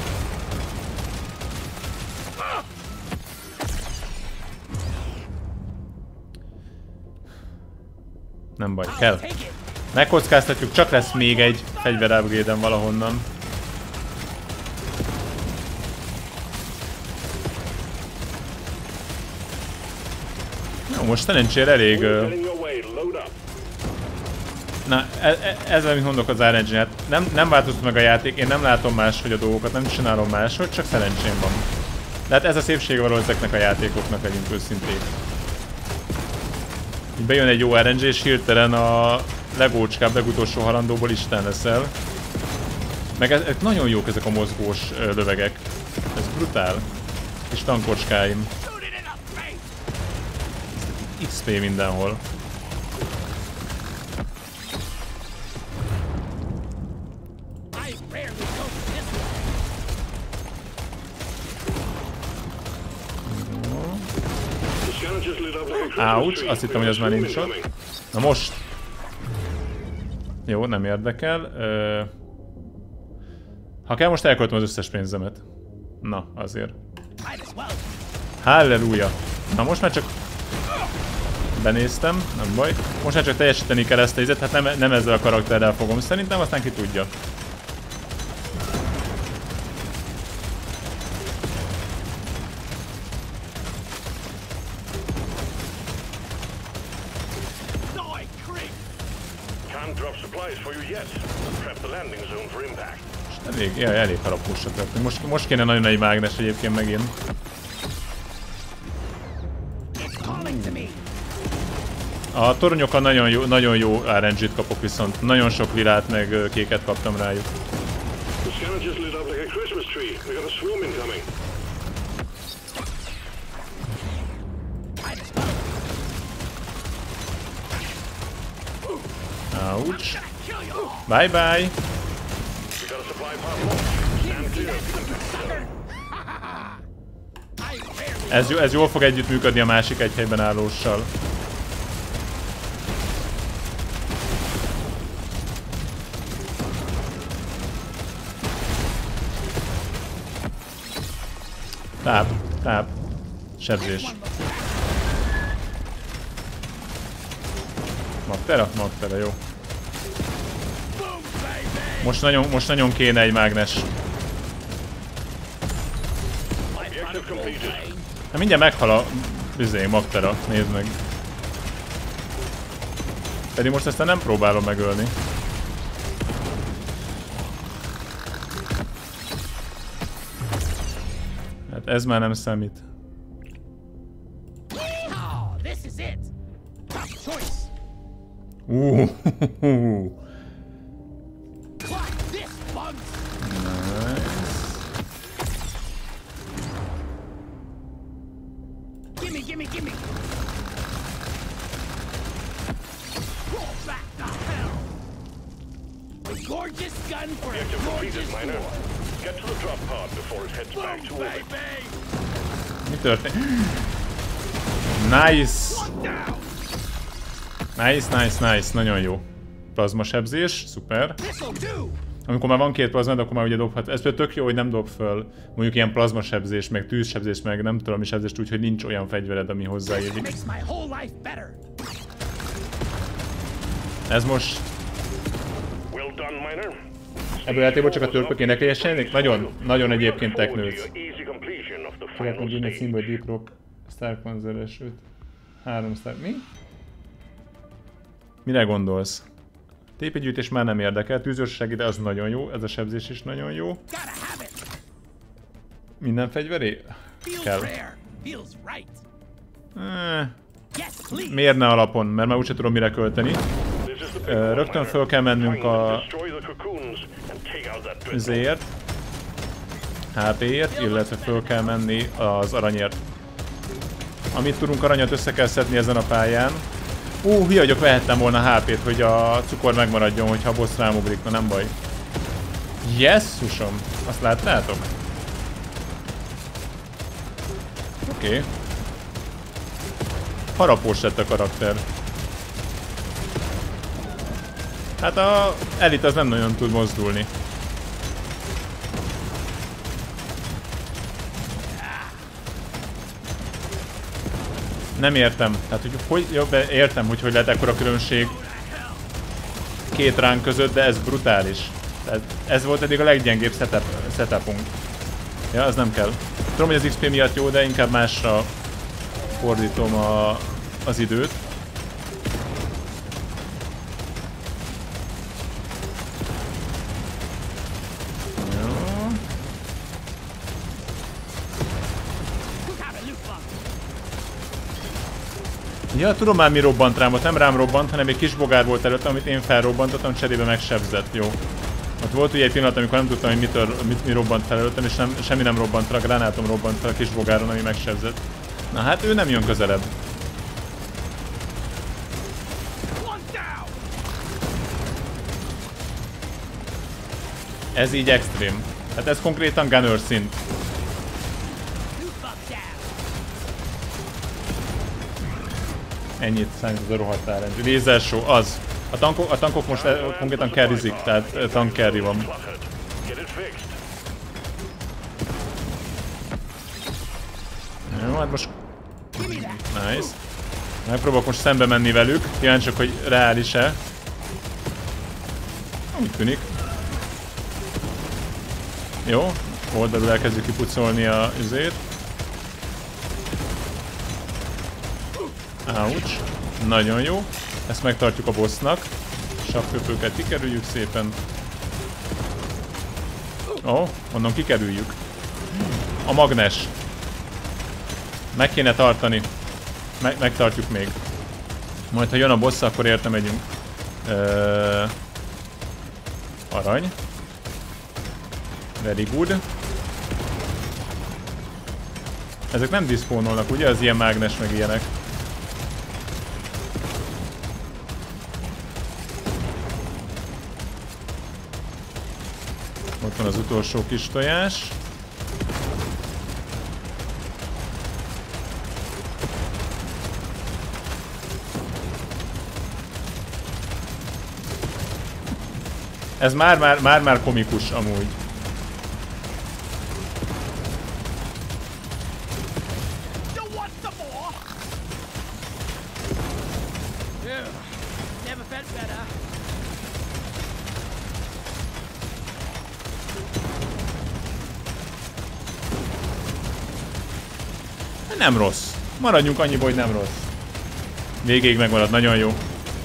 Nem baj, kell. Megkockáztatjuk, csak lesz még egy fegyver upgrade-en valahonnan. Jó, most szerencsére elég... Uh... Na, ez, ez amit mondok az er en gé, hát nem, nem változott meg a játék, én nem látom máshogy a dolgokat, nem csinálom máshogy, csak szerencsém van. De hát ez a szépsége való ezeknek a játékoknak, legyünk őszinték. Így bejön egy jó er en gé, és hirtelen a legócskább, legutolsó halandóból Isten leszel. Meg ez, ez nagyon jók ezek a mozgós lövegek. Ez brutál. Kis tankocskáim. iksz pé mindenhol. Ouch, azt hittem, hogy az már nincs ott. Na most! Jó, nem érdekel. Ö... Ha kell, most elköltöm az összes pénzemet. Na, azért. Halleluja! Na most már csak... Benéztem, nem baj. Most már csak teljesíteni kell ezt a izet, hát nem, nem ezzel a karakterrel fogom szerintem, aztán ki tudja. Elég, ja, elég harapósak lettünk. Most, most kéne nagyon egy mágnes egyébként megint. A tornyokon nagyon jó, nagyon jó er en gét kapok, viszont nagyon sok lilát meg kéket kaptam rájuk. Ouch. Bye bye. Ez, ez jól fog együttműködni a másik egy helyben állóssal. Táb, táb. Sebzés. Magtera? Magtera, jó. Most nagyon, most nagyon kéne egy mágnes. Hát mindjárt meghal a bizony, Magtera, nézd meg. Pedig most ezt nem próbálom megölni. Hát ez már nem számít. Uh, mi történt? Nice! Nice, nice, nice, nagyon jó. Plazmasebzés, szuper. Amikor már van két plazmad, akkor már ugye dobhat. Ez például tök jó, hogy nem dob föl mondjuk ilyen plazmasebzés, meg tűzsebzés, meg nem tudom mi sebzést, úgyhogy nincs olyan fegyvered, ami hozzáérik. Ez most... Ebből a játékból csak a törpök énekeljesenek? Nagyon, nagyon egyébként teknőc. Szeretném bírni egy színből Deep Rock, Star Panzer öt, három Star... Mi? Mire gondolsz? té pé gyűjtés már nem érdekel, tűzőrségi, de az nagyon jó, ez a sebzés is nagyon jó. Minden fegyveré? Kell. Eh, mérne alapon, mert már úgyse tudom mire költeni. Rögtön föl kell mennünk a... Zért. há péért, illetve föl kell menni az aranyért. Amit tudunk aranyat össze kell szedni ezen a pályán. Ú, hülye vagyok, vehettem volna há pét, hogy a cukor megmaradjon, hogyha a boss rámugrik, na nem baj. Jesszusom! Azt láttátok? Oké. Okay. Harapós lett a karakter. Hát a elit az nem nagyon tud mozdulni. Nem értem. Tehát, hogy, hogy jobb, értem, hogy hogy lehet ekkora különbség két ránk között, de ez brutális. Tehát ez volt eddig a leggyengébb setup, setupunk. Ja, az nem kell. Tudom, hogy az iksz pé miatt jó, de inkább másra fordítom a, az időt. Ja, tudom már mi robbant rám, ott nem rám robbant, hanem egy kis bogár volt előtt, amit én felrobbantottam, cserébe megsebzett, jó. Ott volt ugye egy pillanat, amikor nem tudtam, hogy mitől, mit, mi robbant fel előttem, és nem, semmi nem robbant fel, a gránátom robbant fel a kis bogáron, ami megsebzett. Na hát ő nem jön közelebb. Ez így extrém. Hát ez konkrétan gunner szint. Ennyit számít az a rohadt árend. Laser show, az. A tankok, a tankok most konkrétan carryzik, tehát tank carry van. Jó, hát most... Nice. Megpróbálok most szembe menni velük, kíváncsiak, hogy reális-e. Úgy tűnik. Jó, oldalul elkezdjük kipucolni a üzét. Ouch. Nagyon jó. Ezt megtartjuk a bossnak. Savköpőket kikerüljük szépen. Ó, oh, onnan kikerüljük. A magnes. Meg kéne tartani. Me megtartjuk még. Majd ha jön a boss, akkor érte megyünk. Uh, arany. Very good. Ezek nem diszpónolnak, ugye? Az ilyen mágnes meg ilyenek. Ott van az utolsó kis tojás. Ez már-már komikus amúgy. Nem rossz. Maradjunk annyiba, hogy nem rossz. Végéig megmarad, nagyon jó.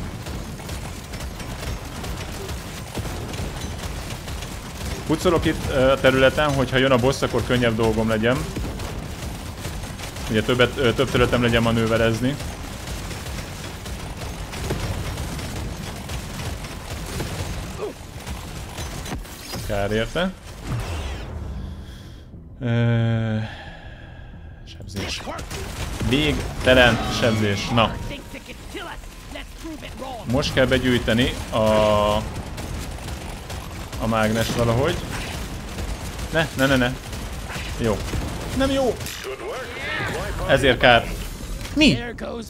Pucolok itt a területen, hogyha jön a boss, akkor könnyebb dolgom legyen. Ugye többet, több területem legyen manőverezni. Kár érte. Ö... Sebzés. Végtelen sebzés. Na. Most kell begyűjteni a... a mágnes valahogy. Ne, ne, ne, ne. Jó. Nem jó. Ezért kár. Mi?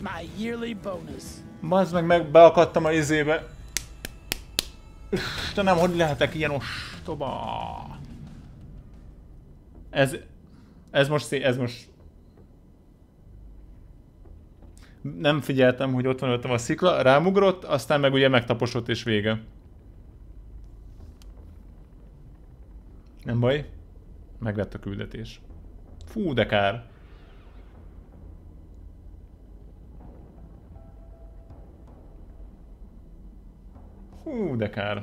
Bazd meg, meg beakadtam a izébe. Istenem, hogy lehetek ilyen ostoba? Ez... Ez most... Ez most... Nem figyeltem, hogy ott van előttem a szikla, rámugrott, aztán meg ugye megtaposott és vége. Nem baj. Meglett a küldetés. Fú, de kár. Hú, de kár.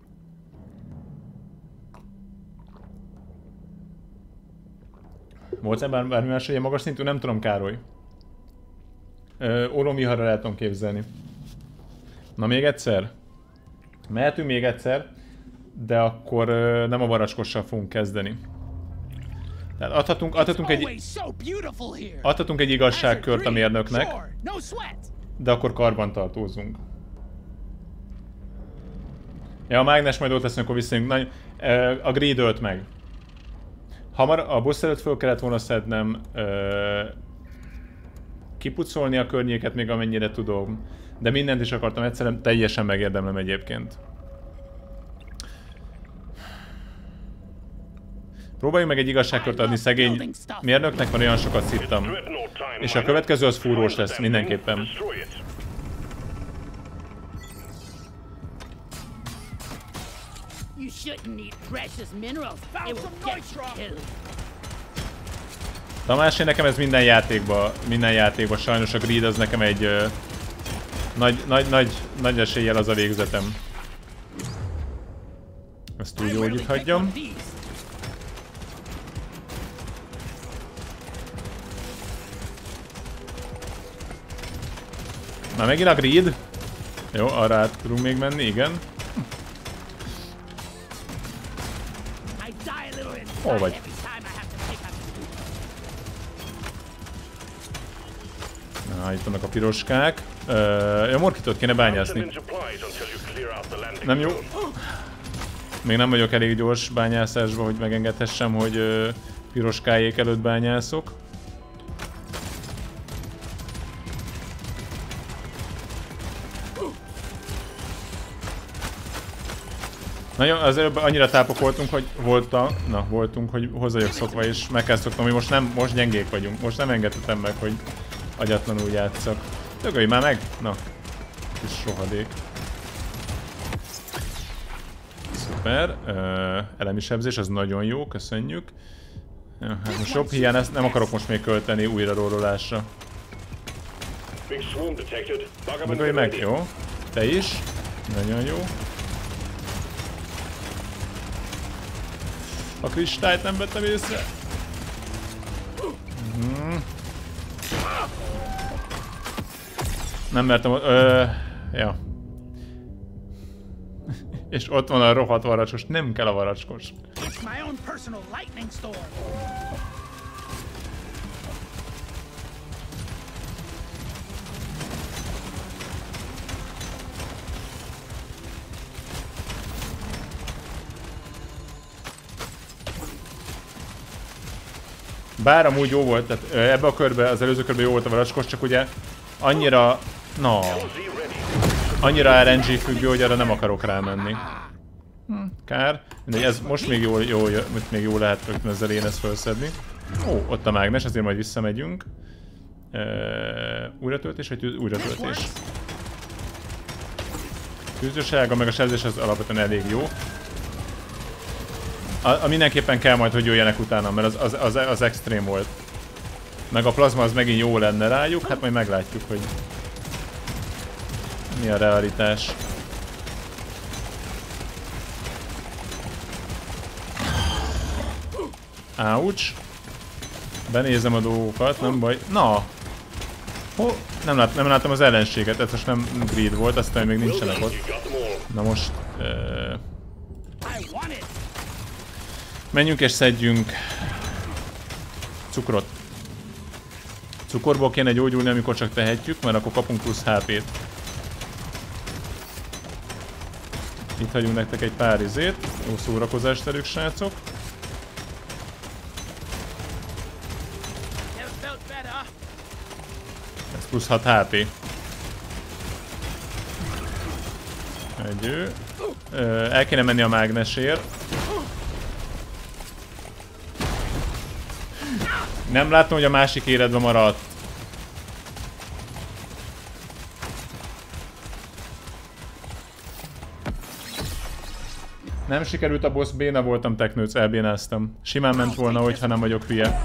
Volt-e bár, bármi más ilyen magas szintű? Nem tudom, Károly. Ólomviharra el tudom képzelni. Na még egyszer? Mehetünk még egyszer, de akkor ö, nem a varacskossal fogunk kezdeni. Tehát adhatunk, adhatunk, egy, adhatunk egy igazságkört a mérnöknek. De akkor karbantartózunk. Ja, a mágnes majd ott lesz, amikor visszajönk. A Greed ölt meg. Hamar a boss előtt föl kellett volna szednem, ö, kipucolni a környéket még amennyire tudom. De mindent is akartam, egyszerűen teljesen megérdemlem egyébként. Próbáljunk meg egy igazságkört adni szegény mérnöknek, van olyan sokat szittam. És a következő az fúrós lesz, mindenképpen. Tamás, nekem ez minden játékban, minden játékban, sajnos a Greed az nekem egy ö, nagy, nagy, nagy, nagy eséllyel az a végzetem. Ezt úgy jó, hogy itt hagyjam. Na megint a Greed. Jó, arra át tudunk még menni, igen. Hol vagy? Na, itt vannak a piroskák. Uh, a morkitot kéne bányászni. Nem jó. Még nem vagyok elég gyors bányászásban, hogy megengedhessem, hogy uh, piroskájék előtt bányászok. Nagyon, az előbb annyira tápok voltunk, hogy voltam, na voltunk, hogy hozzá vagyok szokva, és meg kell szoknom, hogy most nem, most gyengék vagyunk. Most nem engedhetem meg, hogy agyatlanul játszak. Dögölj már meg! Na, kis rohadék. Szuper. Uh, elemi sebzés, az nagyon jó, köszönjük. Ja, hát most jobb hiány, ezt nem akarok most még költeni újra rólolásra. Dögölj meg, jó. Te is. Nagyon jó. A kristályt nem vettem észre. Mm. Nem mertem... Ö, ja. És ott van a rohadt varacskos. Nem kell a varacskos. Bár amúgy jó volt, tehát ebbe a körbe, az előző körbe jó volt a varacskos, csak ugye annyira... No. Annyira er en gé függő, hogy arra nem akarok rámenni. Hm, kár. Mindegy, ez most még jó, jó, még jó lehet rögtön ezzel én ezt felszedni. Ó, ott a mágnes, azért majd visszamegyünk. E, újratöltés vagy újratöltés? Tűzősága meg a sebzés az alapvetően elég jó. A, a mindenképpen kell majd, hogy jöjjenek utána, mert az, az, az, az extrém volt. Meg a plazma az megint jó lenne rájuk, hát majd meglátjuk, hogy mi a realitás. Ouch. Benézem a dolgokat, nem baj. Na! Hol? Nem, lát, nem láttam az ellenséget, ez most nem Greed volt, aztán még nincsenek ott. Na most... Uh... Menjünk és szedjünk cukrot. Cukorból kéne gyógyulni, amikor csak tehetjük, mert akkor kapunk plusz há pét. Itt hagyunk nektek egy pár izét. Jó szórakozást velük, srácok. Ez plusz hat há pé. Egy ő. El kéne menni a mágnesért. Nem látom, hogy a másik életben maradt. Nem sikerült a boss, béna voltam, teknőc, elbénáztam. Simán ment volna, hogyha nem vagyok hülye.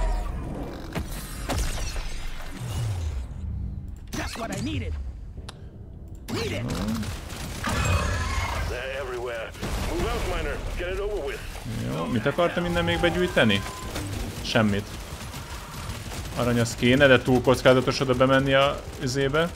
Jó, mit akartam innen még begyűjteni? Semmit. Arany az kéne, de túl kockázatos oda bemenni a üzébe.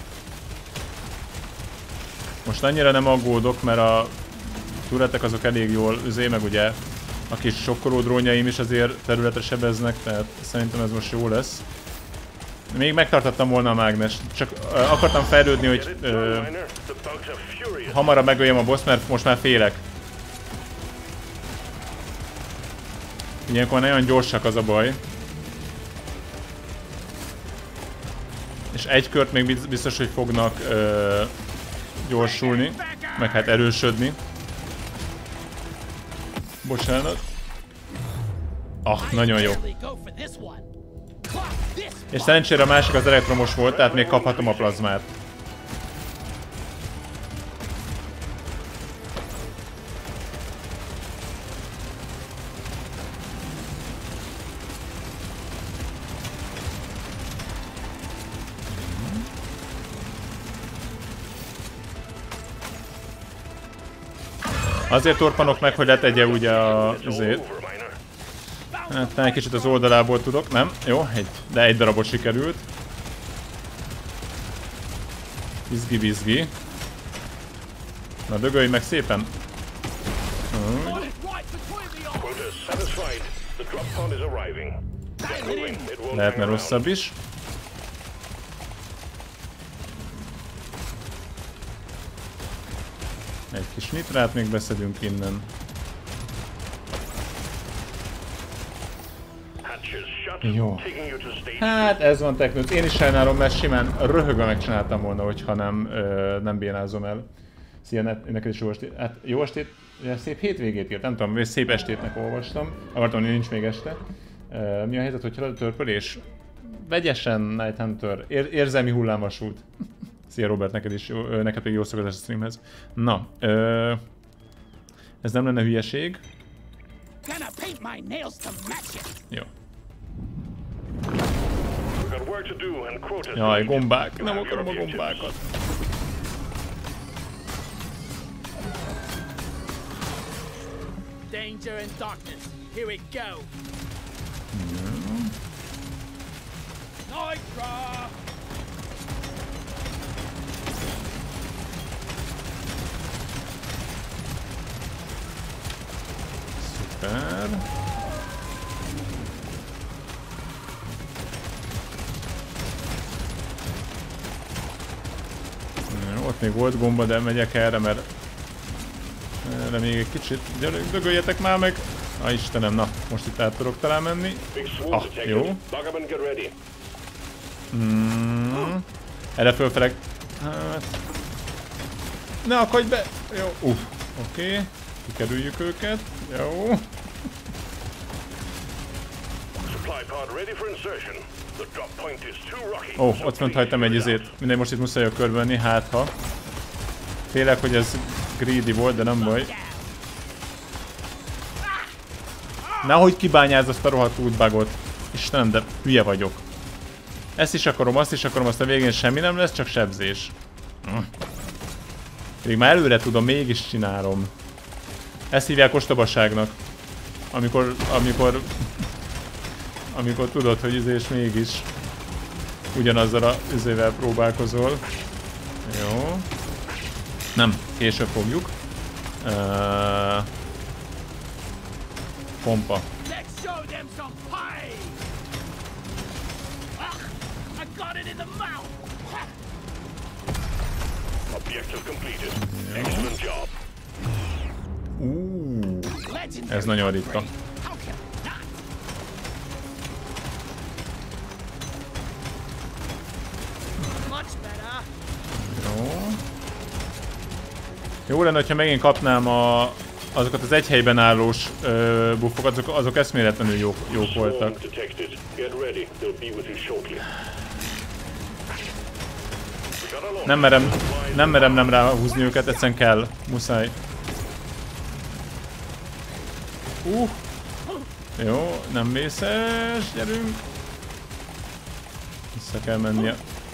Most annyira nem aggódok, mert a turetek azok elég jól üzé, meg ugye a kis sokkoló drónjaim is azért területre sebeznek, tehát szerintem ez most jó lesz. Még megtartottam volna a mágnest, csak uh, akartam fejlődni, hogy uh, hamarabb megöljem a boss, mert most már félek. Ilyenkor nagyon gyorsak, az a baj. És egy kört még biztos, hogy fognak uh, gyorsulni, meg hát erősödni. Bocsánat. Ah, nagyon jó. És szerencsére a másik az elektromos volt, tehát még kaphatom a plazmát. Azért torpanok meg, hogy letegye ugye azért. Hát egy kicsit az oldalából tudok, nem? Jó, egy, de egy darabot sikerült. Bizgi, bizgi. Na dögölj meg szépen. Hmm. Lehetne rosszabb is. Egy kis nitrát még beszedünk innen. Jó. Hát ez van Technőc. Én is sajnálom, mert simán röhögve megcsináltam volna, hogyha nem, ö, nem bénázom el. Szia, neked is jó estét. Hát jó estét, szép hétvégét írt, nem tudom, vagy szép estétnek olvastam. Akartam, hogy nincs még este. Uh, mi a helyzet, hogy halad a törpölés? Vegyesen Night Hunter, Ér érzelmi hullámvasút. Szia Robert, neked is jó, neked még jó szokatás a streamhez. Na, uh, ez nem lenne hülyeség. Jó. Jaj, gombák, nem akarom a gombákat. Danger and darkness. Here we go. Hmm. Nitra! Szuper. Jó, ott még volt gomba, de megyek erre, mert erre még egy kicsit. Gyere, dögöljetek már meg! Ah, Istenem, na, most itt át tudok talán menni. Ah, jó. Hmm. Erre fölfelek. Hát. Ne akadj be! Jó, uff, oké. Okay. Kikerüljük őket. Jó. Ó, oh, ott fönt hagytam egy izét. Mindegy, most itt muszáj a körbenni, hát ha. Félek, hogy ez greedy volt, de nem baj. Nehogy kibányázz azt a rohadt útbagot. Istenem, de hülye vagyok. Ezt is akarom, azt is akarom, azt a végén semmi nem lesz, csak sebzés. Hm. Még már előre tudom, mégis csinálom. Ezt hívják ostobaságnak. Amikor, amikor... Amikor tudod, hogy izés mégis ugyanazzal a izével próbálkozol. Jó. Nem, később fogjuk. Uh, pompa. Uh, ez nagyon ritka. Jó. Jó lenne, ha megint kapnám a, azokat az egy helyben állós ö, buffokat, azok, azok eszméletlenül jók, jók voltak. Nem merem, nem merem nem ráhúzni őket, egyszerűen kell, muszáj. Uh. Jó, nem vészes, gyerünk. Vissza kell mennie.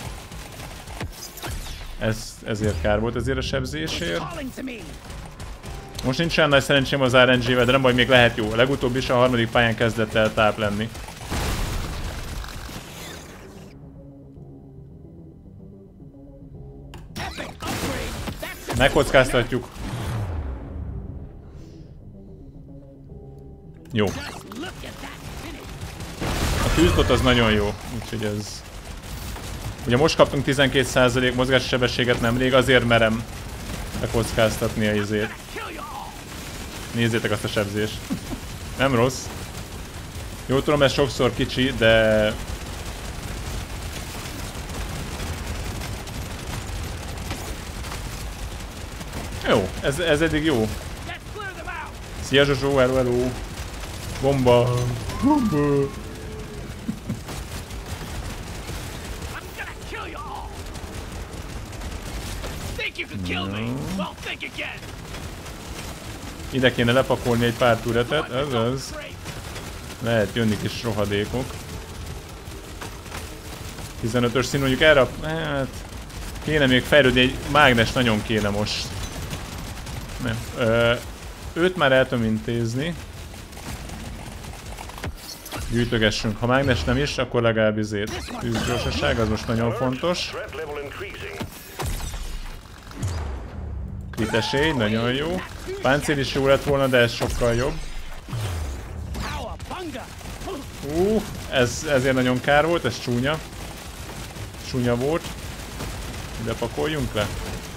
Ez, ezért kár volt ezért a sebzésért. Most nincs olyan nagy szerencsém az er en gé-vel, de nem baj, még lehet jó. A legutóbb is a harmadik pályán kezdett el táp lenni. Megkockáztatjuk. Jó. A tűzbot az nagyon jó, úgyhogy ez... Ugye most kaptunk tizenkét százalék mozgássebességet nemrég, azért merem lekockáztatni a izét. Nézzétek azt a sebzést. Nem rossz. Jó, tudom, ez sokszor kicsi, de... Jó, ez, ez eddig jó. Szia Zsozsó, hello, hello. Bomba. Bomba. Ide kéne lepakolni egy pár turetet, ez az. Lehet jönni kis rohadékok. tizenötös szín, mondjuk erre, hát... Kéne még fejlődni, egy mágnes nagyon kéne most. Nem. Ö, őt már el tudom intézni. Gyűjtögessünk. Ha mágnes nem is, akkor legalább izét. Tűzgyorsaság, az most nagyon fontos. Crit esély, nagyon jó. Páncél is jó lett volna, de ez sokkal jobb. Uh, ez, ezért nagyon kár volt, ez csúnya. Csúnya volt. Ide pakoljunk le.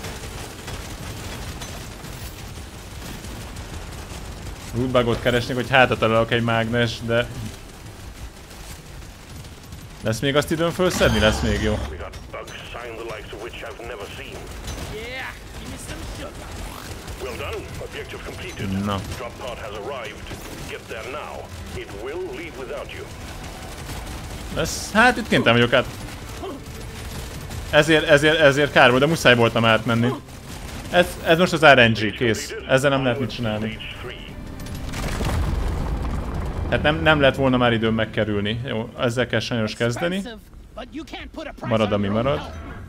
Rootbugot keresnék, hogy hátat találok egy mágnes, de... Lesz még azt időn felszedni? Lesz még, jó. Na. Lesz, hát itt kénytelen vagyok át. Ezért, ezért, ezért kár volt, de muszáj voltam átmenni. Ez, ez most az er en gé, kész. Ezzel nem lehet mit csinálni. Hát nem, nem lett volna már időm megkerülni. Jó, ezzel kell sajnos kezdeni. Marad, ami marad.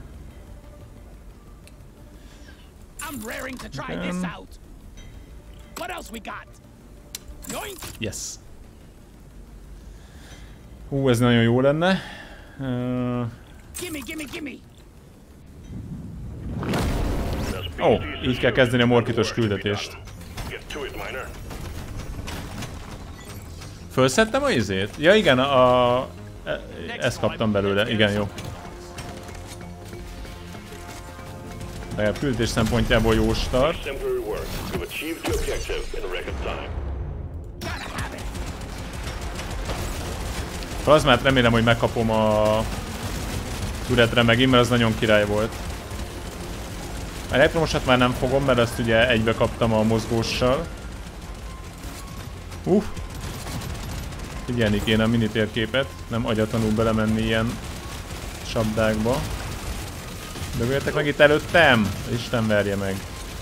Igen. Yes. Hú, ez nagyon jó lenne. Uh... Ó, oh, így kell kezdeni a morkitos küldetést. Fölszedtem a izét? Ja igen, a... a... ezt kaptam belőle, igen, jó. De a küldetés szempontjából jó start. Plazmát remélem, hogy megkapom a... Turetre megint, mert az nagyon király volt. Elektromosat már nem fogom, mert azt ugye egybe kaptam a mozgóssal. Uff! Figyelni kéne a mini térképet, nem agyatlanul belemenni ilyen csapdákba. Dögöljetek meg itt előttem! Isten verje meg!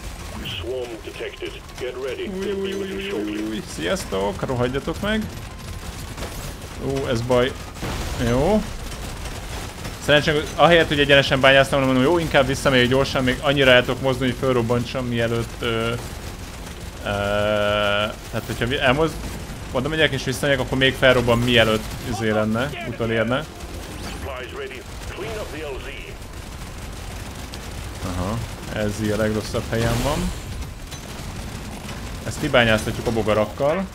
Új, új, új, új, új. Sziasztok! Rohadjatok meg! Ó, ez baj. Jó. Szerencsére, ahelyett, hogy egyenesen bányáztam, mondom, jó, inkább visszamegyek gyorsan, még annyira el tudok mozdulni, hogy fölrobbantsam, mielőtt... Ö, ö, tehát, hogyha elmozd... Oda megyek és visszamegyek, akkor még felrobban, mielőtt izé lenne, utolérne. Aha, ez a legrosszabb helyen van. Ezt kibányáztatjuk a bogarakkal.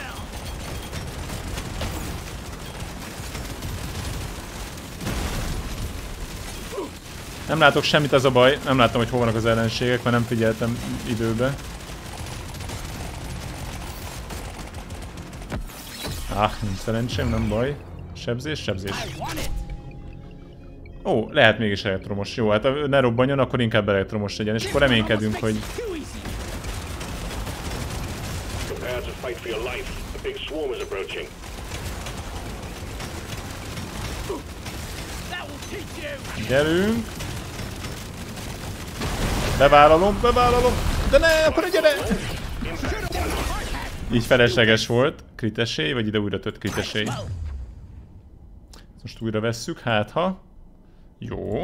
Nem látok semmit, az a baj. Nem láttam, hogy hol vannak az ellenségek, mert nem figyeltem időbe. Ah, nincs szerencsém, nem baj. Sebzés, sebzés. Ó, lehet mégis elektromos. Jó, hát ne robbanjon, akkor inkább elektromos legyen, és akkor reménykedünk, hogy... Gyerünk! Bevállalom, bevállalom! De ne, akkor gyere! Így felesleges volt. Crit esély, vagy ide újra tört crit esély. Most újra vesszük, hát ha... Jó.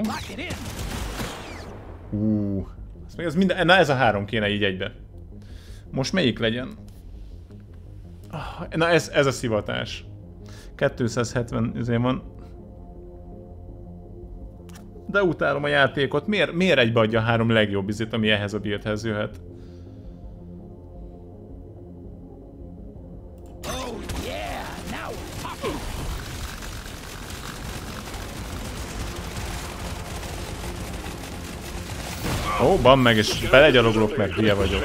Hú. Ez minden... Na ez a három kéne így egybe. Most melyik legyen? Na ez, ez a szivatás. kétszázhetven ezért van. De utálom a játékot. Miért, miért egybeadja a három legjobb izét, ami ehhez a buildhez jöhet? Ó, ban meg, és belegyaloglok, mert hülye vagyok.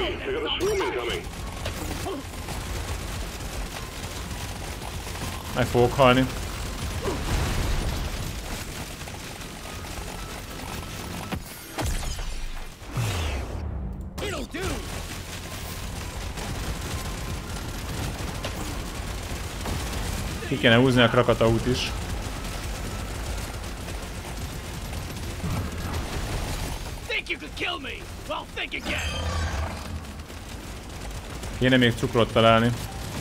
Meg fogok halni. Ki kéne húzni a Krakataut is. Kéne még cukrot találni.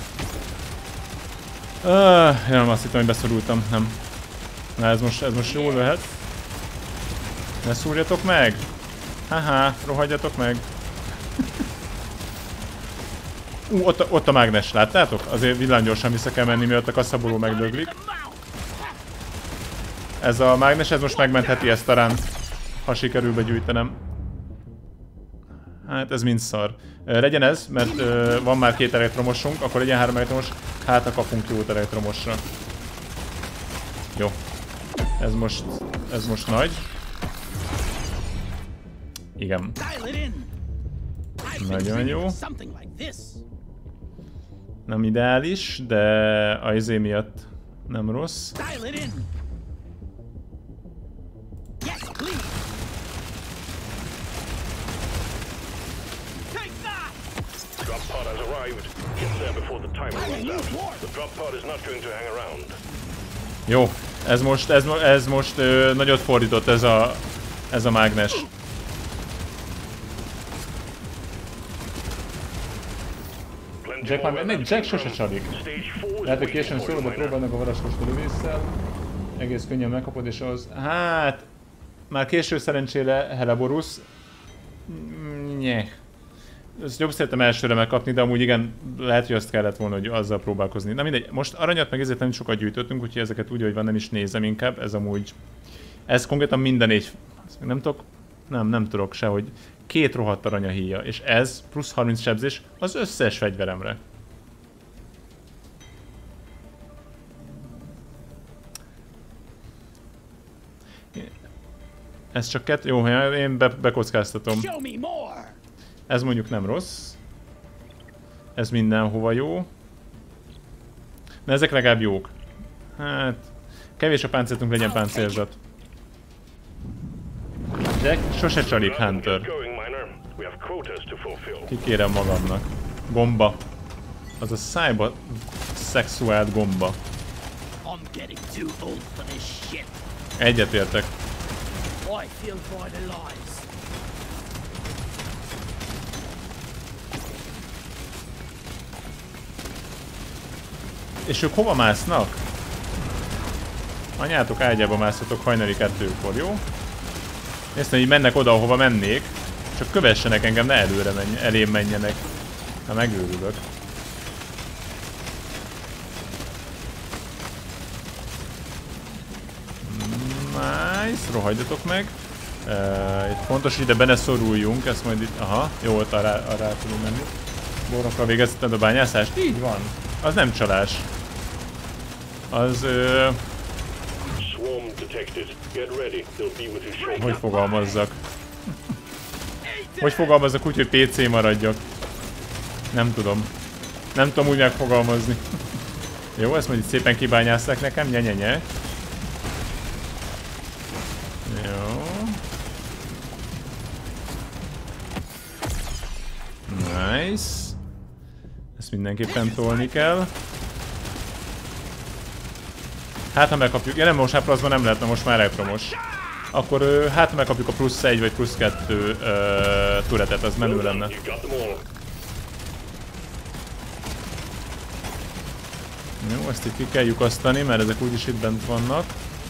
Uh, nem, azt hittem, hogy beszorultam, nem. Na ez most, ez most jól lehet. Ne szúrjatok meg! Haha, rohadjatok meg! Ú, uh, ott, ott a mágnes, láttátok? Azért villámgyorsan vissza kell menni, miatt a kaszaboló megdöglik. Ez a mágnes, ez most megmentheti ezt a ránt, ha sikerül begyűjtenem. Hát ez mind szar. Uh, legyen ez, mert uh, van már két elektromosunk, akkor legyen három elektromos, hát a kapunk jót elektromosra. Jó. Ez most, ez most nagy. Igen. Nagyon jó. Nem ideális, de a izé miatt nem rossz. Jó, ez most, ez, ez most ö, nagyot fordított ez a, ez a mágnes. Jack már ne, Jack sose csalik. Lehet, hogy későn szólod, de próbálnak a varaskos lövésszel. Egész könnyen megkapod, és az... Hát... Már késő szerencsére Heleborus. Nyeh. Ezt jobb szeretem elsőre megkapni, de amúgy igen, lehet, hogy azt kellett volna, hogy azzal próbálkozni. Na mindegy, most aranyat meg ezért nem sokat gyűjtöttünk, úgyhogy ezeket úgy, hogy van, nem is nézem inkább. Ez amúgy... Ez konkrétan minden négy... Nem tudok... Nem, nem tudok se, hogy... Két rohadt aranyahíja, és ez plusz harminc sebzés az összes fegyveremre. Ez csak kettő... Jó, én be, bekockáztatom. Ez mondjuk nem rossz. Ez mindenhova jó. De ezek legalább jók. Hát... Kevés a páncéltunk, legyen páncélzat. Jack sose csalik, Hunter. Kikérem magamnak. Gomba. Az a szájba szexuált gomba. Egyetértek. És ők hova másznak? Anyátok ágyába mászatok hajnali kettőkor, jó? Néztem, hogy mennek oda, ahova mennék. Csak kövessenek engem, ne előre menj, elém menjenek. Ha megőrülök. Nice, rohagyjatok meg. Uh, itt fontos, hogy ide be ne szoruljunk, ezt majd itt... Aha, jó, ott arra, arra tudunk menni. Borrokkal végezted a bányászást? Így van. Az nem csalás. Az... Uh, hogy fogalmazzak? Hogy fogalmazzak úgy, hogy pé cé maradjak? Nem tudom. Nem tudom úgy megfogalmazni. Jó, ezt majd itt szépen kibányászták nekem, nye-nye-nye. Jó. Nice. Ezt mindenképpen tolni kell. Hát ha megkapjuk, ja nem, most hát plazma nem lehetne, most már elektromos. Akkor ö, hát ha megkapjuk a plusz egy vagy plusz kettő ö, turetet, az menő lenne. Jó, ezt itt ki kell lyukasztani, mert ezek úgyis itt bent vannak.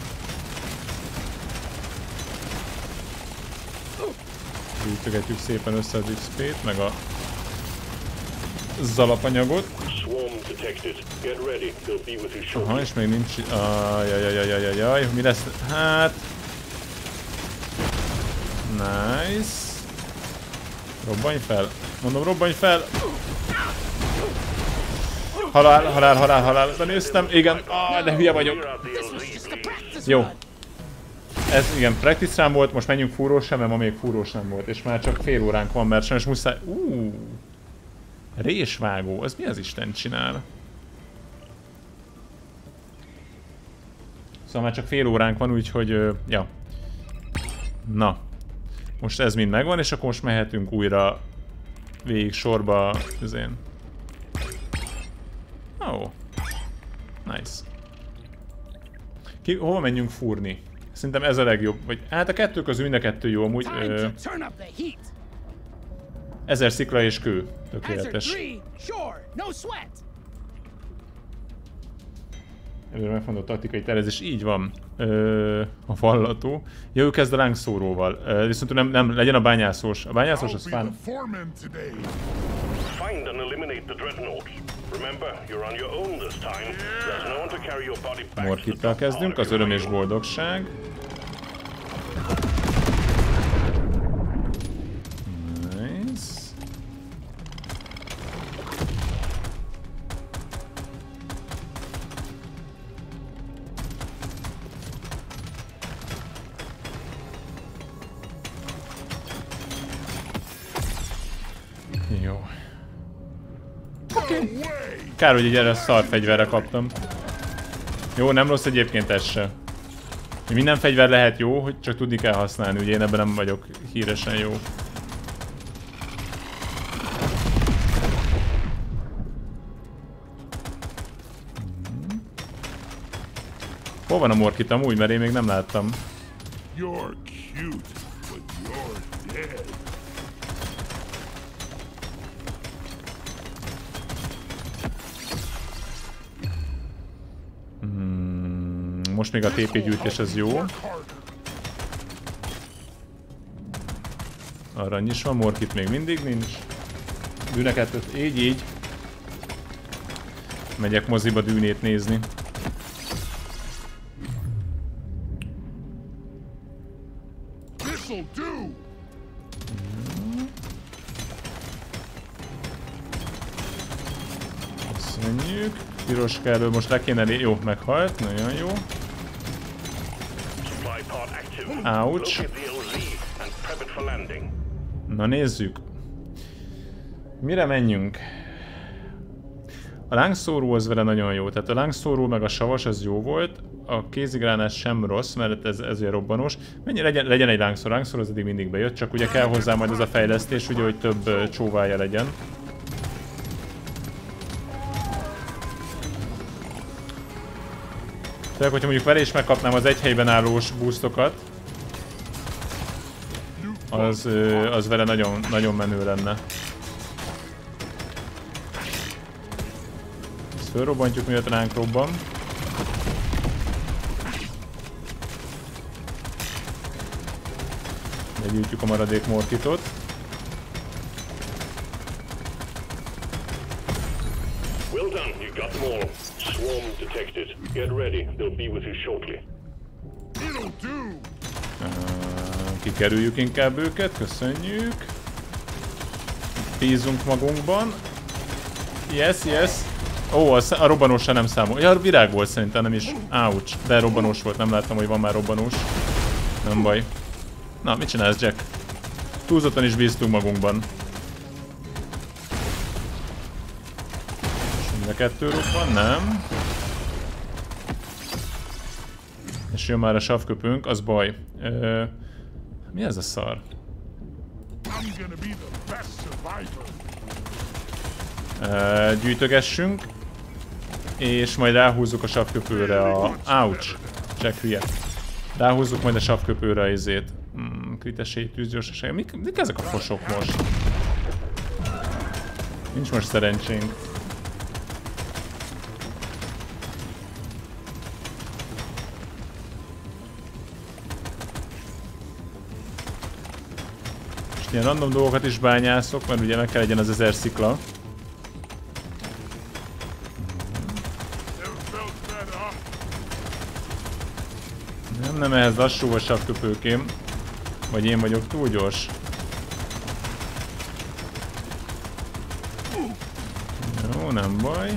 Gyűjtögetjük szépen össze az iksz pét, meg a zalapanyagot. Aha, és még nincs... Ajajajajajajaj, mi lesz? Hát... Nice. Robbanj fel. Mondom, robbanj fel. Halál, halál, halál, halál. De néztem, igen. Ah, de hülye vagyok. Jó. Ez igen, practice run volt, most menjünk fúrós sem, mert ma még fúrós nem volt, és már csak fél óránk van, mert sajnos muszáj... Uuuuh! Résvágó, az mi az Isten csinál? Szóval már csak fél óránk van, úgyhogy... Uh, ja. Na. Most ez mind megvan, és akkor most mehetünk újra végig sorba az én. Ó. Oh. Nice. Ki, hova menjünk fúrni? Szerintem ez a legjobb. Vagy, hát a kettő közül mind a kettő jó, amúgy. Ö, ezer szikla és kő. Tökéletes. Előre megfondott taktikai tervezés, így van. Ö, a vallató. Ja, ő kezd a lángszóróval. Ö, viszont nem, nem, legyen a bányászós. A bányászós az fán. Morkittal kezdünk, az öröm és boldogság. Nice. Jó. Okay. Kár, hogy így erre a szar fegyverre kaptam. Jó, nem rossz egyébként ez se. Minden fegyver lehet jó, hogy csak tudni kell használni, ugye én ebben nem vagyok híresen jó. Hmm. Hol van a Morkit amúgy, mert én még nem láttam. You're cute, but you're dead. Most még a té pé gyűjtés az jó. Arany is van, Morkit még mindig nincs. Dűneket, így, így. Megyek moziba dűnét nézni. Köszönjük. Piroskálról most le kéne lé... Jó, meghalt, nagyon jó. Ouch. Na nézzük. Mire menjünk? A lángszóró az vele nagyon jó, tehát a lángszóró meg a savas az jó volt, a kézigránás sem rossz, mert ez, ez olyan robbanós. Mennyi legyen, legyen egy lángszóró, lángszóró az eddig mindig bejött, csak ugye kell hozzá majd az a fejlesztés, ugye, hogy több uh, csóvája legyen. Tehát, hogyha mondjuk vele is megkapnám az egy helyben állós boostokat, az, az vele nagyon, nagyon menő lenne. Ezt fölrobbantjuk, miatt ránk robban. Legyűjtjük a maradék Morkitot. Well done, you got them all. Swarm detected. Get ready. They'll be with you shortly. It'll do. Kikerüljük inkább őket, köszönjük. Bízunk magunkban. Yes, yes. Ó, a, a robbanósra nem számol. Ja, virág volt szerintem, nem is. Ouch. De robbanós volt, nem láttam, hogy van már robbanós. Nem baj. Na, mit csinálsz, Jack? Túlzottan is bíztunk magunkban. Mind a kettő robban, nem. És jön már a savköpőnk, az baj. Ö, mi ez a szar? Ö, gyűjtögessünk. És majd ráhúzzuk a savköpőre a... Ouch! Jack hülye. Ráhúzzuk majd a savköpőre a izét. Hmm, kritesség, tűzgyorsaság. Mik, mik ezek a fosok most? Nincs most szerencsénk. És ilyen random dolgokat is bányászok, mert ugye meg kell legyen az ezer szikla. Nem, nem, ehhez lassú a savköpőkém. Vagy én vagyok túl gyors. Jó, nem baj.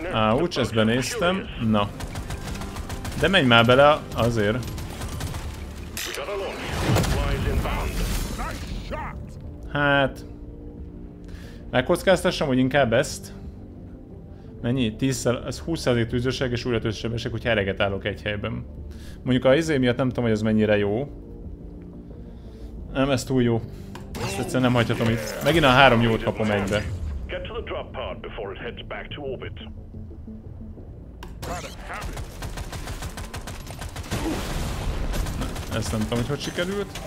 Ouch, ezt benéztem. Na. De menj már bele azért. Hát... Megkockáztassam, hogy inkább ezt. Mennyi? tíz, ez húsz százalék tűzőség és újra tűzsebesség, hogyha eleget állok egy helyben. Mondjuk a izé miatt nem tudom, hogy ez mennyire jó. Nem, ez túl jó. Ezt egyszerűen nem hagyhatom itt. Megint a három jót kapom egybe. Na, ezt nem tudom, hogy hogy sikerült.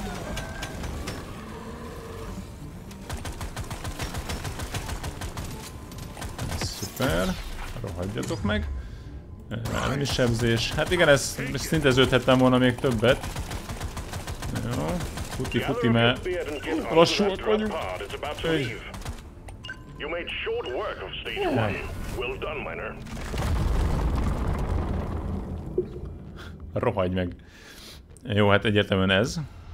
Szuper. Rohadjatok meg. Nem is sebzés. Hát igen, ezt szinteződhettem volna még többet. Jó. Futi, futi, mert lassúak vagyunk. Rohagy meg. Jó, hát egyértelműen ez.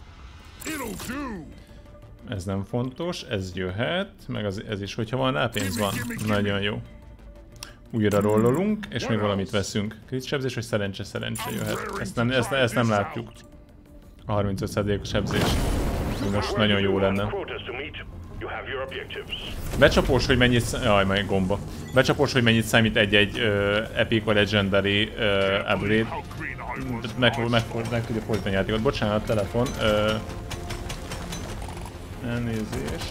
Ez nem fontos, ez jöhet, meg az, ez is, hogyha van rá pénz van. Nagyon jó. Újra rollolunk, és még valamit veszünk. Crit sebzés, vagy szerencse, szerencse jöhet. Ezt nem, ezt, ezt nem látjuk. A harmincöt százalékos sebzés. Most nagyon jó lenne. Becsapós, hogy mennyit... Jaj, majd gomba. Becsapós, hogy mennyit számít egy-egy uh, Epic vagy Legendary uh, upgrade. Meg, meg, meg tudja fordítani a játékot. Bocsánat, telefon. Uh, elnézést.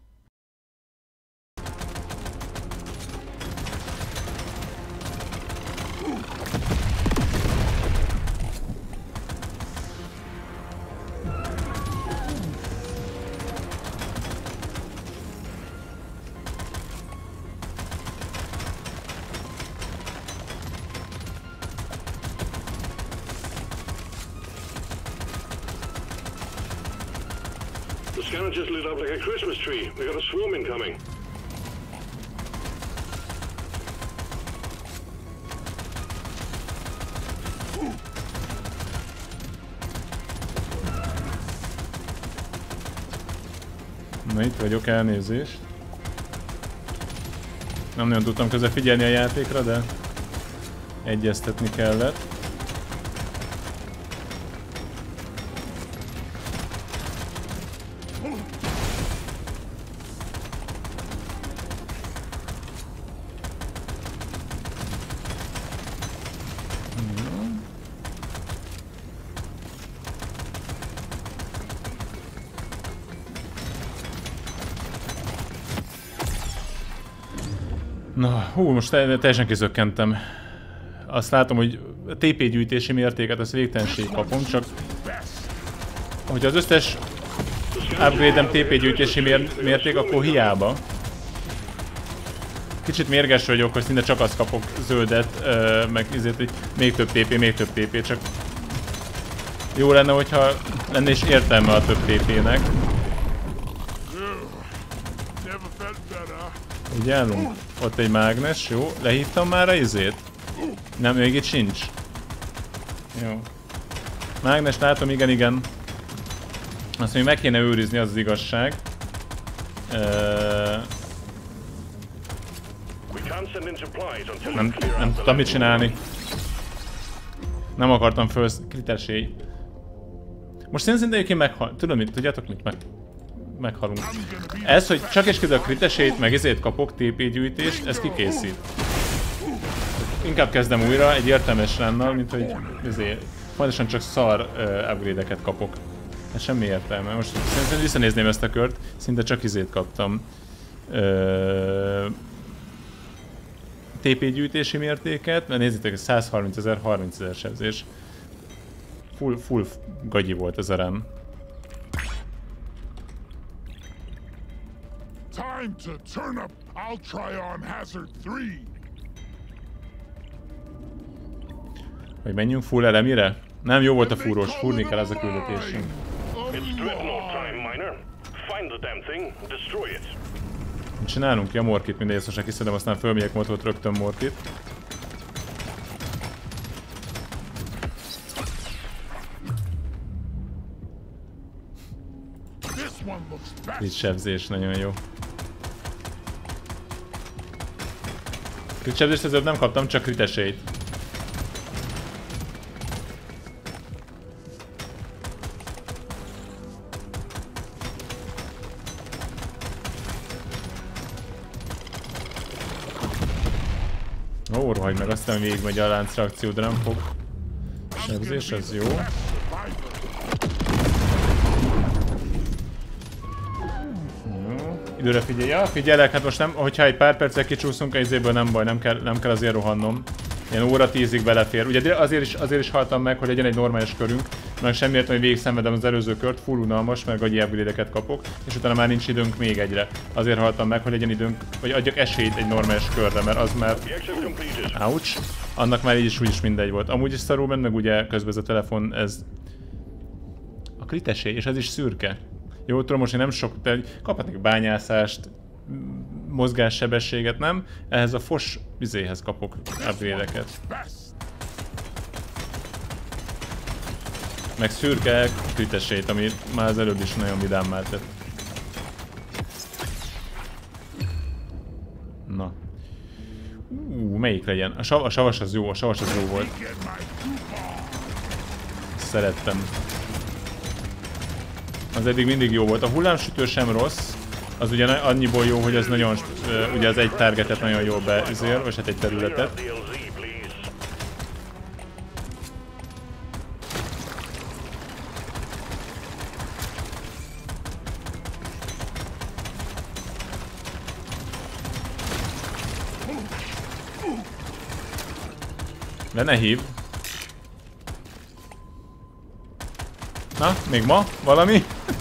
The scanner just lit up like a Christmas tree. We got a swarm incoming. Na itt vagyok, elnézést. Nem nagyon tudtam közben figyelni a játékra, de egyeztetni kellett. Na, hú, most teljesen kizökkentem. Azt látom, hogy a té pé gyűjtési mértéket, azt végtelenség kapom, csak... Hogy az összes upgrade-em té pé gyűjtési mér mérték, akkor hiába. Kicsit mérges vagyok, hogy szinte csak azt kapok zöldet, meg ezért, hogy még több té pé, még több té pé, csak... Jó lenne, hogyha lenne is értelme a több té pének. Így állunk? Ott egy mágnes, jó. Lehívtam már a izét? Nem, még itt sincs. Jó. Mágnes látom, igen, igen. Azt még meg kéne őrizni, az az igazság. Uh... Nem, nem tudtam mit csinálni. Nem akartam föl... Kritesély. Most szerintem egyébként meghal... Tudom mit? Tudjátok mit? Meg... Meghalunk. Ez, hogy csak és kizárólag kritesét, meg ezért kapok té pé gyűjtést, ez kikészít. Inkább kezdem újra egy értelmes runnal, mint hogy ezért pontosan csak szar uh, upgrade-eket kapok. Ez semmi értelme. Most szerintem visszanézném ezt a kört, szinte csak izét kaptam. Uh, té pé gyűjtési mértéket, mert nézzétek, százharmincezer, harmincezer sebzés. Full, full gagyi volt ez a run. Time to turn up. I'll try on hazard three. Hogy menjünk full elemire? Nem, jó volt a fúrós, fúrni kell ez a küldetésünk. Csinálunk ki a morkit, mindegy, ezt most kiszedem, aztán fölmegyek motot rögtön morkit. Itt sebzés, nagyon jó. Kricsebzést ezért nem kaptam, csak crit esélyt. Ó, rohagy meg, aztán végigmegy a láncreakció, de nem fog. Sebzés, ez jó. Jó. Időre figyelj. Ja, figyelek, hát most nem, hogyha egy pár perccel kicsúszunk a izéből, nem baj, nem kell, nem kell azért rohannom. Ilyen óra tízig belefér. Ugye azért is, azért is haltam meg, hogy legyen egy normális körünk. Meg sem értem, hogy végig szenvedem az előző kört, full unalmas, meg agyi upgrade-eket kapok, és utána már nincs időnk még egyre. Azért haltam meg, hogy legyen időnk, hogy adjak esélyt egy normális körre, mert az már... Ouch! Annak már így is úgyis mindegy volt. Amúgy is szarul benne, meg ugye közben ez a telefon, ez... A crit esély, és ez is szürke. Jó, tudom, most én nem sok, de kaphatnék bányászást, mozgássebességet, nem? Ehhez a fos vizéhez kapok upgrade-eket. Meg szürke crit esélyt, ami már az előbb is nagyon vidámmá tett. Na. Ú, melyik legyen? A, sav a savas az jó, a savas az jó volt. Szerettem. Az eddig mindig jó volt. A hullámsütő sem rossz. Az ugye annyiból jó, hogy az nagyon, ugye az egy targetet nagyon jól beüzél, vagy hát egy területet. De ne hív. Na, még ma? Valami?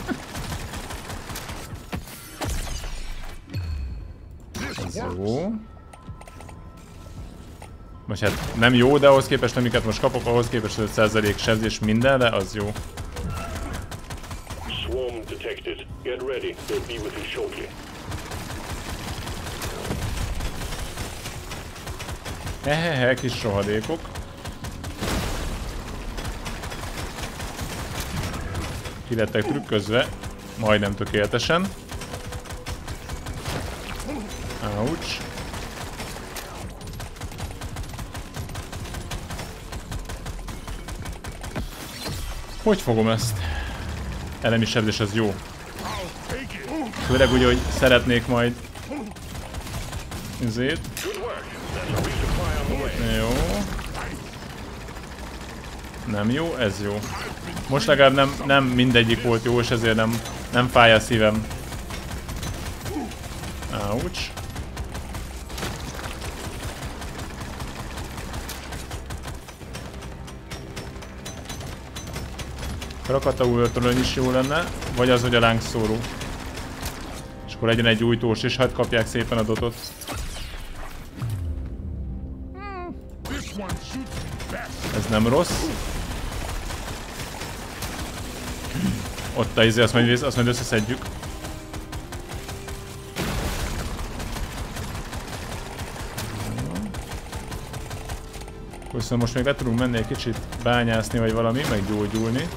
Ez jó. Most hát nem jó, de ahhoz képest, amiket most kapok, ahhoz képest öt százalék sebzés mindenre, az jó. Swarm detected. Get ready. They'll be with you shortly. Hehehe, kis rohadékok. Ki lettek trükközve, majdnem tökéletesen. Ouch. Hogy fogom ezt? Elemi sebzés az jó. Főleg úgy, hogy szeretnék majd ezért. Jó. Nem jó, ez jó. Most legalább nem, nem mindegyik volt jó, és ezért nem, nem fáj a szívem. Ouch. Krakatau őrtölön is jó lenne, vagy az, hogy a lángszóró. És akkor legyen egy újtós, és hát kapják szépen a dotot. Ez nem rossz. Ott a izé, azt majd, azt majd összeszedjük. Köszönöm, most még le tudunk menni egy kicsit bányászni, vagy valami, meg gyógyulni.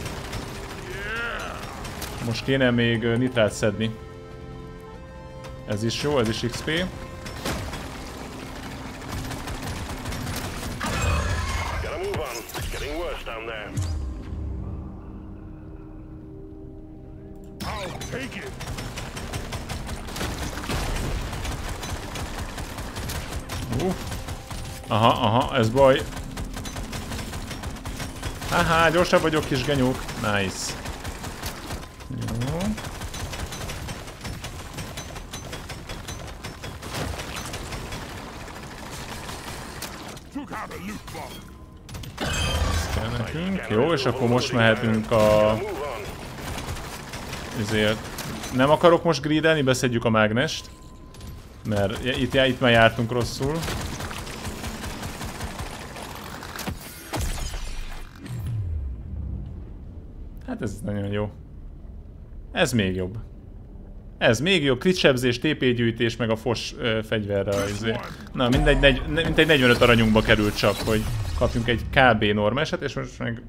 Most kéne még nitrát szedni. Ez is jó, ez is iksz pé. Uh. Aha, aha, ez baj. Haha, gyorsabb vagyok, kis genyók. Nice. Jó. Ez kell nekünk. Jó, és akkor most mehetünk a... Ezért... Nem akarok most gridelni, beszedjük a mágnest. Mert itt, itt már jártunk rosszul. Hát ez nagyon jó. Ez még jobb. Ez még jobb. Kritsebzés, té pé gyűjtés, meg a fos ö, fegyverre. Izé. Na, mindegy, negy, mindegy negyvenöt aranyunkba került csak, hogy kapjunk egy kb. Normálisat, és most meg...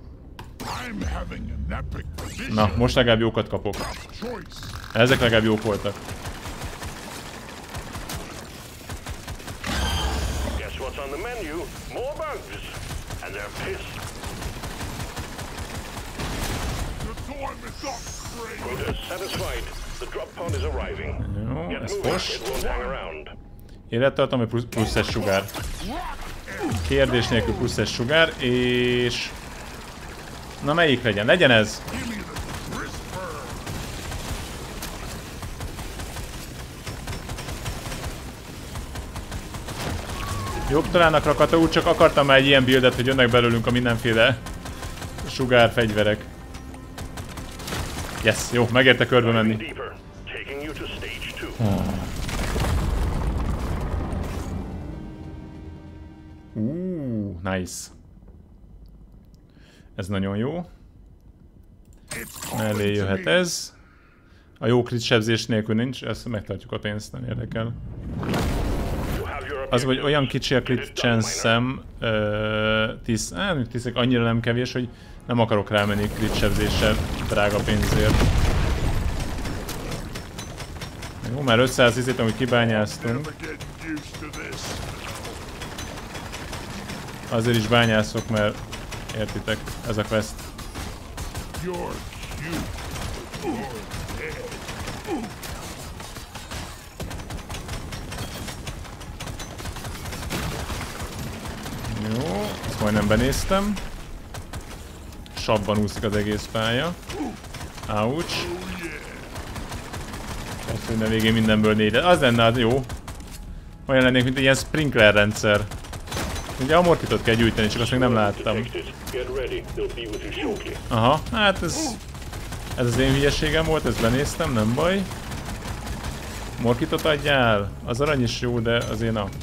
Na, most legalább jókat kapok. Ezek legalább jók voltak. What's on the menu? More bugs. And they're pissed. The time is up, Craig. Quota satisfied. The drop pod is arriving. Jó, Get ez moving. fos. It won't hang around. Élettartalmi plusz, plusz egy sugár. Kérdés nélkül plusz egy sugár, és... Na melyik legyen? Legyen ez! Give me the crisper. Jobb talán a Krakata úr, csak akartam már egy ilyen buildet, hogy jönnek belőlünk a mindenféle sugár fegyverek. Yes, jó, megérte körbe menni. Deeper. Taking you to stage two. Uh, nice. Ez nagyon jó. Mellé jöhet ez. A jó crit sebzés nélkül nincs, ezt megtartjuk a pénzt, nem érdekel. Az, hogy olyan kicsi a crit chance-em, tíz, á, tízek annyira nem kevés, hogy nem akarok rámenni crit sebzéssel drága pénzért. Jó, már ötszáz izét, amit kibányáztunk. Never get used to this. Azért is bányászok, mert értitek, ez a quest. You're cute. You're dead. Jó, ezt majdnem benéztem. Sabban úszik az egész pálya. Ouch. Persze, hogy ne végén mindenből négy. Az lenne az jó. Olyan lennék, mint egy ilyen sprinkler rendszer. Ugye amortitot kell gyűjteni, csak azt még nem láttam. Get ready. They'll be with you shortly. Aha, hát ez... Ez az én hülyeségem volt, ezt benéztem, nem baj. Morkitot adjál? Az arany is jó, de azért na.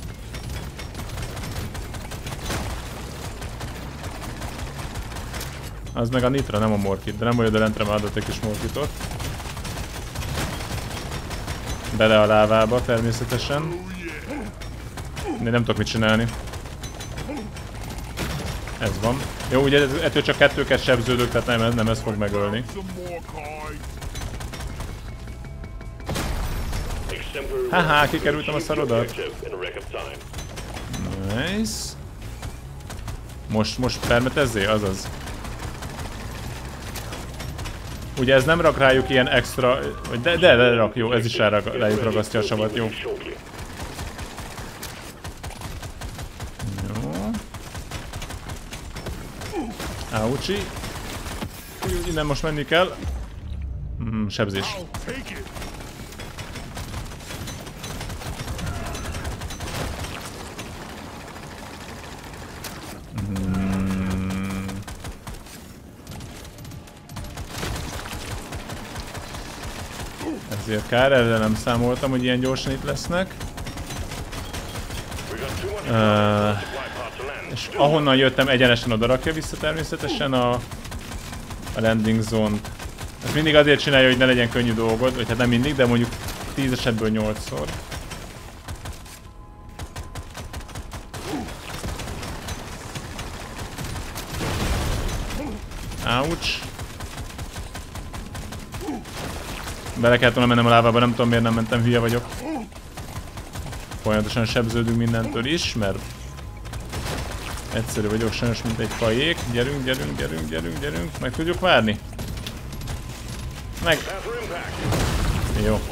Az meg a nitra, nem a morkit, de nem baj, de lentre már adott egy kis morkitot. Bele a lávába természetesen. De nem tudok mit csinálni. Ez van. Jó, ugye ettől csak kettőket sebződök, tehát nem, nem ez fog megölni. Haha, kikerültem a szarodat. Nice. Most, most permetezzé? Azaz. Ugye ez nem rak rájuk ilyen extra... De, de, de rak, jó, ez is rájuk rá ragasztja a savat, jó. Jó. Aucsi. Innen most menni kell. Hmm, sebzés. Ezért kár, erre nem számoltam, hogy ilyen gyorsan itt lesznek. Uh, és ahonnan jöttem, egyenesen oda rakja vissza természetesen a, a landing zone-t. Ez mindig azért csinálja, hogy ne legyen könnyű dolgod, vagy hát nem mindig, de mondjuk tíz esetből nyolcszor. Ouch. Bele kellett volna mennem a lávába, nem tudom miért nem mentem, hülye vagyok. Folyamatosan sebződünk mindentől is, mert egyszerű vagyok sajnos, mint egy fajék. Gyerünk, gyerünk, gyerünk, gyerünk, gyerünk. Meg tudjuk várni? Meg! Jó.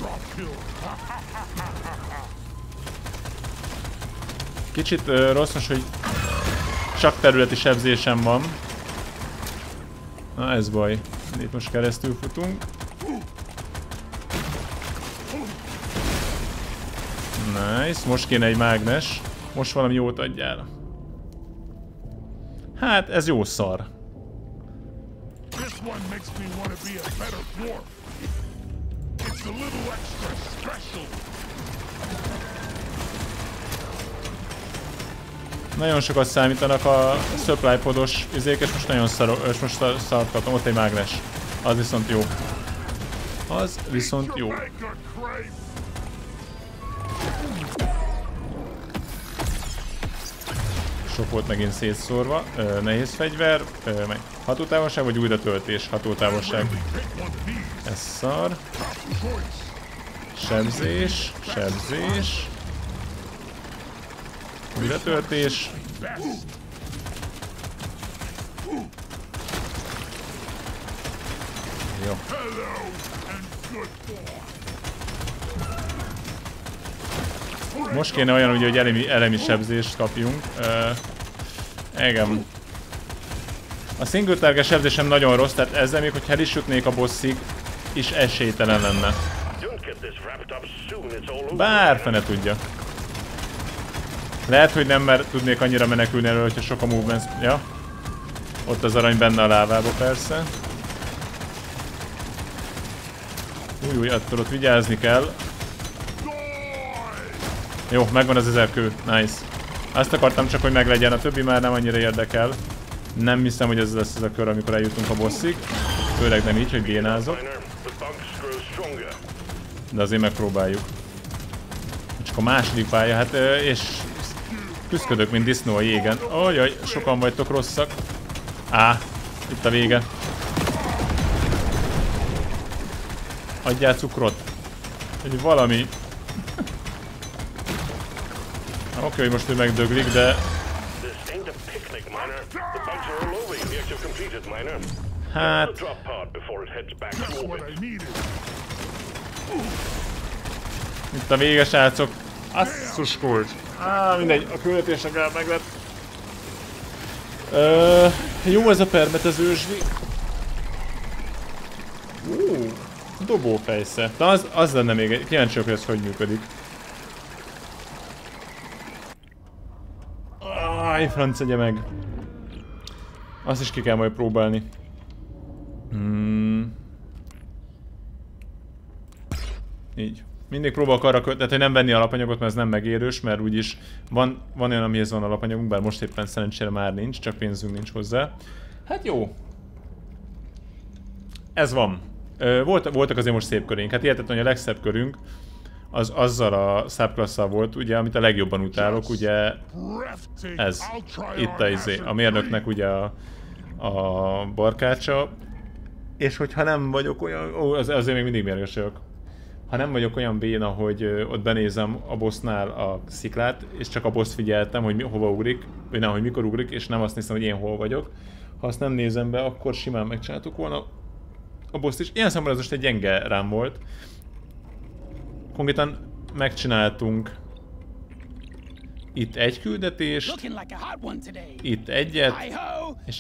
Kicsit uh, rosszos, hogy csak területi sebzésem van. Na ez baj. Itt most keresztül futunk. Nice, most kéne egy mágnes. Most valami jót adjál. Hát, ez jó szar. Nagyon sokat számítanak a supply podos izék, és most nagyon szarok, és most szarkatom. Ott egy mágnes. Az viszont jó. Az viszont jó. Sok volt megint szétszórva. Ö, nehéz fegyver. Ö, meg hatótávolság vagy újra töltés? Hatótávolság. Ez szar. Sebzés. Sebzés. Újratöltés. Jó. Most kéne olyan, ugye, hogy elemi, elemi sebzést kapjunk. Uh, igen. A single target sebzésem nagyon rossz, tehát ezzel még, hogyha el is jutnék a bosszig, is esélytelen lenne. Bár fene tudja. Lehet, hogy nem, mert tudnék annyira menekülni elő, hogyha sok a movements. Ja. Ott az arany benne a lávába persze. Új, új, attól ott vigyázni kell. Jó, megvan az ezer kő. Nice. Azt akartam csak, hogy meglegyen, a többi már nem annyira érdekel. Nem hiszem, hogy ez lesz ez a kör, amikor eljutunk a bosszig. Főleg nem így, hogy génázok. De azért megpróbáljuk. Csak a második pálya, hát és küszködök, mint disznó a jégen. Ajaj, sokan vagytok rosszak. Á, itt a vége. Adjál cukrot. Egy valami. Oké, okay, hogy most ő megdöglik, de... Hát... Itt a vége, srácok. Asszus kulcs. Á, mindegy, a küldetésnek meg lett. Ö, jó ez a permetezősdi. Ú, dobófejsze. De az, az lenne még egy... Kíváncsi vagyok, hogy ez hogy működik. Áj, franc egye meg. Azt is ki kell majd próbálni. Hmm. Így. Mindig próbálok arra kötni, tehát hogy nem venni alapanyagot, mert ez nem megérős, mert úgyis van, van olyan, amihez van alapanyagunk, bár most éppen szerencsére már nincs, csak pénzünk nincs hozzá. Hát jó. Ez van. Volt, voltak azért most szép körénk. Hát hihetetlen, hogy a legszebb körünk az azzal a subclasszal volt, ugye, amit a legjobban utálok, ugye ez. Itt a izé, a mérnöknek ugye a, a barkácsa. És hogyha nem vagyok olyan... Ó, az, azért még mindig mérges vagyok. Ha nem vagyok olyan béna, hogy ott benézem a bossnál a sziklát, és csak a boss figyeltem, hogy mi, hova ugrik, vagy nem, hogy mikor ugrik, és nem azt nézem, hogy én hol vagyok. Ha azt nem nézem be, akkor simán megcsináltuk volna a boss is. Ilyen számomra ez most egy gyenge rám volt. Konkrétan megcsináltunk itt egy küldetést, itt egyet, és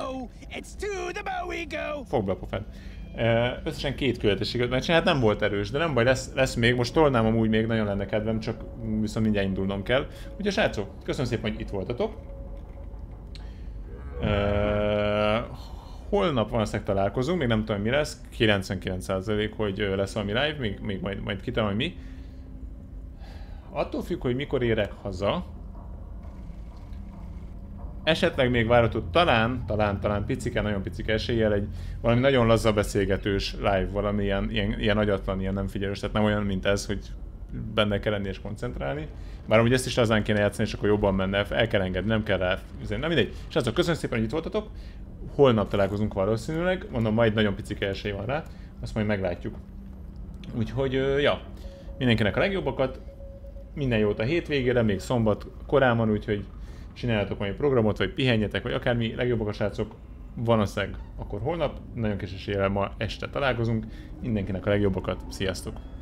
fogd be a pofád. Összesen két küldetésig megcsinálni, hát nem volt erős, de nem baj, lesz, lesz még, most tolnám amúgy még, nagyon lenne kedvem, csak viszont mindjárt indulnom kell. Úgyhogy srácok, köszönöm szépen, hogy itt voltatok. Uh, holnap valószínűleg találkozunk, még nem tudom mi lesz, kilencvenkilenc százalék, hogy lesz valami live, még, még majd, majd kitalálom, hogy mi. Attól függ, hogy mikor érek haza. Esetleg még várható, talán, talán, talán picike, nagyon picike eséllyel egy valami nagyon laza beszélgetős live, valami ilyen, ilyen, ilyen agyatlan, ilyen nem figyelős, tehát nem olyan, mint ez, hogy benne kell lenni és koncentrálni. Bár amúgy ezt is lazán kéne játszani, és akkor jobban menne, el kell engedni, nem kell rá, nem mindegy. És azok, köszönöm szépen, hogy itt voltatok. Holnap találkozunk valószínűleg, mondom, majd nagyon picike esély van rá, azt majd meglátjuk. Úgyhogy, ja, mindenkinek a legjobbakat, minden jót a hétvégére, még szombat korán van, úgyhogy csináljatok majd programot, vagy pihenjetek, vagy akármi, legjobbak a srácok, valószínűleg akkor holnap, nagyon kis eséllyel ma este találkozunk, mindenkinek a legjobbakat, sziasztok!